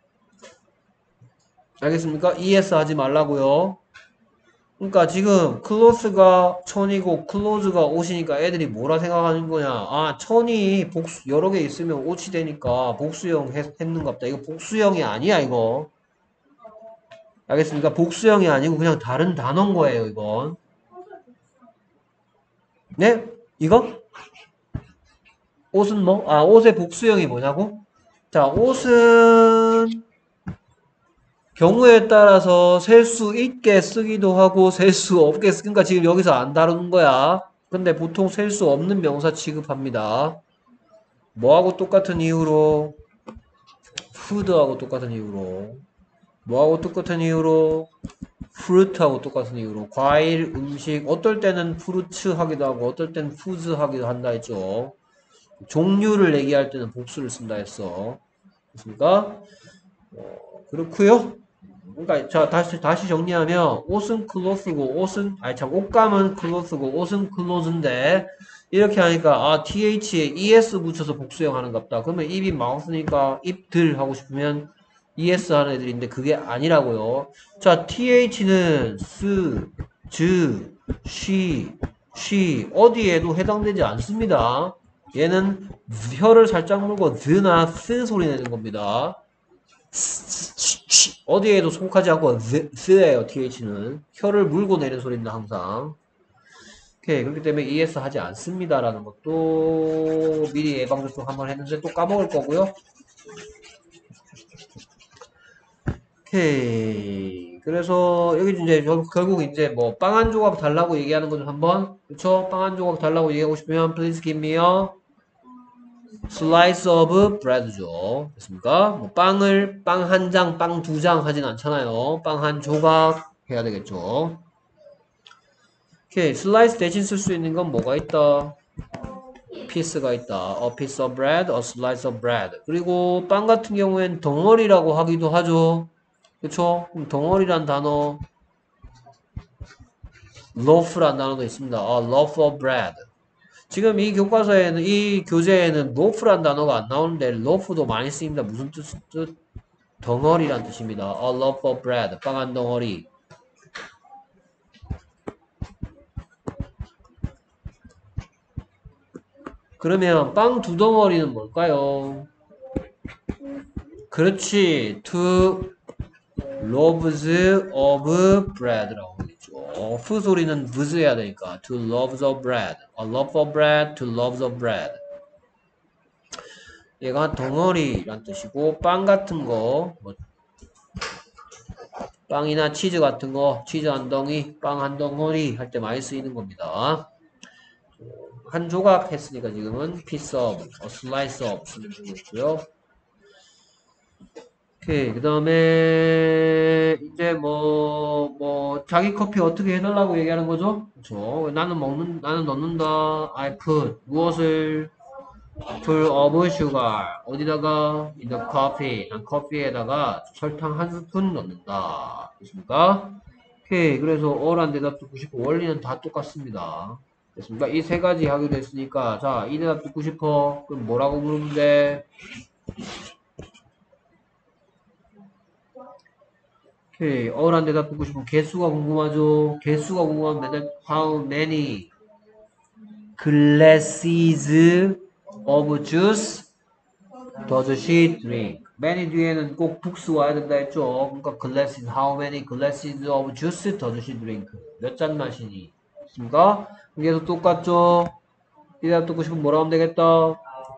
알겠습니까? ES 하지 말라고요. 그러니까 지금 클로스가 천이고 클로즈가 옷이니까 애들이 뭐라 생각하는 거냐. 아 천이 복수 여러 개 있으면 옷이 되니까 복수형 했는갑다. 이거 복수형이 아니야 이거. 알겠습니까? 복수형이 아니고 그냥 다른 단어인 거예요 이건. 네? 이거? 옷은 뭐? 아 옷의 복수형이 뭐냐고? 자 옷은 경우에 따라서 셀 수 있게 쓰기도 하고 셀 수 없게 쓰니까 지금 여기서 안 다루는 거야. 근데 보통 셀 수 없는 명사 취급합니다. 뭐하고 똑같은 이유로? food하고 똑같은 이유로. 뭐하고 똑같은 이유로? fruit하고 똑같은 이유로. 과일, 음식, 어떨 때는 fruits 하기도 하고 어떨 때는 foods 하기도 한다 했죠. 종류를 얘기할 때는 복수를 쓴다 했어. 그렇습니까? 그렇고요. 그러니까 자 다시 정리하면 옷은 cloth고 옷은 아니 참 옷감은 cloth고 옷은 cloth인데 이렇게 하니까 아 th에 es 붙여서 복수형 하는 갑다. 그러면 입이 mouth니까 입들 하고 싶으면 es 하는 애들인데 그게 아니라고요. 자 th는 s, 즈, she 어디에도 해당되지 않습니다. 얘는 혀를 살짝 물고 th나 스 소리 내는 겁니다. 어디에도 속하지 않고 th예요. th는 혀를 물고 내는 소리입니다. 항상. 오케이. 그렇기 때문에 es 하지 않습니다라는 것도 미리 예방접종 한번 했는데 또 까먹을 거고요. 오케이. 그래서 여기 이제 결국 이제 뭐 빵 한 조각 달라고 얘기하는 거죠. 한번 그쵸? 빵 한 조각 달라고 얘기하고 싶으면 please give me a slice of bread죠. 됐습니까? 뭐 빵을 빵 한 장, 빵 두 장 하진 않잖아요. 빵 한 조각 해야 되겠죠. 오케이. 슬라이스 대신 쓸 수 있는 건 뭐가 있다? piece가 있다. A piece of bread, a slice of bread. 그리고 빵 같은 경우엔 덩어리라고 하기도 하죠. 그쵸? 그럼 덩어리란 단어 loaf란 단어도 있습니다. A loaf of bread. 지금 이 교과서에는 이 교재에는 loaf란 단어가 안 나오는데 loaf도 많이 쓰입니다. 무슨 뜻? 덩어리란 뜻입니다. A loaf of bread. 빵 한 덩어리. 그러면 빵 두 덩어리는 뭘까요? 그렇지. Two loaves of bread라고 하겠죠. F 소리는 v 해야 되니까 two loaves of bread. A loaf of bread, two loaves of bread. 얘가 덩어리란 뜻이고 빵 같은 거 뭐, 빵이나 치즈 같은 거 치즈 한 덩이, 빵 한 덩어리 할 때 많이 쓰이는 겁니다. 한 조각 했으니까 지금은 piece of, a slice of 쓰면 되겠고요. 오케이. 그 다음에, 이제 자기 커피 어떻게 해달라고 얘기하는 거죠? 그쵸. 나는 넣는다. I put. 무엇을? full of sugar. 어디다가? in the coffee. 난 커피에다가 설탕 한 스푼 넣는다. 됐습니까? 오케이. 그래서 어란 대답 듣고 싶고, 원리는 다 똑같습니다. 됐습니까? 이 세 가지 하기로 했으니까, 자, 이 대답 듣고 싶어. 그럼 뭐라고 물으면 돼? 오케이. 어란 대답 듣고 싶으면 개수가 궁금하죠? 개수가 궁금하면 맨날 how many glasses of juice does she drink? many 뒤에는 꼭 books 와야 된다 했죠? 그러니까 glasses, how many glasses of juice does she drink? 몇 잔 마시니? 있습니까? 계속 똑같죠? 이 대답 듣고 싶으면 뭐라 하면 되겠다?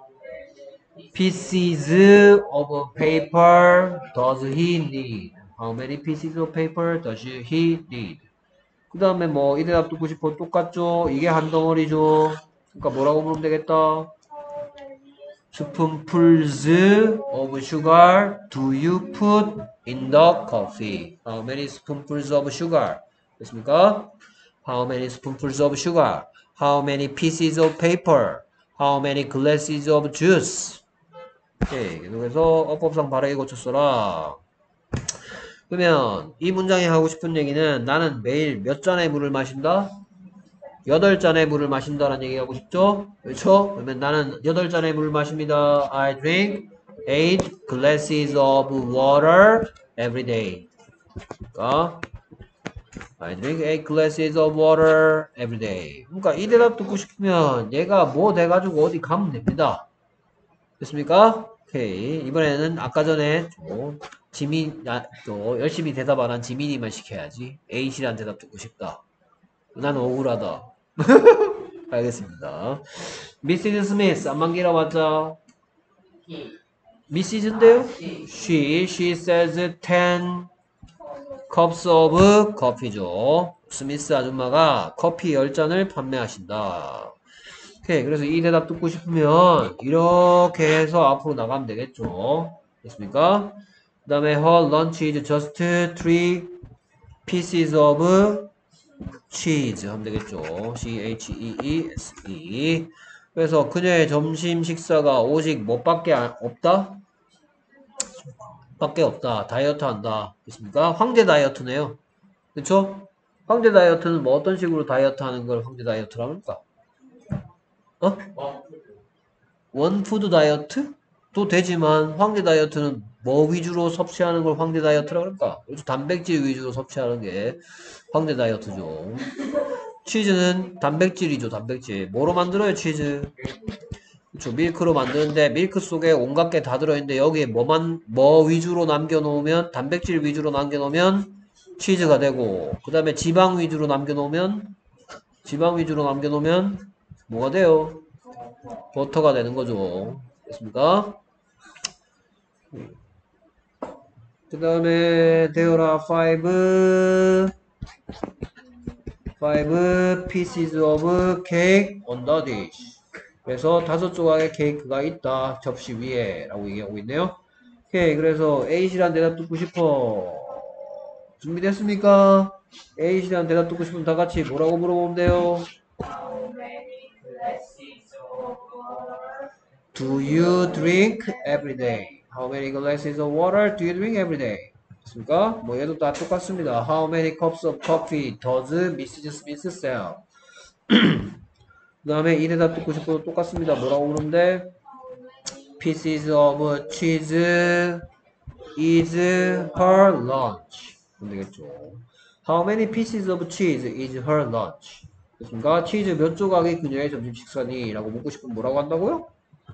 pieces of paper does he need? How many pieces of paper does he need? 그 다음에 뭐 이 대답 듣고 싶어 똑같죠? 이게 한 덩어리죠? 그러니까 뭐라고 부르면 되겠다? spoonfuls of sugar do you put in the coffee? How many spoonfuls of sugar? 됐습니까? How many spoonfuls of sugar? How many pieces of paper? How many glasses of juice? 오케이. 그래서 어법상 바르게 고쳐 써라. 그러면 이 문장이 하고 싶은 얘기는 나는 매일 몇 잔의 물을 마신다? 8잔의 물을 마신다라는 얘기 하고 싶죠? 그렇죠? 그러면 나는 8잔의 물을 마십니다. I drink 8 glasses of water every day. 그러니까 I drink 8 glasses of water every day. 그러니까 이 대답 듣고 싶으면 얘가 뭐 돼가지고 어디 가면 됩니다. 됐습니까? 오케이. 이번에는 아까 전에 또 열심히 대답 안 한 지민이만 시켜야지. A씨란 대답 듣고 싶다. 난 억울하다. 알겠습니다. 미시즈 스미스 안만기라 맞자. 미시즈인데요? She says 10 cups of coffee죠. 스미스 아줌마가 커피 10잔을 판매하신다. 오케이. 그래서 이 대답 듣고 싶으면 이렇게 해서 앞으로 나가면 되겠죠. 됐습니까? 그 다음에 her lunch is just 3 pieces of cheese 하면 되겠죠. cheese. 그래서 그녀의 점심 식사가 오직 뭐밖에 없다? 밖에 없다. 다이어트 한다. 됐습니까? 황제 다이어트네요. 그쵸? 황제 다이어트는 뭐 어떤 식으로 다이어트 하는 걸 황제 다이어트라고 할까? 어? 원푸드 다이어트도 되지만 황제 다이어트는 뭐 위주로 섭취하는 걸 황제 다이어트라고 할까? 그래서 단백질 위주로 섭취하는 게 황제 다이어트죠. 치즈는 단백질이죠, 단백질. 뭐로 만들어요, 치즈? 그쵸, 밀크로 만드는데 밀크 속에 온갖 게 다 들어있는데 여기에 뭐 위주로 남겨놓으면 단백질 위주로 남겨놓으면 치즈가 되고 그 다음에 지방 위주로 남겨놓으면 뭐가 돼요? 버터가 되는 거죠. 됐습니까? 그 다음에 there are five pieces of cake on the dish. 그래서 5조각의 케이크가 있다. 접시 위에 라고 얘기하고 있네요. 오케이. 그래서 A씨란 대답 듣고 싶어. 준비됐습니까? A씨란 대답 듣고 싶으면 다 같이 뭐라고 물어보면 돼요? Do you drink every day? How many glasses of water do you drink every day? 됐습니까? 뭐 얘도 다 똑같습니다. How many cups of coffee does Mrs. Smith sell? 그 다음에 이 대답 듣고 싶어도 똑같습니다. 뭐라고 물으는데 pieces of cheese is her lunch. 그럼 되겠죠. How many pieces of cheese is her lunch? 됐습니까? 치즈 몇 조각이 그녀의 점심 식사니? 라고 묻고 싶으면 뭐라고 한다고요?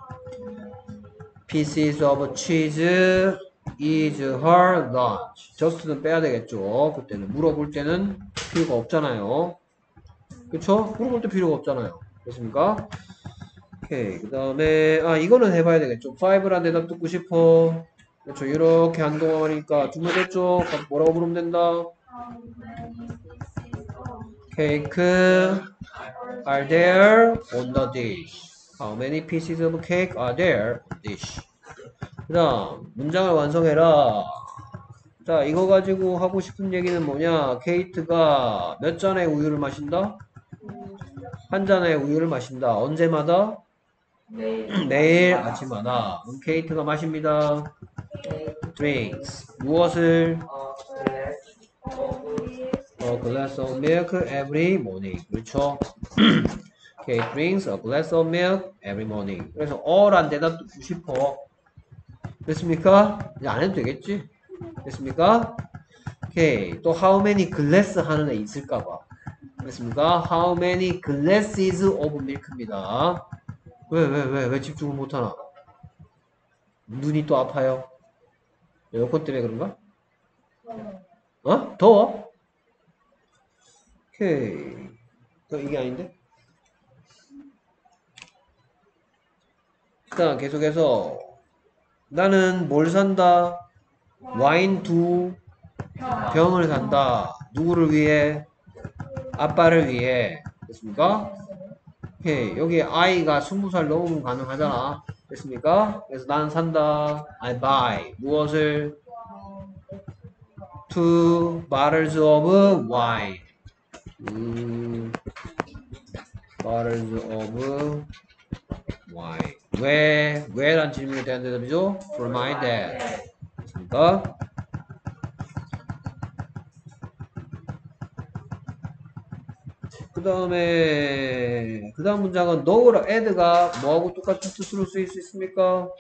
pieces of cheese is her lunch. just는 빼야 되겠죠. 그때는 물어볼 때는 필요가 없잖아요. 그쵸? 물어볼 때 필요가 없잖아요. 됐습니까? 오케이. 그 다음에 이거는 해봐야 되겠죠. 5란 대답 듣고 싶어. 그렇죠. 이렇게 한동안 하니까 준비됐죠? 뭐라고 물으면 된다? Cake are there on the dish? How many pieces of cake are there on the dish? 그 다음 문장을 완성해라. 자, 이거 가지고 하고 싶은 얘기는 뭐냐? 케이트가 몇 잔의 우유를 마신다? 한 잔의 우유를 마신다. 언제마다? 매일 아침마다. 케이트가 마십니다. drinks. 무엇을? A glass of milk every morning. 그렇죠? Kate drinks a glass of milk every morning. 그래서 어란 대답 듣고 싶어. 됐습니까? 이제 안 해도 되겠지? 됐습니까? 오케이. 또 how many glass 하는 애 있을까봐. 됐습니까? How many glasses of milk입니다. 왜 집중을 못하나? 눈이 또 아파요? 에어컨 때문에 그런가? 어? 더워? 오케이. 이게 아닌데? 일단 계속해서 나는 뭘 산다? 와인 2병을 산다. 누구를 위해? 아빠를 위해. 됐습니까? 오케이. 여기 I가 20살 넘으면 가능하잖아. 됐습니까? 그래서 나는 산다. I buy. 무엇을? 2 bottles of wine. bottles of wine. 왜란 질문에 대한 대답이죠? For my dad. 됐습니까? 그 다음 문장은 너랑 add가 뭐하고 똑같은 뜻으로 쓰일 수 있습니까?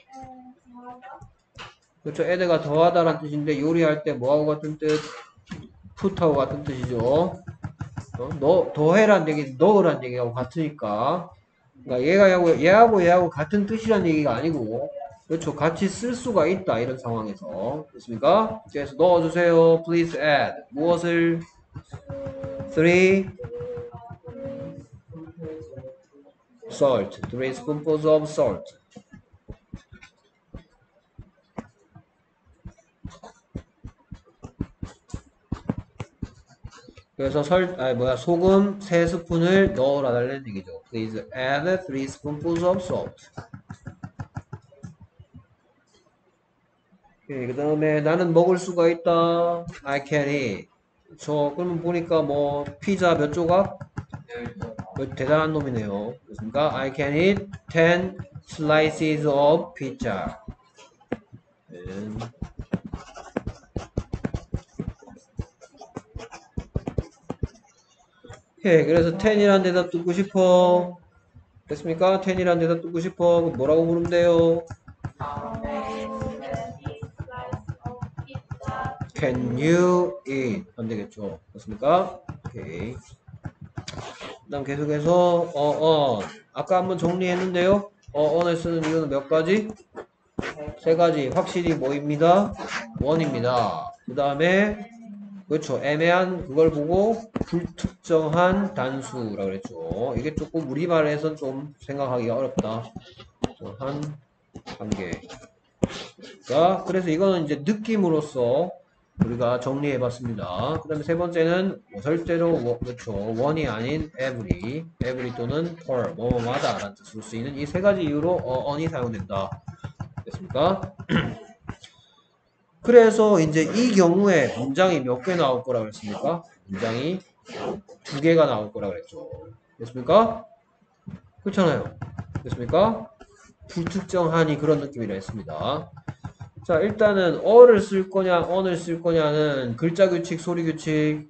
그렇죠. add가 더하다라는 뜻인데 요리할 때 뭐하고 같은 뜻? put하고 같은 뜻이죠. 더해란 얘기, 넣으란 얘기하고 같으니까. 그러니까 얘하고 같은 뜻이란 얘기가 아니고, 그렇죠. 같이 쓸 수가 있다. 이런 상황에서. 됐습니까? 그래서 넣어주세요. Please add. 무엇을? 3 salt. 3 spoonfuls of salt. 그래서 소금 3스푼을 넣어라 달라는 얘기죠. Please add 3 spoonfuls of salt. 그 다음에 나는 먹을 수가 있다. I can eat. 그러면 보니까 뭐 피자 몇 조각? 대단한 놈이네요. 그렇습니까? I can eat 10 slices of pizza. 오케이, 그래서 10이라는 대답 듣고 싶어. 됐습니까? 10이라는 대답 듣고 싶어. 그럼 뭐라고 물으면 돼요? Can you eat? 안 되겠죠. 됐습니까? 오케이. 그 다음 계속해서 아까 한번 정리했는데요. on을 쓰는 이유는 몇 가지? 3가지. 확실히 뭐입니다? 원입니다. 그 다음에 그렇죠. 애매한 그걸 보고 불특정한 단수라고 그랬죠. 이게 조금 우리말에선 좀 생각하기가 어렵다. 한 단계. 자, 그래서 이거는 이제 느낌으로써 우리가 정리해 봤습니다. 그 다음에 3번째는 절대로 그렇죠. 원이 아닌 every 또는 per, 뭐뭐마다 라는 뜻으로 쓰이는 이 3가지 이유로 on이 사용된다. 됐습니까? 그래서 이제 이 경우에 문장이 몇 개 나올 거라고 그랬습니까? 문장이 2개가 나올 거라고 그랬죠. 됐습니까? 그렇잖아요. 됐습니까? 불특정한이 그런 느낌이라 했습니다. 자, 일단은 어를 쓸 거냐, on을 쓸 거냐는 글자 규칙, 소리 규칙,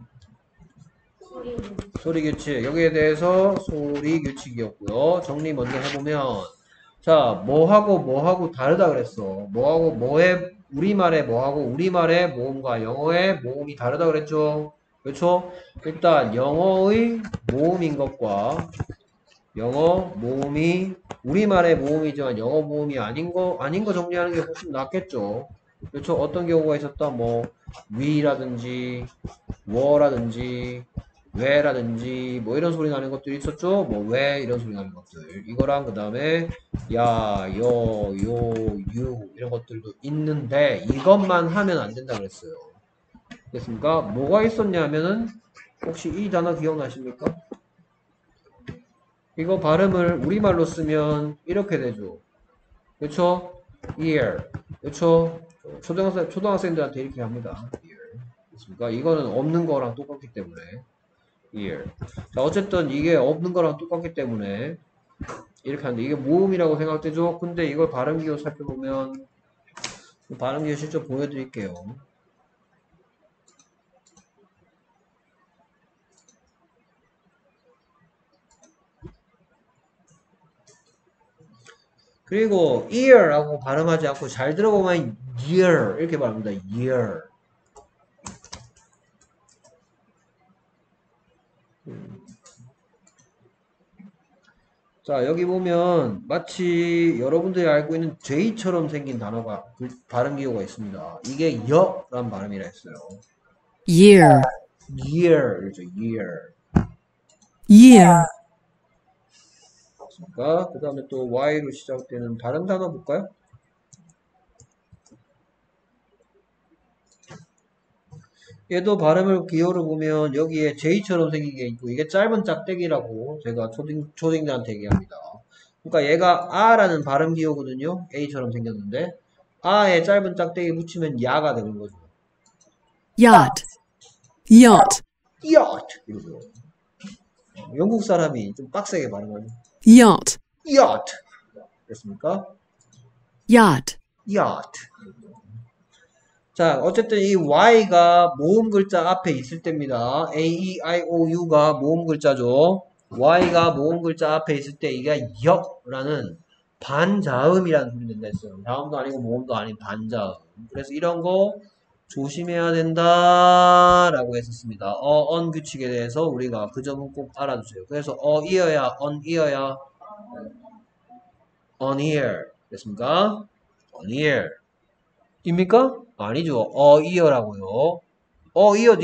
소리 규칙. 여기에 대해서 소리 규칙이었고요. 정리 먼저 해보면, 자, 뭐하고 다르다 그랬어. 뭐하고 뭐의 우리말의 뭐하고 우리말의 모음과 영어의 모음이 다르다 그랬죠. 그렇죠? 일단 영어의 모음인 것과 영어 모음이 우리말의 모음이지만 영어 모음이 아닌 거 정리하는 게 훨씬 낫겠죠. 그렇죠? 어떤 경우가 있었다. 뭐 위라든지 워라든지 왜라든지 뭐 이런 소리 나는 것들이 있었죠. 뭐 왜 이런 소리 나는 것들 이거랑 그 다음에 야, 요, 유 이런 것들도 있는데 이것만 하면 안 된다 그랬어요. 됐습니까? 뭐가 있었냐면은 혹시 이 단어 기억나십니까? 이거 발음을 우리말로 쓰면 이렇게 되죠. 그쵸? ear. 그쵸? 초등학생들한테 이렇게 합니다. ear. 됐습니까? 이거는 없는 거랑 똑같기 때문에. ear. 자, 어쨌든 이게 없는 거랑 똑같기 때문에 이렇게 하는데 이게 모음이라고 생각되죠? 근데 이걸 발음기호 살펴보면 발음기호 실제 보여드릴게요. 그리고 ear라고 발음하지 않고 잘 들어보면 year 이렇게 발음합니다. year. 자, 여기 보면 마치 여러분들이 알고 있는 J처럼 생긴 단어가 발음 기호가 있습니다. 이게 여란 발음이라 했어요. year, year죠, year. year, 그 다음에 또 Y로 시작되는 다른 단어 볼까요? 얘도 발음을 기호를 보면 여기에 J처럼 생긴 게 있고 이게 짧은 짝대기라고 제가 초딩들한테 얘기합니다. 그러니까 얘가 아라는 발음 기호거든요. A처럼 생겼는데 아에 짧은 짝대기 붙이면 야가 되는 거죠. yacht, yacht, yacht 이거죠. 영국 사람이 좀 빡세게 발음하죠. yacht, yacht 됐습니까? yacht, yacht. 자, 어쨌든 이 Y가 모음 글자 앞에 있을 때입니다. A, E, I, O, U가 모음 글자죠. Y가 모음 글자 앞에 있을 때 이게 역라는 반자음이라는 소리 낸다 했어요. 자음도 아니고 모음도 아닌 반자음. 그래서 이런 거 조심해야 된다라고 했었습니다. on 규칙에 대해서 우리가 그 점은 꼭 알아두세요. 그래서 ear야, on ear야, on ear 됐습니까? on ear 입니까? 아니죠. ear라고요. ear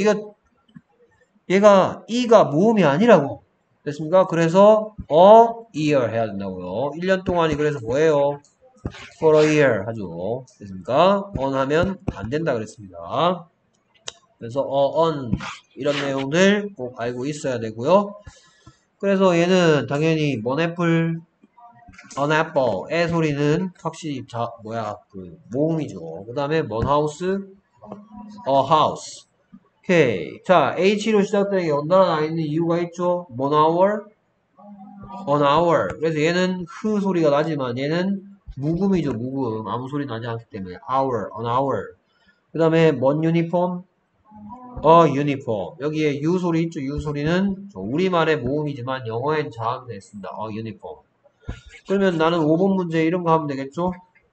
얘가 e가 모음이 아니라고 됐습니까? 그래서 ear 해야 된다고요. 1년 동안이 그래서 뭐예요? for a year 하죠. 됐습니까? on 하면 안 된다 그랬습니다. 그래서 on 이런 내용들 꼭 알고 있어야 되고요. 그래서 얘는 당연히 뭔 애플, an apple, 애 소리는 확실히 모음이죠. 그 다음에 뭔 하우스, a house. 오케이. 자, H로 시작되는 게 연달아 나 있는 이유가 있죠. 뭔 hour, an hour. 그래서 얘는 흐 소리가 나지만 얘는 무음이죠. 무음. 아무 소리 나지 않기 때문에 hour, an hour. 그 다음에 뭔 유니폼, 유니폼. 여기에 U 소리 있죠. U 소리는 우리말의 모음이지만 영어엔 자음됐습니다. 유니폼. 그러면 나는 5번 문제 이런 거 하면 되겠죠?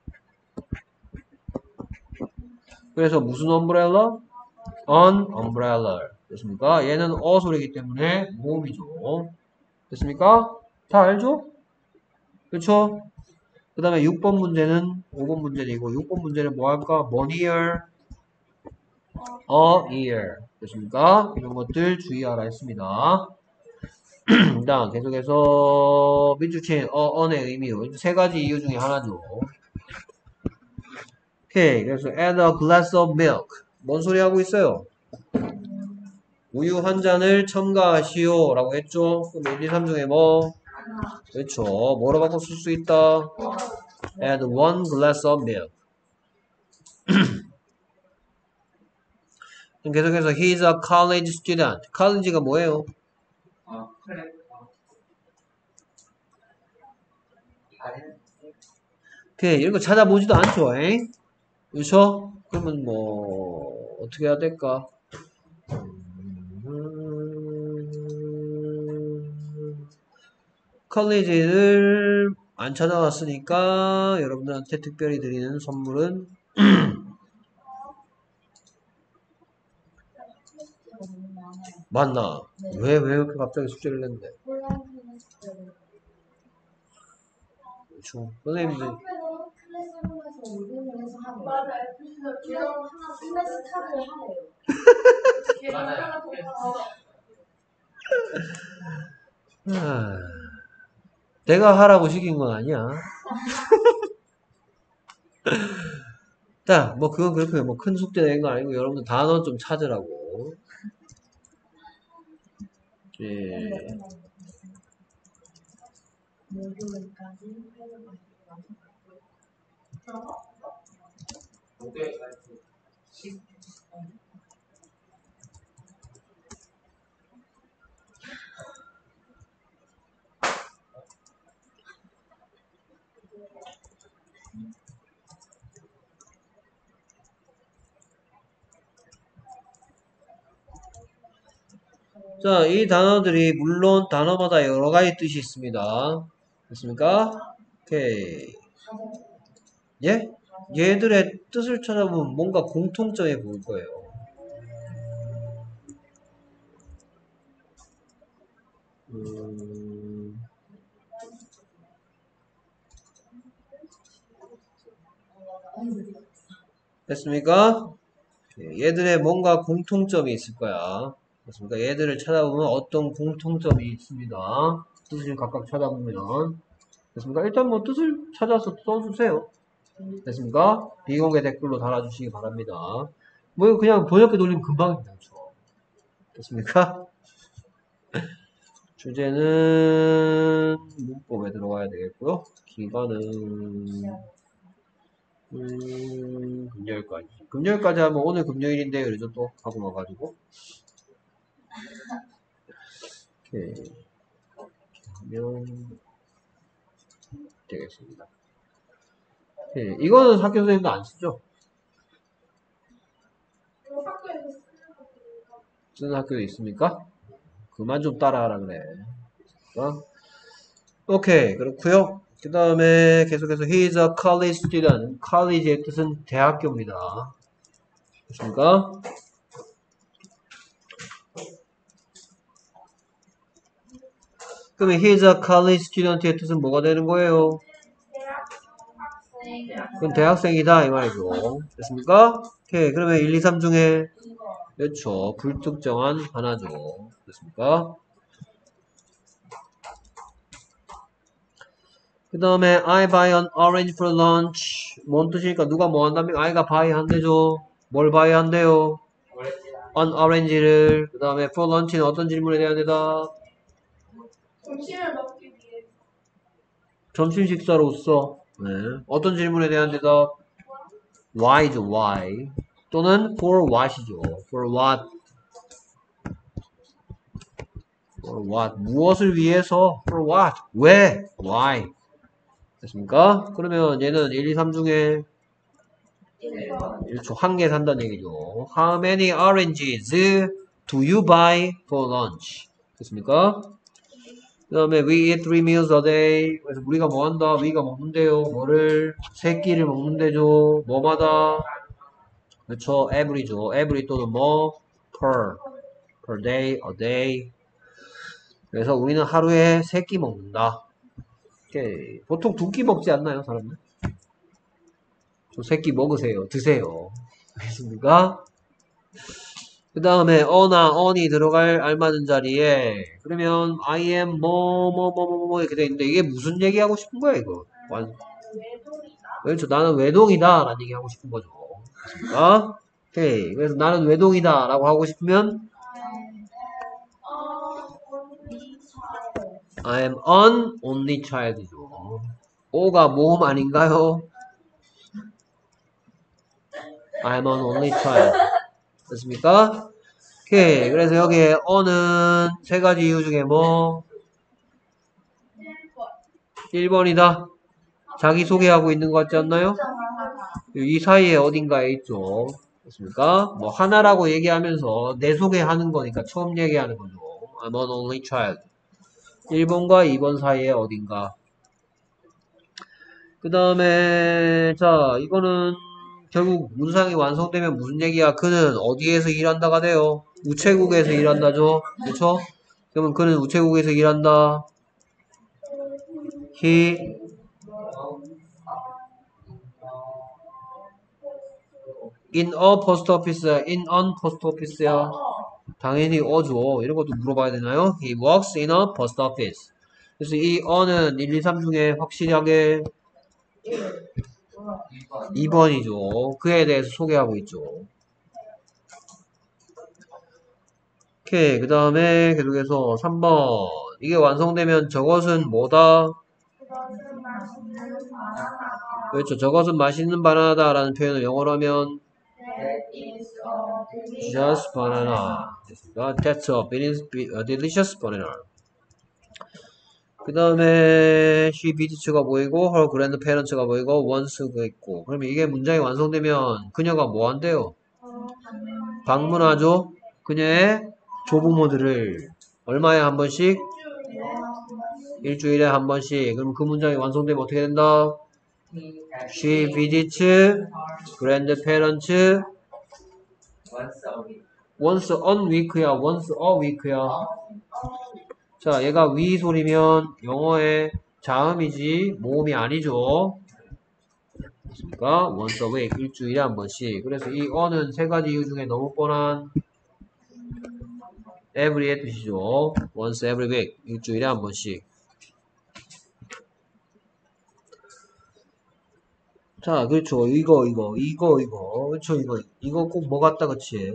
그래서 무슨 umbrella? An umbrella. 됐습니까? 얘는 소리이기 때문에 모음이죠. 됐습니까? 다 알죠? 그렇죠? 그 다음에 6번 문제는 5번 문제이고 6번 문제는 뭐 할까? One ear, a ear. 됐습니까? 이런 것들 주의하라 했습니다. 다음 계속해서 민주체인 on의 의미로 세 가지 이유 중에 하나죠. 오케이. 그래서 add a glass of milk. 뭔 소리 하고 있어요? 우유 한 잔을 첨가하시오 라고 했죠. 그럼 1, 2, 3 중에 뭐? 그렇죠. 뭐로 바꿔 쓸 수 있다? add one glass of milk. 그럼 계속해서 he is a college student. college가 뭐예요? 오케이. 이런 거 찾아보지도 않죠. 에잉? 그렇죠? 그러면 뭐 어떻게 해야 될까? 컬리지를 안 찾아왔으니까 여러분들한테 특별히 드리는 선물은 맞나? 왜 이렇게 갑자기 숙제를 냈는데? 그렇죠. 선생님들 학교에서 클래스룸에서 오븐을 해서 하네요. 맞아요. 그래서 클래스탑을 하래요. 맞아요. 내가 하라고 시킨 건 아니야. 자, 뭐 그건 그렇고요. 뭐 큰 숙제 낸 거 아니고 여러분들 단어 좀 찾으라고. 예. 자, 이 단어들이 물론 단어마다 여러 가지 뜻이 있습니다. 됐습니까? 오케이. 예? 얘들의 뜻을 찾아보면 뭔가 공통점이 보일 거예요. 됐습니까? 얘들의 뭔가 공통점이 있을 거야. 됐습니까? 얘들을 찾아보면 어떤 공통점이 있습니다. 뜻을 각각 찾아보면. 됐습니까? 일단 뭐 뜻을 찾아서 써주세요. 됐습니까? 비공개 댓글로 달아주시기 바랍니다. 뭐 그냥 번역기 돌리면 금방입니다. 됐습니까? 주제는 문법에 들어가야 되겠고요. 기간은 금요일까지. 금요일까지 하면 오늘 금요일인데 그래서 또 하고 와가지고 이렇게 하면 되겠습니다. 네, 이거는 학교 선생님도 안 쓰죠? 쓰는 학교도 있습니까? 그만 좀 따라하라 그래. 오케이, 그렇고요. 그 다음에 계속해서 he is a college student. college의 뜻은 대학교입니다. 됐습니까? 그러면 he is a college student의 뜻은 뭐가 되는 거예요? 그건 대학생이다 이 말이죠. 됐습니까? 오케이, 그러면 1, 2, 3 중에 그렇죠. 불특정한 하나죠. 됐습니까? 그 다음에 I buy an orange for lunch. 뭔 뜻이니까 누가 뭐 한다면 I가 buy 한대죠. 뭘 buy 한대요? on orange를 그 다음에 for lunch는 어떤 질문에 대한 대답? 점심을 먹기 위해. 점심 식사로서 네. 어떤 질문에 대한 대답? why죠 why 또는 for what이죠 for what for what 무엇을 위해서 for what 왜 why 됐습니까? 그러면 얘는 1, 2, 3 중에 1초 한 개 산다는 얘기죠. How many oranges do you buy for lunch? 됐습니까? 그 다음에 we eat 3 meals a day. 그래서 우리가 뭐 한다? we가 먹는데요. 뭐를? 세 끼를 먹는데죠. 뭐마다? 그렇죠. every죠. every 또는 뭐? per day, a day. 그래서 우리는 하루에 세 끼 먹는다. 오케이. 보통 2끼 먹지 않나요, 사람들? 저 새끼 먹으세요. 드세요. 알겠습니까? 그 다음에 어나 on이 들어갈 알맞은 자리에 그러면 I am 뭐 이렇게 돼 있는데 이게 무슨 얘기하고 싶은 거야 이거? 그렇죠. 나는 외동이다 라는 얘기 하고 싶은 거죠. 알겠습니까? 오케이. 그래서 나는 외동이다 라고 하고 싶으면 I am an only child이죠. O가 모음 아닌가요? I am an only child. 됐습니까? 오케이. 그래서 여기에 어는 세 가지 이유 중에 뭐? 1번이다. 자기 소개하고 있는 것 같지 않나요? 이 사이에 어딘가에 있죠. 됐습니까? 뭐 하나라고 얘기하면서 내 소개하는 거니까 처음 얘기하는 거죠. I'm an only child. 1번과 2번 사이에 어딘가. 그 다음에 자 이거는 결국 문상이 완성되면 무슨 얘기야? 그는 어디에서 일한다가 돼요? 우체국에서 일한다죠? 그렇죠? 그러면 그는 우체국에서 일한다. He in a post office, in an post office야. 당연히 어죠. 이런 것도 물어봐야 되나요? He works in a post office. 그래서 이 어는 1, 2, 3 중에 확실하게 2번이죠. 그에 대해서 소개하고 있죠. 오케이. 그 다음에 계속해서 3번. 이게 완성되면 저것은 뭐다? 그렇죠. 저것은 맛있는 바나나다 라는 표현을 영어로 하면 just banana. 됐습니다. That's a delicious banana. 그 다음에 she visits가 보이고 her grandparents가 보이고 once가 있고 그러면 이게 문장이 완성되면 그녀가 뭐 한대요? 방문하죠. 그녀의 조부모들을 얼마에 한 번씩? 일주일에 한 번씩. 그럼 그 문장이 완성되면 어떻게 된다? She visits grandparents once a week야, once a week야. 자, 얘가 위 소리면 영어의 자음이지 모음이 아니죠. 그러니까 once a week, 일주일에 한 번씩. 그래서 이 어는 세 가지 이유 중에 너무 뻔한 every의 뜻이죠. once every week, 일주일에 한 번씩. 자, 그렇죠. 이거. 그렇죠, 이거 꼭 뭐 같다, 그치?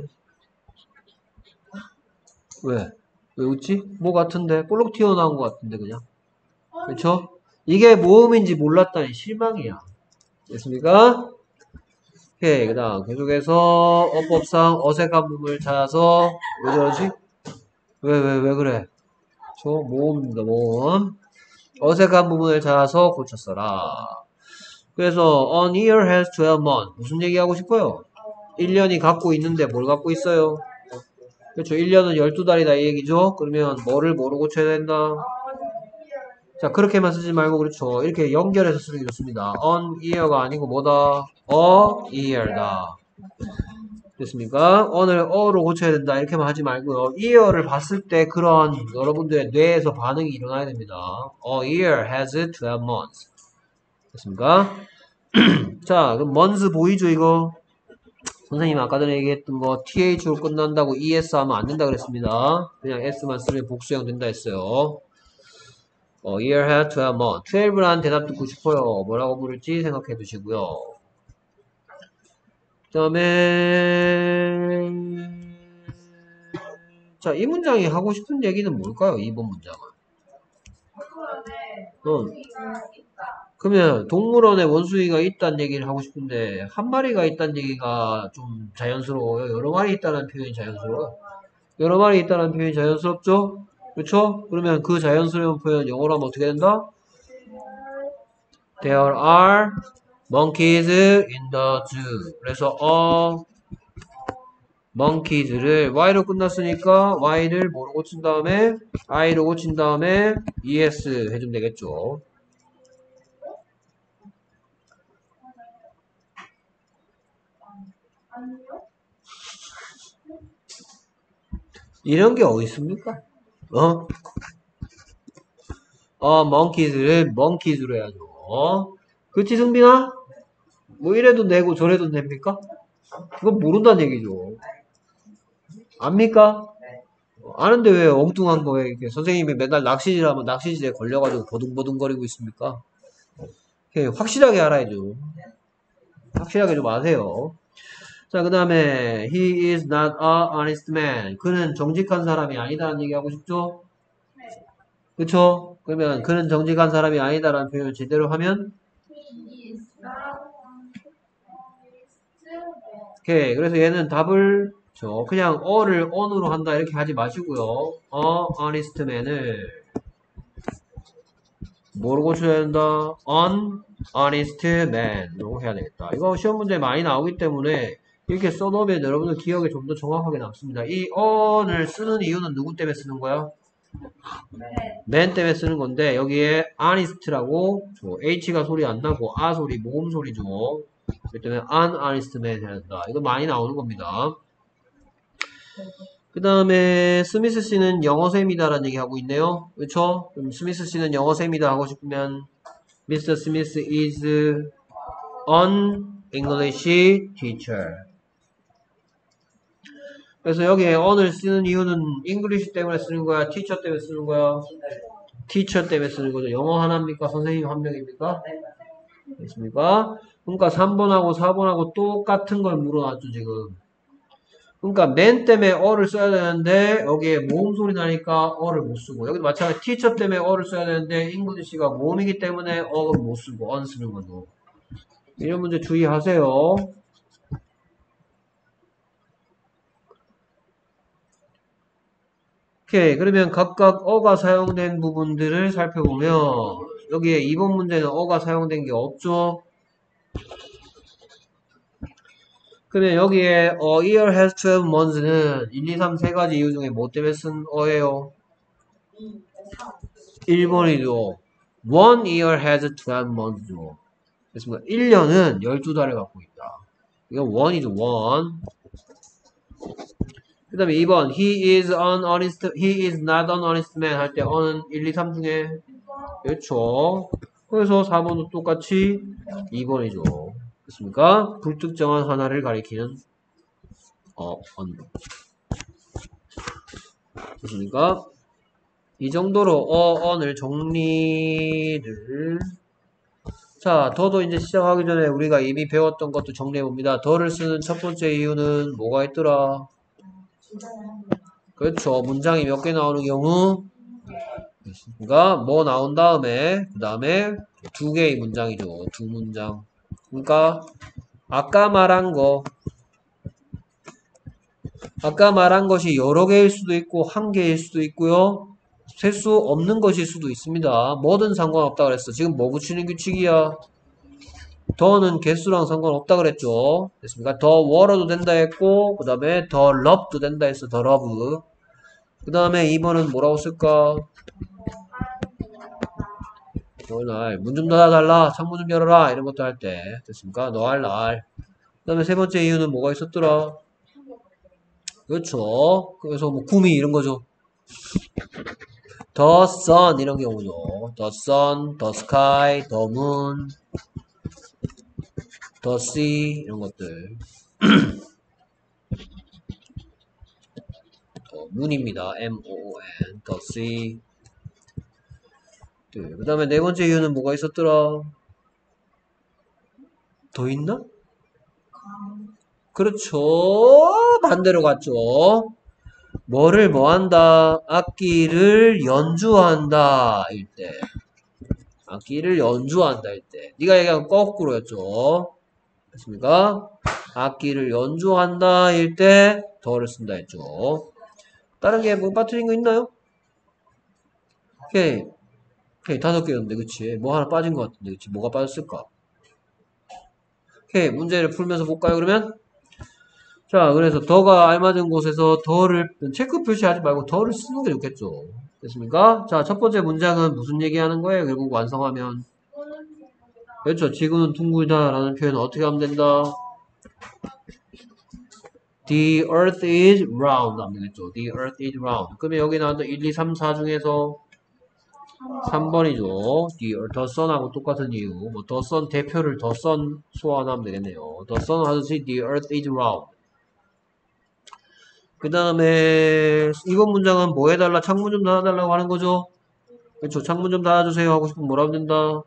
왜? 왜 웃지? 뭐 같은데? 볼록 튀어나온 것 같은데, 그냥. 그렇죠? 이게 모음인지 몰랐다니 실망이야. 됐습니까? 오케이. 그 다음, 계속해서 어법상 어색한 부분을 찾아서, 왜 저러지? 왜 그래? 저 모음입니다, 모음. 어색한 부분을 찾아서 고쳤어라. 그래서 an year has 12 months. 무슨 얘기하고 싶어요? 1년이 갖고 있는데 뭘 갖고 있어요? 그렇죠. 1년은 12달이다 이 얘기죠. 그러면 뭐를 뭐로 고쳐야 된다? 자, 그렇게만 쓰지 말고 그렇죠. 이렇게 연결해서 쓰는 게 좋습니다. an year가 아니고 뭐다? a year다. 됐습니까? an을 a로 고쳐야 된다. 이렇게만 하지 말고요. year를 봤을 때 그런 여러분들의 뇌에서 반응이 일어나야 됩니다. A year has 12 months. 됐습니까? 자, 그럼 months 보이죠, 이거? 선생님 아까 전에 얘기했던 거 th로 끝난다고 es 하면 안 된다 그랬습니다. 그냥 s만 쓰면 복수형 된다 했어요. year had 12 months. 12란 대답 듣고 싶어요. 뭐라고 부를지 생각해 두시고요. 그 다음에 자, 이 문장이 하고 싶은 얘기는 뭘까요? 2번 문장은. 동물원에 어. 원숭이가 있다. 그러면 동물원에 원숭이가 있다는 얘기를 하고 싶은데 한 마리가 있다는 얘기가 좀 자연스러워요. 여러 마리 있다는 표현이 자연스러워요. 여러 마리 있다는 표현이 자연스럽죠? 그렇죠? 그러면 그 자연스러운 표현 영어로 하면 어떻게 된다? There are monkeys in the zoo. 그래서 monkeys를 y로 끝났으니까 y를 뭐로 고친 다음에 i로 고친 다음에 es 해주면 되겠죠. 아니요. 이런 게 어디 있습니까? monkeys를 monkeys로 해야죠. 그치, 승빈아? 뭐 이래도 되고 저래도 됩니까? 그건 모른다는 얘기죠. 압니까? 아는데 왜 엉뚱한 거에 이렇게 선생님이 맨날 낚시질하면 낚시질에 걸려가지고 버둥버둥거리고 있습니까? 확실하게 알아야죠. 확실하게 좀 아세요. 자, 그 다음에 he is not a honest man. 그는 정직한 사람이 아니다라는 얘기 하고 싶죠? 그쵸? 그러면 그는 정직한 사람이 아니다라는 표현을 제대로 하면 He is not honest. 오케이. 그래서 얘는 답을 그냥 어를 on으로 한다 이렇게 하지 마시고요. honest man을 뭐로 고쳐야 된다? honest man으로 해야 되겠다. 이거 시험 문제 많이 나오기 때문에 이렇게 써놓으면 여러분들 기억에 좀 더 정확하게 남습니다. 이 on을 쓰는 이유는 누구 때문에 쓰는 거야? man 때문에 쓰는 건데 여기에 honest라고 h가 소리 안 나고 a 소리 모음 소리죠. 그렇기 때문에 honest man 해야 된다. 이거 많이 나오는 겁니다. 그 다음에 스미스 씨는 영어쌤이다라는 얘기 하고 있네요. 그렇죠? 그럼 스미스 씨는 영어쌤이다 하고 싶으면 Mr. Smith is an English teacher. 그래서 여기에 on을 쓰는 이유는 English 때문에 쓰는 거야? teacher 때문에 쓰는 거야? teacher 때문에 쓰는 거죠. 영어 하나입니까? 선생님 한 명입니까? 됐습니까? 그러니까 3번하고 4번하고 똑같은 걸 물어놨죠, 지금. 그러니까 man 때문에 어를 써야 되는데 여기에 모음 소리 나니까 어를 못 쓰고 여기도 마찬가지 teacher 때문에 어를 써야 되는데 English가 모음이기 때문에 어를 못 쓰고 on 쓰는 거죠. 이런 문제 주의하세요. 오케이. 그러면 각각 어가 사용된 부분들을 살펴보면 여기에 2번 문제는 어가 사용된 게 없죠. 그러면 여기에 year has 12 months는 1, 2, 3, 3가지 이유 중에 뭐 때문에 쓴 어예요? 1번이죠. One year has 12 months죠. 됐습니까? 1년은 12달을 갖고 있다. 이건 one이죠, one. 그 다음에 2번 he is not an honest man 할 때 on은 1, 2, 3 중에 그렇죠. 그래서 4번도 똑같이 2번이죠. 됐습니까? 불특정한 하나를 가리키는 on. 됐습니까? 이 정도로 on을 정리를 자, 더도 이제 시작하기 전에 우리가 이미 배웠던 것도 정리해봅니다. 더를 쓰는 첫 번째 이유는 뭐가 있더라? 그렇죠. 문장이 몇 개 나오는 경우 그러니까 뭐 나온 다음에 그 다음에 두 개의 문장이죠. 두 문장. 그러니까 아까 말한 것이 여러 개일 수도 있고 한 개일 수도 있고요. 셀 수 없는 것일 수도 있습니다. 뭐든 상관없다 그랬어. 지금 뭐 붙이는 규칙이야? 더는 개수랑 상관없다 그랬죠. 됐습니까? 더 워러도 된다 했고 그 다음에 더 러브도 된다 했어. 더 러브. 그 다음에 2번은 뭐라고 쓸까? 날 문 좀 닫아달라. 창문 좀 열어라. 이런 것도 할 때 됐습니까? 너 할 날. 그 다음에 세 번째 이유는 뭐가 있었더라? 그렇죠. 그래서 뭐 구미 이런 거죠. The sun 이런 경우죠. The sun, the sky, the moon, the sea 이런 것들. moon입니다. M-O-O-N, the sea. 그 다음에 네 번째 이유는 뭐가 있었더라? 더 있나? 그렇죠. 반대로 갔죠. 뭐를 뭐 한다? 악기를 연주한다. 일 때. 악기를 연주한다. 일 때. 네가 얘기한 거꾸로였죠. 됐습니까? 악기를 연주한다. 일 때 더를 쓴다 했죠. 다른 게 뭐 빠뜨린 거 있나요? 오케이. 오케이. 5개였는데, 그치? 뭐 하나 빠진 것 같은데, 그치? 뭐가 빠졌을까? 오케이. 문제를 풀면서 볼까요, 그러면? 자, 그래서 더가 알맞은 곳에서 더를, 체크 표시하지 말고 더를 쓰는 게 좋겠죠. 됐습니까? 자, 첫 번째 문장은 무슨 얘기하는 거예요? 결국 완성하면. 그렇죠. 지구는 둥글다 라는 표현은 어떻게 하면 된다? The earth is round 하면 되겠죠. The earth is round. 그러면 여기 나왔던 1, 2, 3, 4 중에서 3번이죠. The sun하고 똑같은 이유. 뭐, the sun 대표를 the sun 소환하면 되겠네요. The sun 하듯이 the earth is round. 그 다음에 이번 문장은 뭐 해달라? 창문 좀 닫아달라고 하는 거죠. 그렇죠. 창문 좀 닫아주세요 하고 싶으면 뭐라고 된다?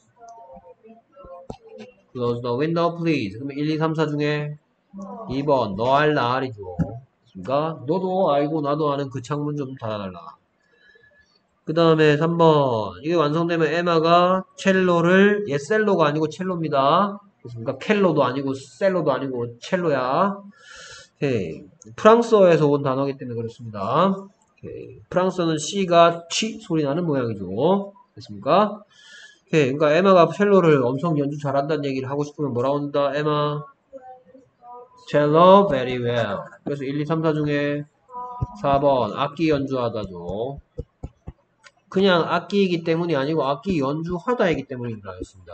Close the window please. 그러면 1, 2, 3, 4 중에 2번 너 알 나 알이죠. 그러니까 너도 알고 나도 아는 그 창문 좀 닫아달라. 그 다음에 3번 이게 완성되면 에마가 첼로를 얘 셀로가 아니고 첼로입니다. 그러니까 켈로도 아니고 셀로도 아니고 첼로야. 오케이. 프랑스어에서 온 단어이기 때문에 그렇습니다. 오케이. 프랑스어는 C가 취 소리 나는 모양이죠. 됐습니까? 오케이. 그러니까 에마가 첼로를 엄청 연주 잘한다는 얘기를 하고 싶으면 뭐라고 한다? 에마 cello very well. 그래서 1, 2, 3, 4 중에 4번 악기 연주하다죠. 그냥 악기이기 때문이 아니고 악기 연주하다이기 때문이라 했습니다.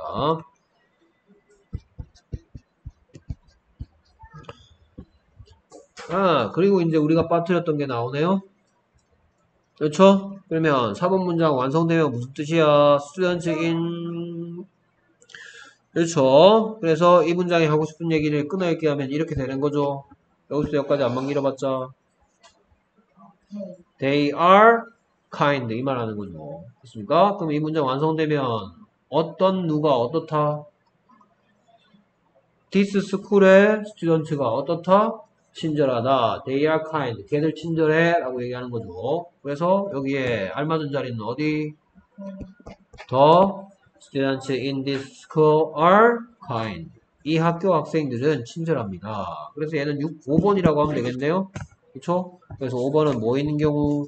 아, 그리고 이제 우리가 빠뜨렸던 게 나오네요. 그렇죠? 그러면 4번 문장 완성되면 무슨 뜻이야? students in 그렇죠? 그래서 이 문장이 하고 싶은 얘기를 끊어읽기 하면 이렇게 되는 거죠. 여기서 여기까지 안만 길어봤자 they are kind 이 말 하는 거죠. 됐습니까? 그럼 이 문장 완성되면 어떤 누가 어떻다? this school의 students가 어떻다? 친절하다. They are kind. 걔들 친절해. 라고 얘기하는 거죠. 그래서 여기에 알맞은 자리는 어디? The students in this school are kind. 이 학교 학생들은 친절합니다. 그래서 얘는 5번이라고 하면 되겠네요. 그쵸? 그래서 5번은 뭐 있는 경우?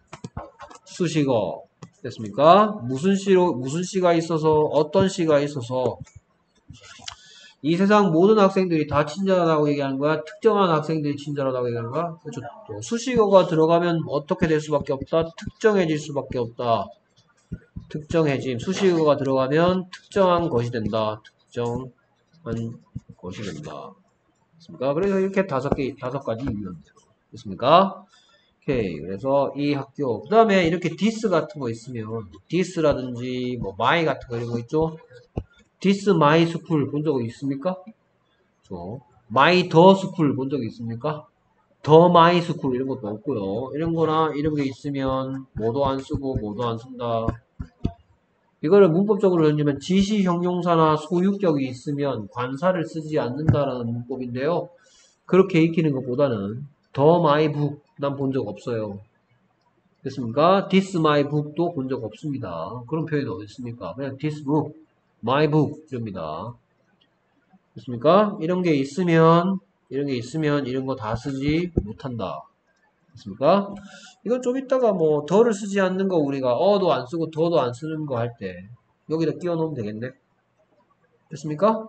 수식어. 됐습니까? 무슨 시가 있어서, 어떤 시가 있어서, 이 세상 모든 학생들이 다 친절하다고 얘기하는 거야? 특정한 학생들이 친절하다고 얘기하는 거야? 그렇죠. 또 수식어가 들어가면 어떻게 될 수밖에 없다? 특정해질 수밖에 없다. 특정해짐. 수식어가 들어가면 특정한 것이 된다. 특정한 것이 된다. 됐습니까? 그래서 이렇게 다섯 가지 이유입니다. 됐습니까? 오케이. 그래서 이 학교. 그 다음에 이렇게 this 같은 거 있으면, this라든지, 뭐, my 같은 거 이런 거 있죠? This my school 본 적 있습니까? my the school 본 적 있습니까? the my school 이런 것도 없고요. 이런 거나 이런 게 있으면 뭐도 안 쓰고 뭐도 안 쓴다. 이거를 문법적으로 연주면 지시 형용사나 소유격이 있으면 관사를 쓰지 않는다라는 문법인데요. 그렇게 익히는 것보다는 the my book 난 본 적 없어요. 됐습니까? this my book도 본 적 없습니다. 그런 표현이 어디 있습니까? 그냥 this book my book 이럽니다. 됐습니까? 이런 게 있으면 이런 거 다 쓰지 못한다. 됐습니까? 이건 좀 이따가 뭐 더를 쓰지 않는 거 우리가 어도 안 쓰고 더도 안 쓰는 거 할 때 여기다 끼워 놓으면 되겠네. 됐습니까?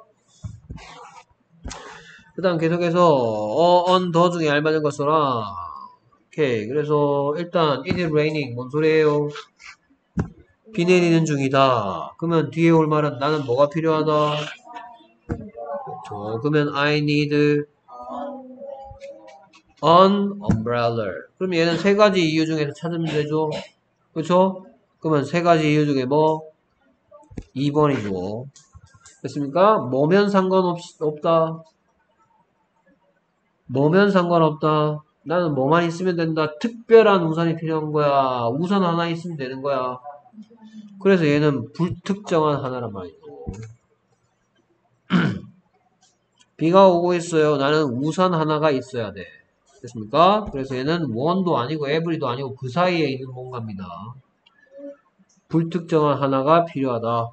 그 다음 계속해서 on 더 중에 알맞은 거 써라. 오케이. 그래서 일단 it is raining 뭔 소리예요? 비 내리는 중이다. 그러면 뒤에 올 말은 나는 뭐가 필요하다? 그렇죠. 그러면 I need an umbrella. 그럼 얘는 세 가지 이유 중에서 찾으면 되죠. 그렇죠? 그러면 세 가지 이유 중에 뭐? 2번이죠. 됐습니까? 뭐면 상관없다. 뭐면 상관없다. 나는 뭐만 있으면 된다. 특별한 우산이 필요한 거야. 우산 하나 있으면 되는 거야. 그래서 얘는 불특정한 하나란 말이죠. 비가 오고 있어요. 나는 우산 하나가 있어야 돼. 됐습니까? 그래서 얘는 one도 아니고 every도 아니고 그 사이에 있는 뭔가입니다. 불특정한 하나가 필요하다.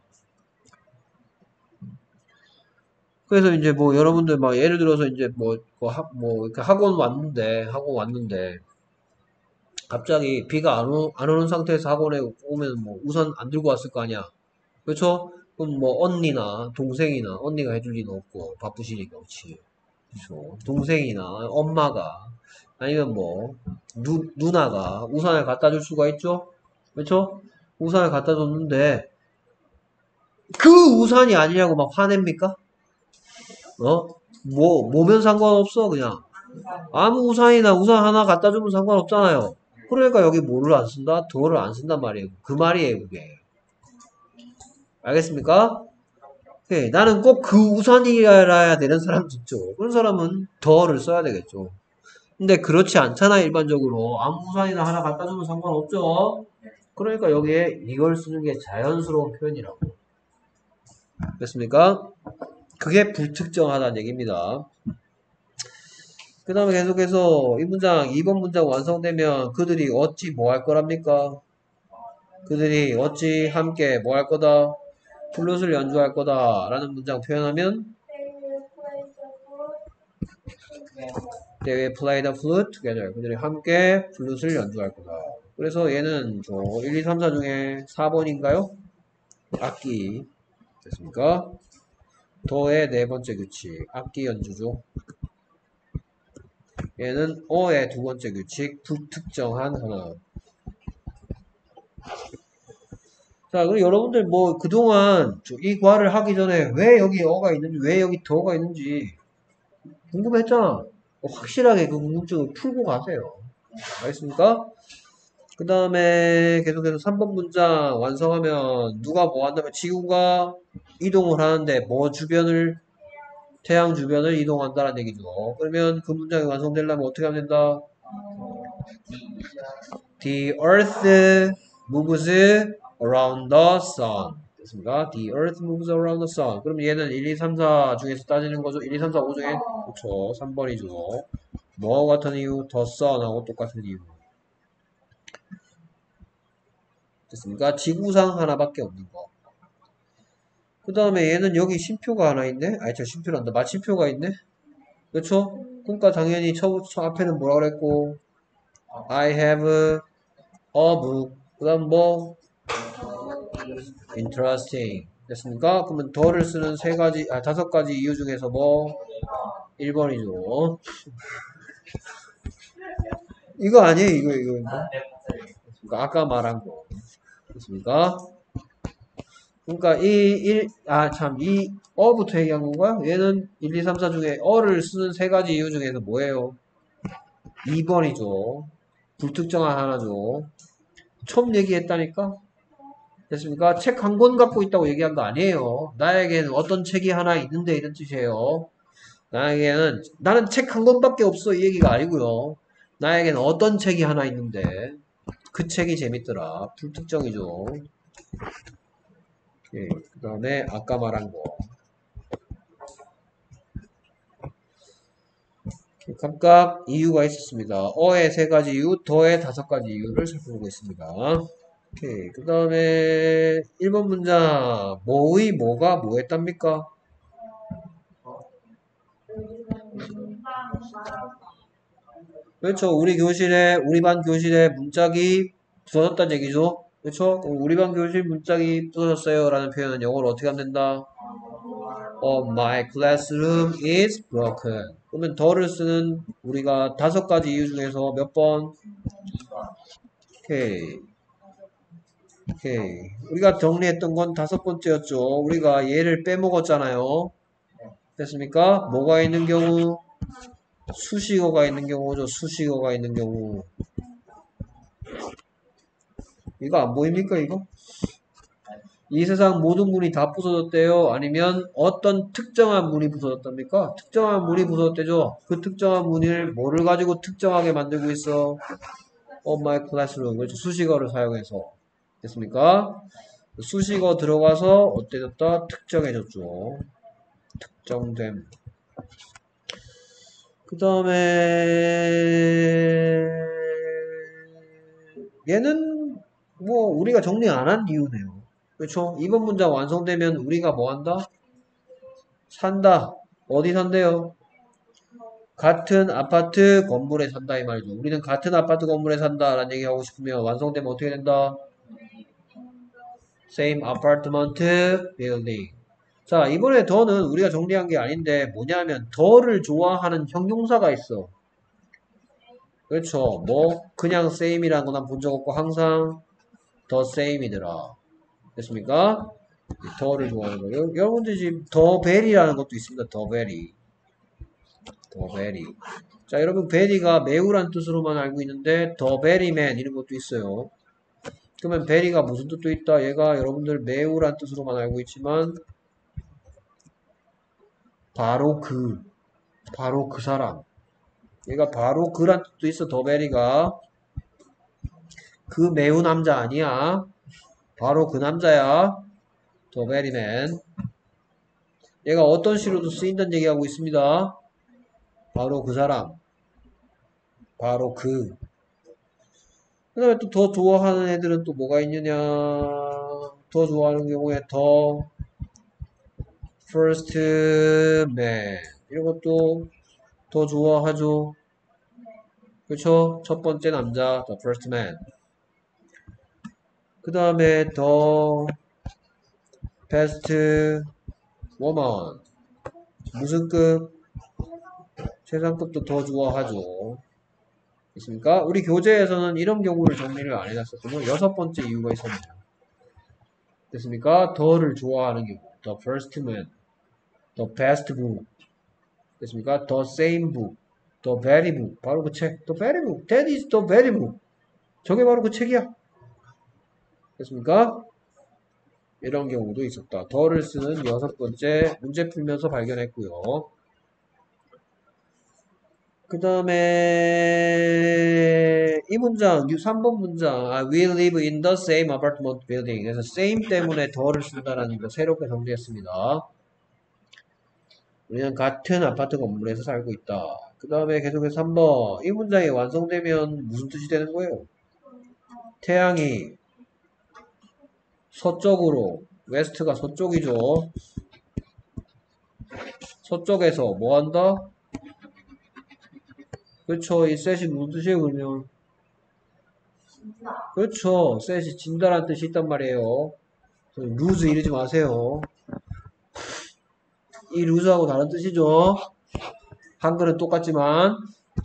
그래서 이제 뭐 여러분들 막 예를 들어서 이제 뭐 이렇게 학원 왔는데 갑자기 비가 안 오는 상태에서 학원에 오면 뭐 우산 안 들고 왔을 거 아니야. 그렇죠? 그럼 뭐 언니나 동생이나 언니가 해줄 리는 없고 바쁘시니까 그렇지. 그렇죠. 동생이나 엄마가 아니면 뭐 누나가 우산을 갖다 줄 수가 있죠. 그렇죠? 우산을 갖다 줬는데 그 우산이 아니냐고 막 화냅니까? 뭐면 상관없어 그냥 아무 우산이나 우산 하나 갖다 주면 상관없잖아요. 그러니까 여기 뭐를 안 쓴다? 더를 안 쓴단 말이에요. 그 말이에요 그게. 알겠습니까? 네, 나는 꼭 그 우산이라야 되는 사람도 있죠. 그런 사람은 더를 써야 되겠죠. 근데 그렇지 않잖아 일반적으로. 아무 우산이나 하나 갖다 주면 상관없죠. 그러니까 여기에 이걸 쓰는 게 자연스러운 표현이라고. 됐습니까? 그게 불특정하다는 얘기입니다. 그 다음에 계속해서 이 문장 2번 문장 완성되면 그들이 어찌 뭐 할 거랍니까? 그들이 어찌 함께 뭐 할 거다? 플룻을 연주할 거다 라는 문장 표현하면 They will play the flute together. 그들이 함께 플룻을 연주할 거다. 그래서 얘는 1, 2, 3, 4 중에 4번인가요? 악기 됐습니까? 더의 네 번째 규칙 악기 연주죠. 얘는 어의 두 번째 규칙 불특정한 하나. 자, 그럼 여러분들 뭐 그동안 이 과를 하기 전에 왜 여기 어가 있는지 왜 여기 더가 있는지 궁금했잖아. 확실하게 그 궁금증을 풀고 가세요. 알겠습니까? 그 다음에 계속해서 3번 문장 완성하면 누가 뭐 한다면 지구가 이동을 하는데 뭐 주변을 태양 주변을 이동한다는 얘기죠. 그러면 그 문장이 완성되려면 어떻게 하면 된다? The earth moves around the sun. 됐습니까? The earth moves around the sun. 그럼 얘는 1, 2, 3, 4 중에서 따지는 거죠? 1, 2, 3, 4, 5 중에? 그렇죠. 3번이죠. 뭐 같은 이유? the sun하고 똑같은 이유. 됐습니까? 지구상 하나밖에 없는 거. 그 다음에 얘는 여기 쉼표가 하나 있네? 아니, 저 쉼표란다. 마침표가 있네? 그렇죠? 그러니까 당연히 저 앞에는 뭐라 그랬고 I have a book. 그 다음 뭐? interesting. 됐습니까? 그러면 더를 쓰는 다섯 가지 이유 중에서 뭐? 1번이죠. 이거 아니에요, 이거. 그러니까 아까 말한 거. 됐습니까? 그러니까 이 어부터 얘기한 건가요? 얘는 1, 2, 3, 4 중에 어를 쓰는 세 가지 이유 중에서 뭐예요? 2번이죠. 불특정한 하나죠. 처음 얘기했다니까? 됐습니까? 책 한 권 갖고 있다고 얘기한 거 아니에요. 나에게는 어떤 책이 하나 있는데 이런 뜻이에요. 나는 책 한 권밖에 없어 이 얘기가 아니고요. 나에게는 어떤 책이 하나 있는데 그 책이 재밌더라. 불특정이죠. 예, 그 다음에 아까 말한 거. 각각 이유가 있었습니다. 어의 세 가지 이유, 더의 다섯 가지 이유를 살펴보고 있습니다. 오케이. 그 다음에 1번 문장. 뭐의 뭐가 뭐 했답니까? 그렇죠. 우리 반 교실에 문짝이 부서졌다는 얘기죠. 그렇죠? 우리 반 교실 문짝이 부서졌어요. 라는 표현은 영어로 어떻게 하면 된다? My classroom is broken. 그러면 더를 쓰는 우리가 다섯 가지 이유 중에서 몇 번? 오케이. 우리가 정리했던 건 다섯 번째였죠. 우리가 얘를 빼먹었잖아요. 됐습니까? 뭐가 있는 경우? 수식어가 있는 경우죠. 수식어가 있는 경우. 이거 안 보입니까, 이거? 이 세상 모든 문이 다 부서졌대요? 아니면 어떤 특정한 문이 부서졌답니까? 특정한 문이 부서졌대죠? 그 특정한 문을 뭐를 가지고 특정하게 만들고 있어? my classroom. 그렇죠. 수식어를 사용해서. 됐습니까? 수식어 들어가서 어때졌다? 특정해졌죠. 특정됨. 그 다음에 얘는 뭐 우리가 정리 안 한 이유네요. 그렇죠? 이번 문장 완성되면 우리가 뭐 한다? 산다. 어디 산대요? 같은 아파트 건물에 산다 이 말이죠. 우리는 같은 아파트 건물에 산다 라는 얘기 하고 싶으면 완성되면 어떻게 된다? Same apartment building. 자, 이번에 더는 우리가 정리한 게 아닌데 뭐냐면 더를 좋아하는 형용사가 있어. 그렇죠. 뭐 그냥 same이라는 건 난 본 적 없고 항상 the same이더라. 됐습니까? 더를 좋아하는 거예요. 여러분들 지금 더 베리라는 것도 있습니다. 더 베리. 더 베리. 자, 여러분 베리가 매우란 뜻으로만 알고 있는데 더 베리맨 이런 것도 있어요. 그러면 베리가 무슨 뜻도 있다? 얘가 여러분들 매우란 뜻으로만 알고 있지만 바로 그 사람. 얘가 바로 그란 뜻도 있어. 더 베리가 그 매우 남자 아니야. 바로 그 남자야. 더 베리맨. 얘가 어떤 시로도 쓰인다는 얘기하고 있습니다. 바로 그 사람. 바로 그. 그 다음에 또 더 좋아하는 애들은 또 뭐가 있느냐. 더 좋아하는 경우에 더 first man. 이런 것도 더 좋아하죠. 그렇죠? 첫 번째 남자, the first man. 그 다음에 더 best woman. 무슨 급? 최상급도 더 좋아하죠. 있습니까? 우리 교재에서는 이런 경우를 정리를 안 해놨었군요. 6번째 이유가 있었네요. 됐습니까? 더를 좋아하는 경우. The first man. The best book. 됐습니까? The same book. The very book. 바로 그 책. The very book. That is the very book. 저게 바로 그 책이야. 됐습니까? 이런 경우도 있었다. 더를 쓰는 6번째 문제 풀면서 발견했고요. 그 다음에 이 문장 3번 문장 We live in the same apartment building. 그래서 same 때문에 더를 쓴다라는 거 새롭게 정리했습니다. 우리는 같은 아파트 건물에서 살고 있다. 그 다음에 계속해서 3번 이 문장이 완성되면 무슨 뜻이 되는 거예요? 태양이 서쪽으로 웨스트가 서쪽이죠. 서쪽에서 뭐 한다? 그렇죠. 이 셋이 무슨 뜻이에요, 그러면? 그렇죠. 셋이 진다라는 뜻이 있단 말이에요. 루즈 이러지 마세요. 이 루즈하고 다른 뜻이죠. 한글은 똑같지만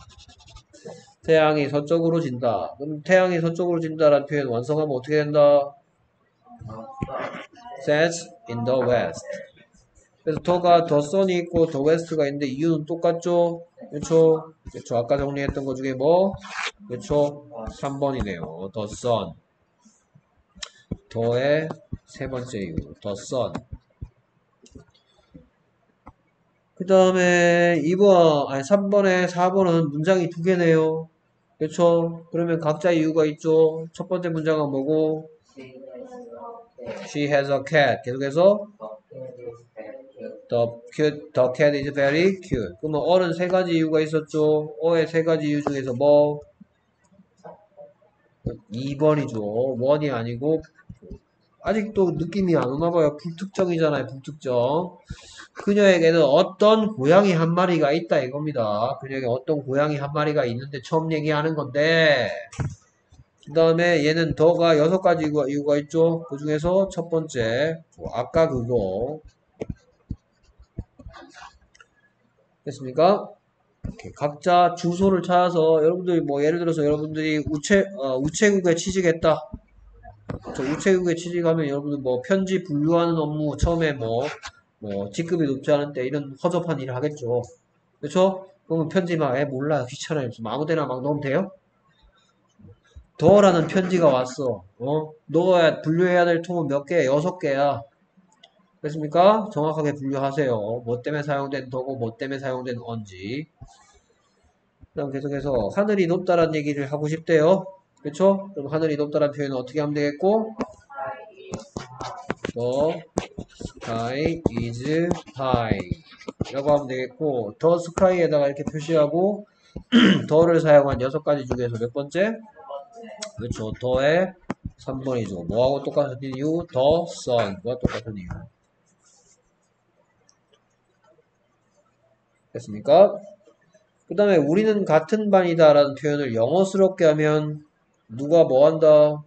태양이 서쪽으로 진다. 그럼 태양이 서쪽으로 진다라는 표현 완성하면 어떻게 된다? Sets in the west. 그래서 더가 더 선이 있고 더 웨스트가 있는데 이유는 똑같죠? 그렇죠? 그렇죠. 아까 정리했던 것 중에 뭐? 그렇죠? 3번이네요. 더 선. 더의 세 번째 이유. 더 선. 그 다음에 3번에 4번은 문장이 두 개네요. 그렇죠? 그러면 각자 이유가 있죠. 첫 번째 문장은 뭐고? She has a cat. 계속해서 The cat is very cute. 그러면 어는 세 가지 이유가 있었죠. 어의 세 가지 이유 중에서 뭐? 2번이죠. 원이 아니고 아직도 느낌이 안 오나봐요. 불특정이잖아요. 불특정. 그녀에게는 어떤 고양이 한 마리가 있다 이겁니다. 그녀에게 어떤 고양이 한 마리가 있는데 처음 얘기하는 건데 그 다음에 얘는 더가 6가지 이유가 있죠. 그 중에서 첫 번째 아까 그거 됐습니까? 이렇게 각자 주소를 찾아서 여러분들이 뭐 예를 들어서 여러분들이 우체국에 취직했다. 저 우체국에 취직하면 여러분들 뭐 편지 분류하는 업무 처음에 뭐 직급이 높지 않은 때 이런 허접한 일을 하겠죠. 그렇죠? 그러면 편지 막 몰라 귀찮아요. 아무데나 막 넣으면 돼요? 더라는 편지가 왔어. 너가 분류해야 될 통은 몇 개? 6개야. 됐습니까? 정확하게 분류하세요. 뭐 때문에 사용된 더고 뭐 때문에 사용된 언지. 그 다음 계속해서 하늘이 높다라는 얘기를 하고 싶대요. 그렇죠? 그럼 하늘이 높다라는 표현은 어떻게 하면 되겠고? 더 sky is high 라고 하면 되겠고, the sky에다가 이렇게 표시하고 더를 사용한 6가지 중에서 몇 번째? 그렇죠. 더의 3번이죠. 뭐하고 똑같은 이유? the sun과 똑같은 이유. 됐습니까? 그 다음에 우리는 같은 반이다 라는 표현을 영어스럽게 하면 누가 뭐 한다?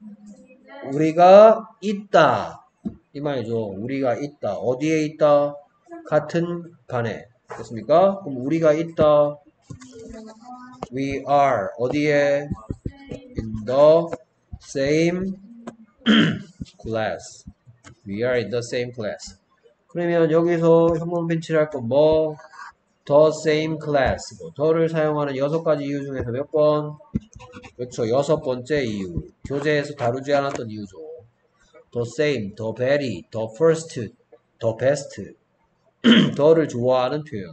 우리가 있다. 이 말이죠. 우리가 있다. 어디에 있다? 같은 반에. 됐습니까? 그럼 우리가 있다. We are. 어디에? In the same class. We are in the same class. 그러면 여기서 현문 벤치를 할 건 뭐? The same class. 더를 사용하는 6가지 이유 중에서 몇 번? 그렇죠. 6번째 이유. 교재에서 다루지 않았던 이유죠. The same, the very, the first, the best. 더를 좋아하는 표현.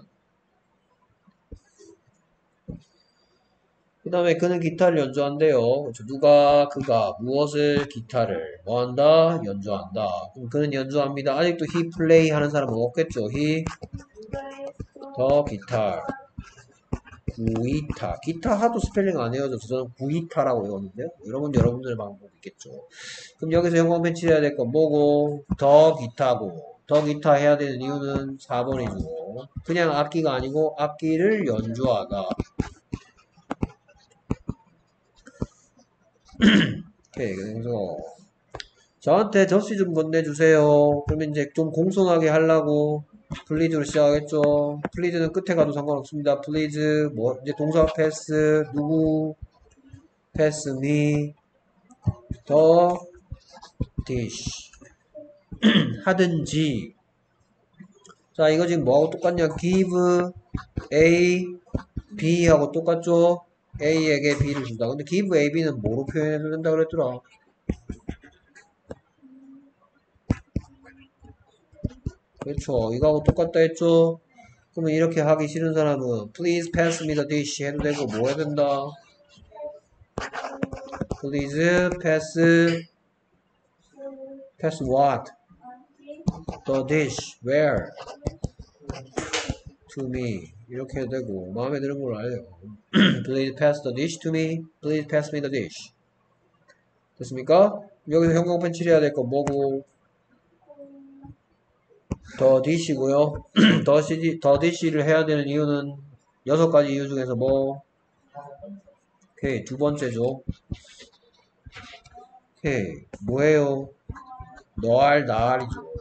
그 다음에 그는 기타를 연주한대요. 그렇죠. 누가, 그가, 무엇을, 기타를, 뭐한다? 연주한다. 그럼 그는 연주합니다. 아직도 he play 하는 사람은 없겠죠. he, the guitar. 구이타. 기타 하도 스펠링 안 헤어져서 저는 구이타라고 외웠는데요. 여러분들 방법 있겠죠. 그럼 여기서 영광 배치해야 될 건 뭐고? 더 기타고. 더 기타 해야 되는 이유는 4번이고. 그냥 악기가 아니고 악기를 연주하다. 오케이. 그래서 저한테 접시 좀 건네주세요. 그러면 이제 좀 공손하게 하려고 플리즈로 시작하겠죠. 플리즈는 끝에 가도 상관없습니다. 플리즈 뭐 이제 동사 패스 누구 패스 me the dish 하든지. 자 이거 지금 뭐하고 똑같냐? give A B 하고 똑같죠? A에게 B를 준다. 근데 give A B는 뭐로 표현해도 된다 그랬더라? 그렇죠. 이거하고 똑같다 했죠? 그러면 이렇게 하기 싫은 사람은 please pass me the dish 해도 되고 뭐 해야 된다? please pass what? the dish where? to me 이렇게 해도 되고 마음에 드는 걸로 알려요. please pass the dish to me. please pass me the dish. 됐습니까? 여기서 형광펜 칠해야 될 건 뭐고? 더 dish고요. 더 dish를 해야 되는 이유는 6가지 이유 중에서 뭐? 오케이, 두 번째죠. 오케이, 뭐예요? 너알 나알이죠.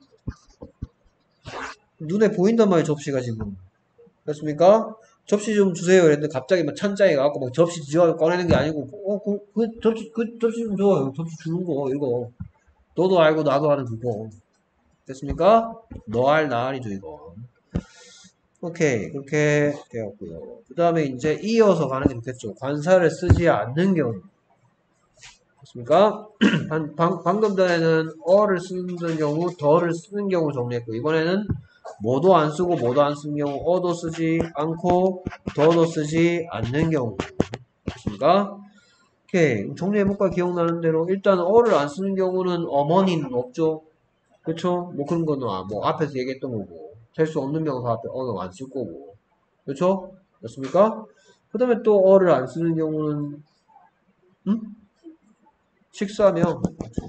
눈에 보인단 말이에요, 접시가 지금. 됐습니까? 접시 좀 주세요. 이랬는데 갑자기 막 찬장에 가갖고 막 접시 지어 꺼내는 게 아니고, 접시 좀 줘. 접시 주는 거, 이거. 너도 알고 나도 아는 그거. 됐습니까? 너알 나알이죠 이거. 오케이 그렇게 되었고요. 그 다음에 이제 이어서 가는 게 좋겠죠. 관사를 쓰지 않는 경우. 됐습니까? 방금 전에는 어를 쓰는 경우, 더를 쓰는 경우 정리했고 이번에는 뭐도 안 쓰고 뭐도 안 쓰는 경우, 어도 쓰지 않고 더도 쓰지 않는 경우. 됐습니까? 오케이 정리해볼까? 기억나는 대로 일단 어를 안 쓰는 경우는 어머니는 없죠. 그쵸? 뭐 그런 거는 뭐 앞에서 얘기했던 거고 될 수 없는 명사 앞에 어는 안 쓸 거고 그쵸? 맞습니까? 그 다음에 또 어를 안 쓰는 경우는 식사명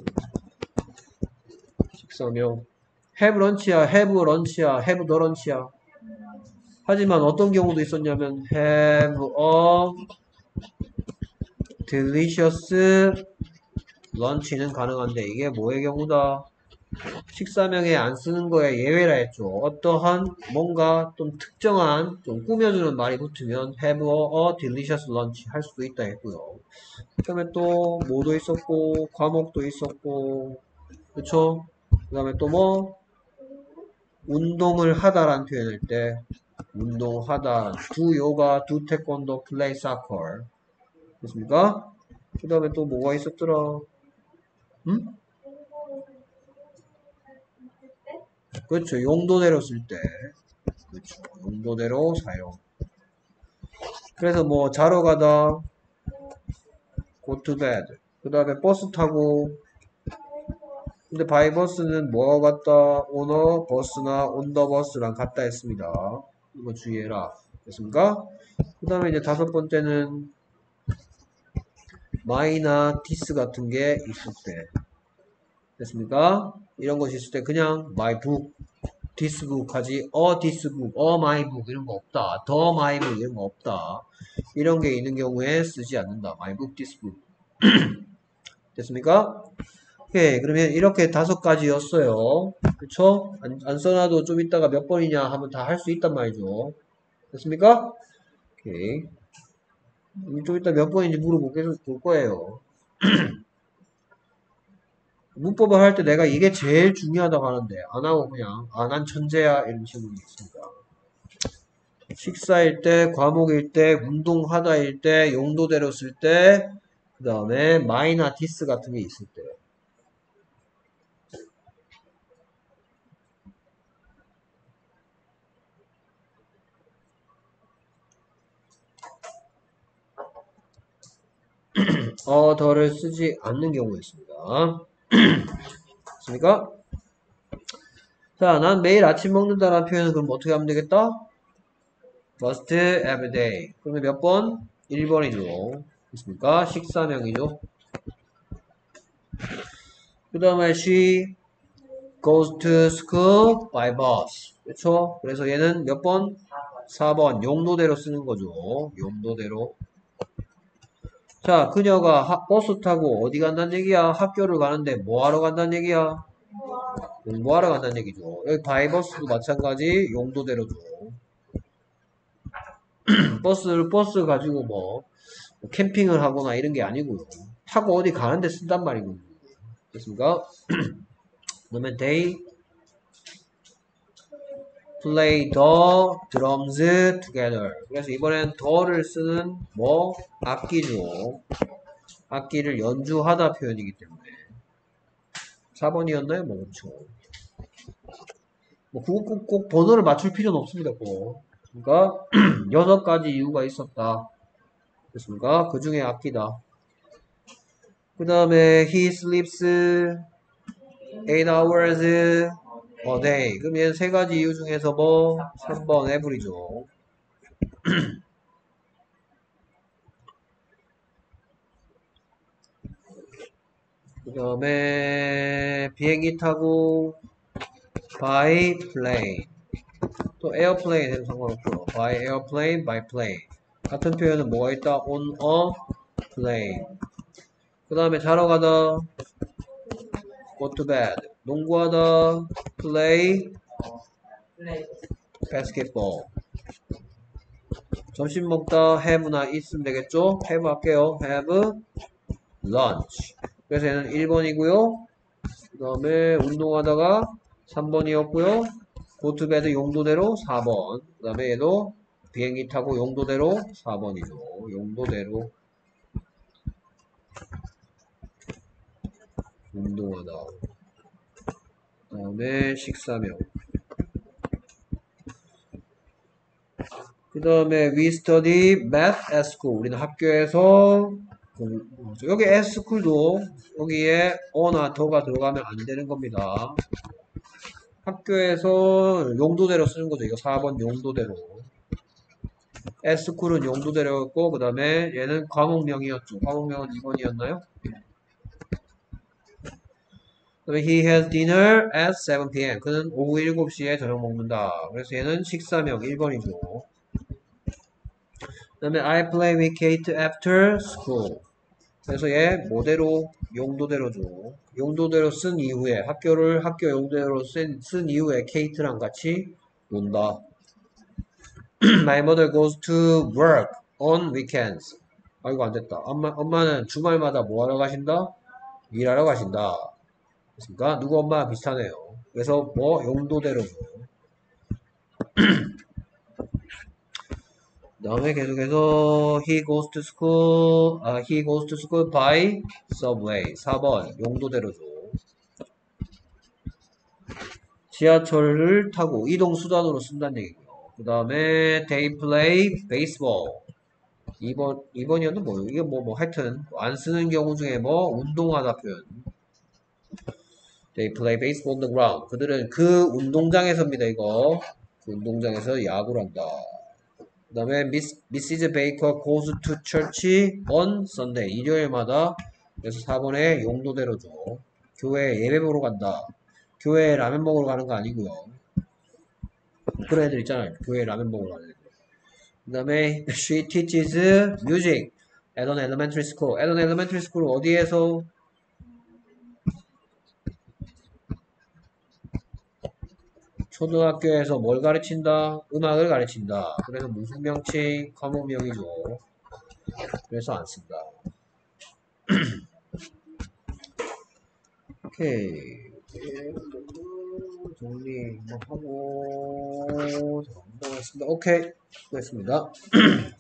have lunch야 have lunch야 have the lunch야. 하지만 어떤 경우도 있었냐면 have a delicious lunch는 가능한데 이게 뭐의 경우다? 식사명에 안 쓰는 거에 예외라 했죠. 어떠한 뭔가 좀 특정한 좀 꾸며주는 말이 붙으면 have a delicious lunch 할 수도 있다 했고요. 그 다음에 또 뭐도 있었고 과목도 있었고 그쵸? 그 다음에 또 뭐 운동을 하다라는 표현일 때 운동하다 do yoga, do taekwondo, play soccer 됐습니까? 그 다음에 또 뭐가 있었더라? 그렇죠. 용도대로 쓸 때. 그렇죠. 용도대로 사용. 그래서 뭐 자러 가다 go to bed. 그 다음에 버스 타고 근데 by bus는 뭐가 같다? on a bus나 on the bus랑 같다 했습니다. 이거 주의해라. 됐습니까? 그 다음에 이제 다섯 번째는 my나 this 같은 게 있을 때. 됐습니까? 이런 것이 있을 때 그냥 my book, this book 하지 this book, my book 이런 거 없다. the my book 이런 거 없다. 이런 게 있는 경우에 쓰지 않는다. my book, this book. 됐습니까? 오케이. 그러면 이렇게 다섯 가지였어요. 그쵸? 안 써놔도 좀 이따가 몇 번이냐 하면 다 할 수 있단 말이죠. 됐습니까? 오케이. 좀 이따 몇 번인지 물어볼 계속 볼 거예요. 문법을 할 때 내가 이게 제일 중요하다고 하는데 안 하고 그냥 난 천재야 이런 식으로 있습니다. 식사일 때, 과목일 때, 운동하다일 때, 용도대로 쓸 때, 그 다음에 my나 this 같은 게 있을 때. 더를 쓰지 않는 경우였습니다. 됐습니까? 자, 난 매일 아침 먹는다라는 표현은 그럼 어떻게 하면 되겠다? must every day. 그러면 몇 번? 1번이죠. 됐습니까? 식사명이죠. 그 다음에 she goes to school by bus. 그렇죠? 그래서 얘는 몇 번? 4번. 용도대로 쓰는 거죠. 용도대로. 자, 그녀가 버스 타고 어디 간다는 얘기야? 학교를 가는데 뭐 하러 간다는 얘기야? 공부하러 간다는 얘기죠. 여기 바이버스도 마찬가지 용도대로죠. 버스 가지고 뭐 캠핑을 하거나 이런 게 아니고요. 타고 어디 가는데 쓴단 말이거든요. 됐습니까? 그러면 they play the drums together. 그래서 이번엔 the를 쓰는 뭐 악기죠. 악기를 연주하다 표현이기 때문에 4번이었나요? 뭐 그렇죠. 뭐 그거 꼭 번호를 맞출 필요는 없습니다. 꼭. 그러니까 6가지 이유가 있었다. 됐습니까? 그 중에 악기다. 그 다음에 he sleeps 8 hours a day. 그럼 얘는 3가지 이유 중에서 뭐 3번 every죠. 그 다음에 비행기 타고 by plane. 또 airplane에는 상관없고요. by airplane, by plane. 같은 표현은 뭐가 있다? on a plane. 그 다음에 자러 가다 go to bed. 농구하다 play basketball. 점심 먹다 have나 eat으면 되겠죠? have 할게요. have lunch. 그래서 얘는 1번이고요. 그 다음에 운동하다가 3번이었고요. go to bed 용도대로 4번. 그 다음에 얘도 비행기 타고 용도대로 4번이죠. 용도대로 운동하다. 그 다음에 식사명. 그 다음에 we study math at school. 우리는 학교에서 여기 at school도 여기에 어나 더가 들어가면 안 되는 겁니다. 학교에서 용도대로 쓰는 거죠. 이거 4번 용도대로. at school은 용도대로였고 그 다음에 얘는 과목명이었죠. 과목명은 2번이었나요? 그 다음에 he has dinner at 7 p.m. 그는 오후 7시에 저녁 먹는다. 그래서 얘는 식사명 1번이죠. 그 다음에 I play with Kate after school. 그래서 얘 뭐대로? 용도대로죠. 용도대로 쓴 이후에 학교 용도대로 쓴 이후에 케이트랑 같이 논다. My mother goes to work on weekends. 아이고 안됐다. 엄마는 주말마다 뭐 하러 가신다? 일하러 가신다. 그렇습니까? 누구 엄마랑 비슷하네요. 그래서 뭐 용도대로죠. 그 다음에 계속해서 he goes to school by subway. 4번 용도대로죠. 지하철을 타고 이동수단으로 쓴다는 얘기고요. 그 다음에 they play baseball. 2번이었나 뭐요? 이게 뭐 하여튼 안 쓰는 경우 중에 뭐 운동하다 표현. They play baseball on the ground. 그들은 그 운동장에서입니다. 이거 그 운동장에서 야구를 한다. 그 다음에 Mrs. Baker goes to church on Sunday. 일요일마다. 그래서 4번에 용도대로 줘. 교회에 예배 보러 간다. 교회에 라면 먹으러 가는 거 아니고요. 그런 애들 있잖아요. 교회에 라면 먹으러 가는 애들. 그 다음에 She teaches music at an elementary school. at an elementary school 어디에서? 초등학교에서 뭘 가르친다? 음악을 가르친다. 그래서 무슨 명칭? 과목명이죠. 그래서 안 쓴다. 오케이. 정리 하고 넘어가겠습니다. 오케이. 수고했습니다.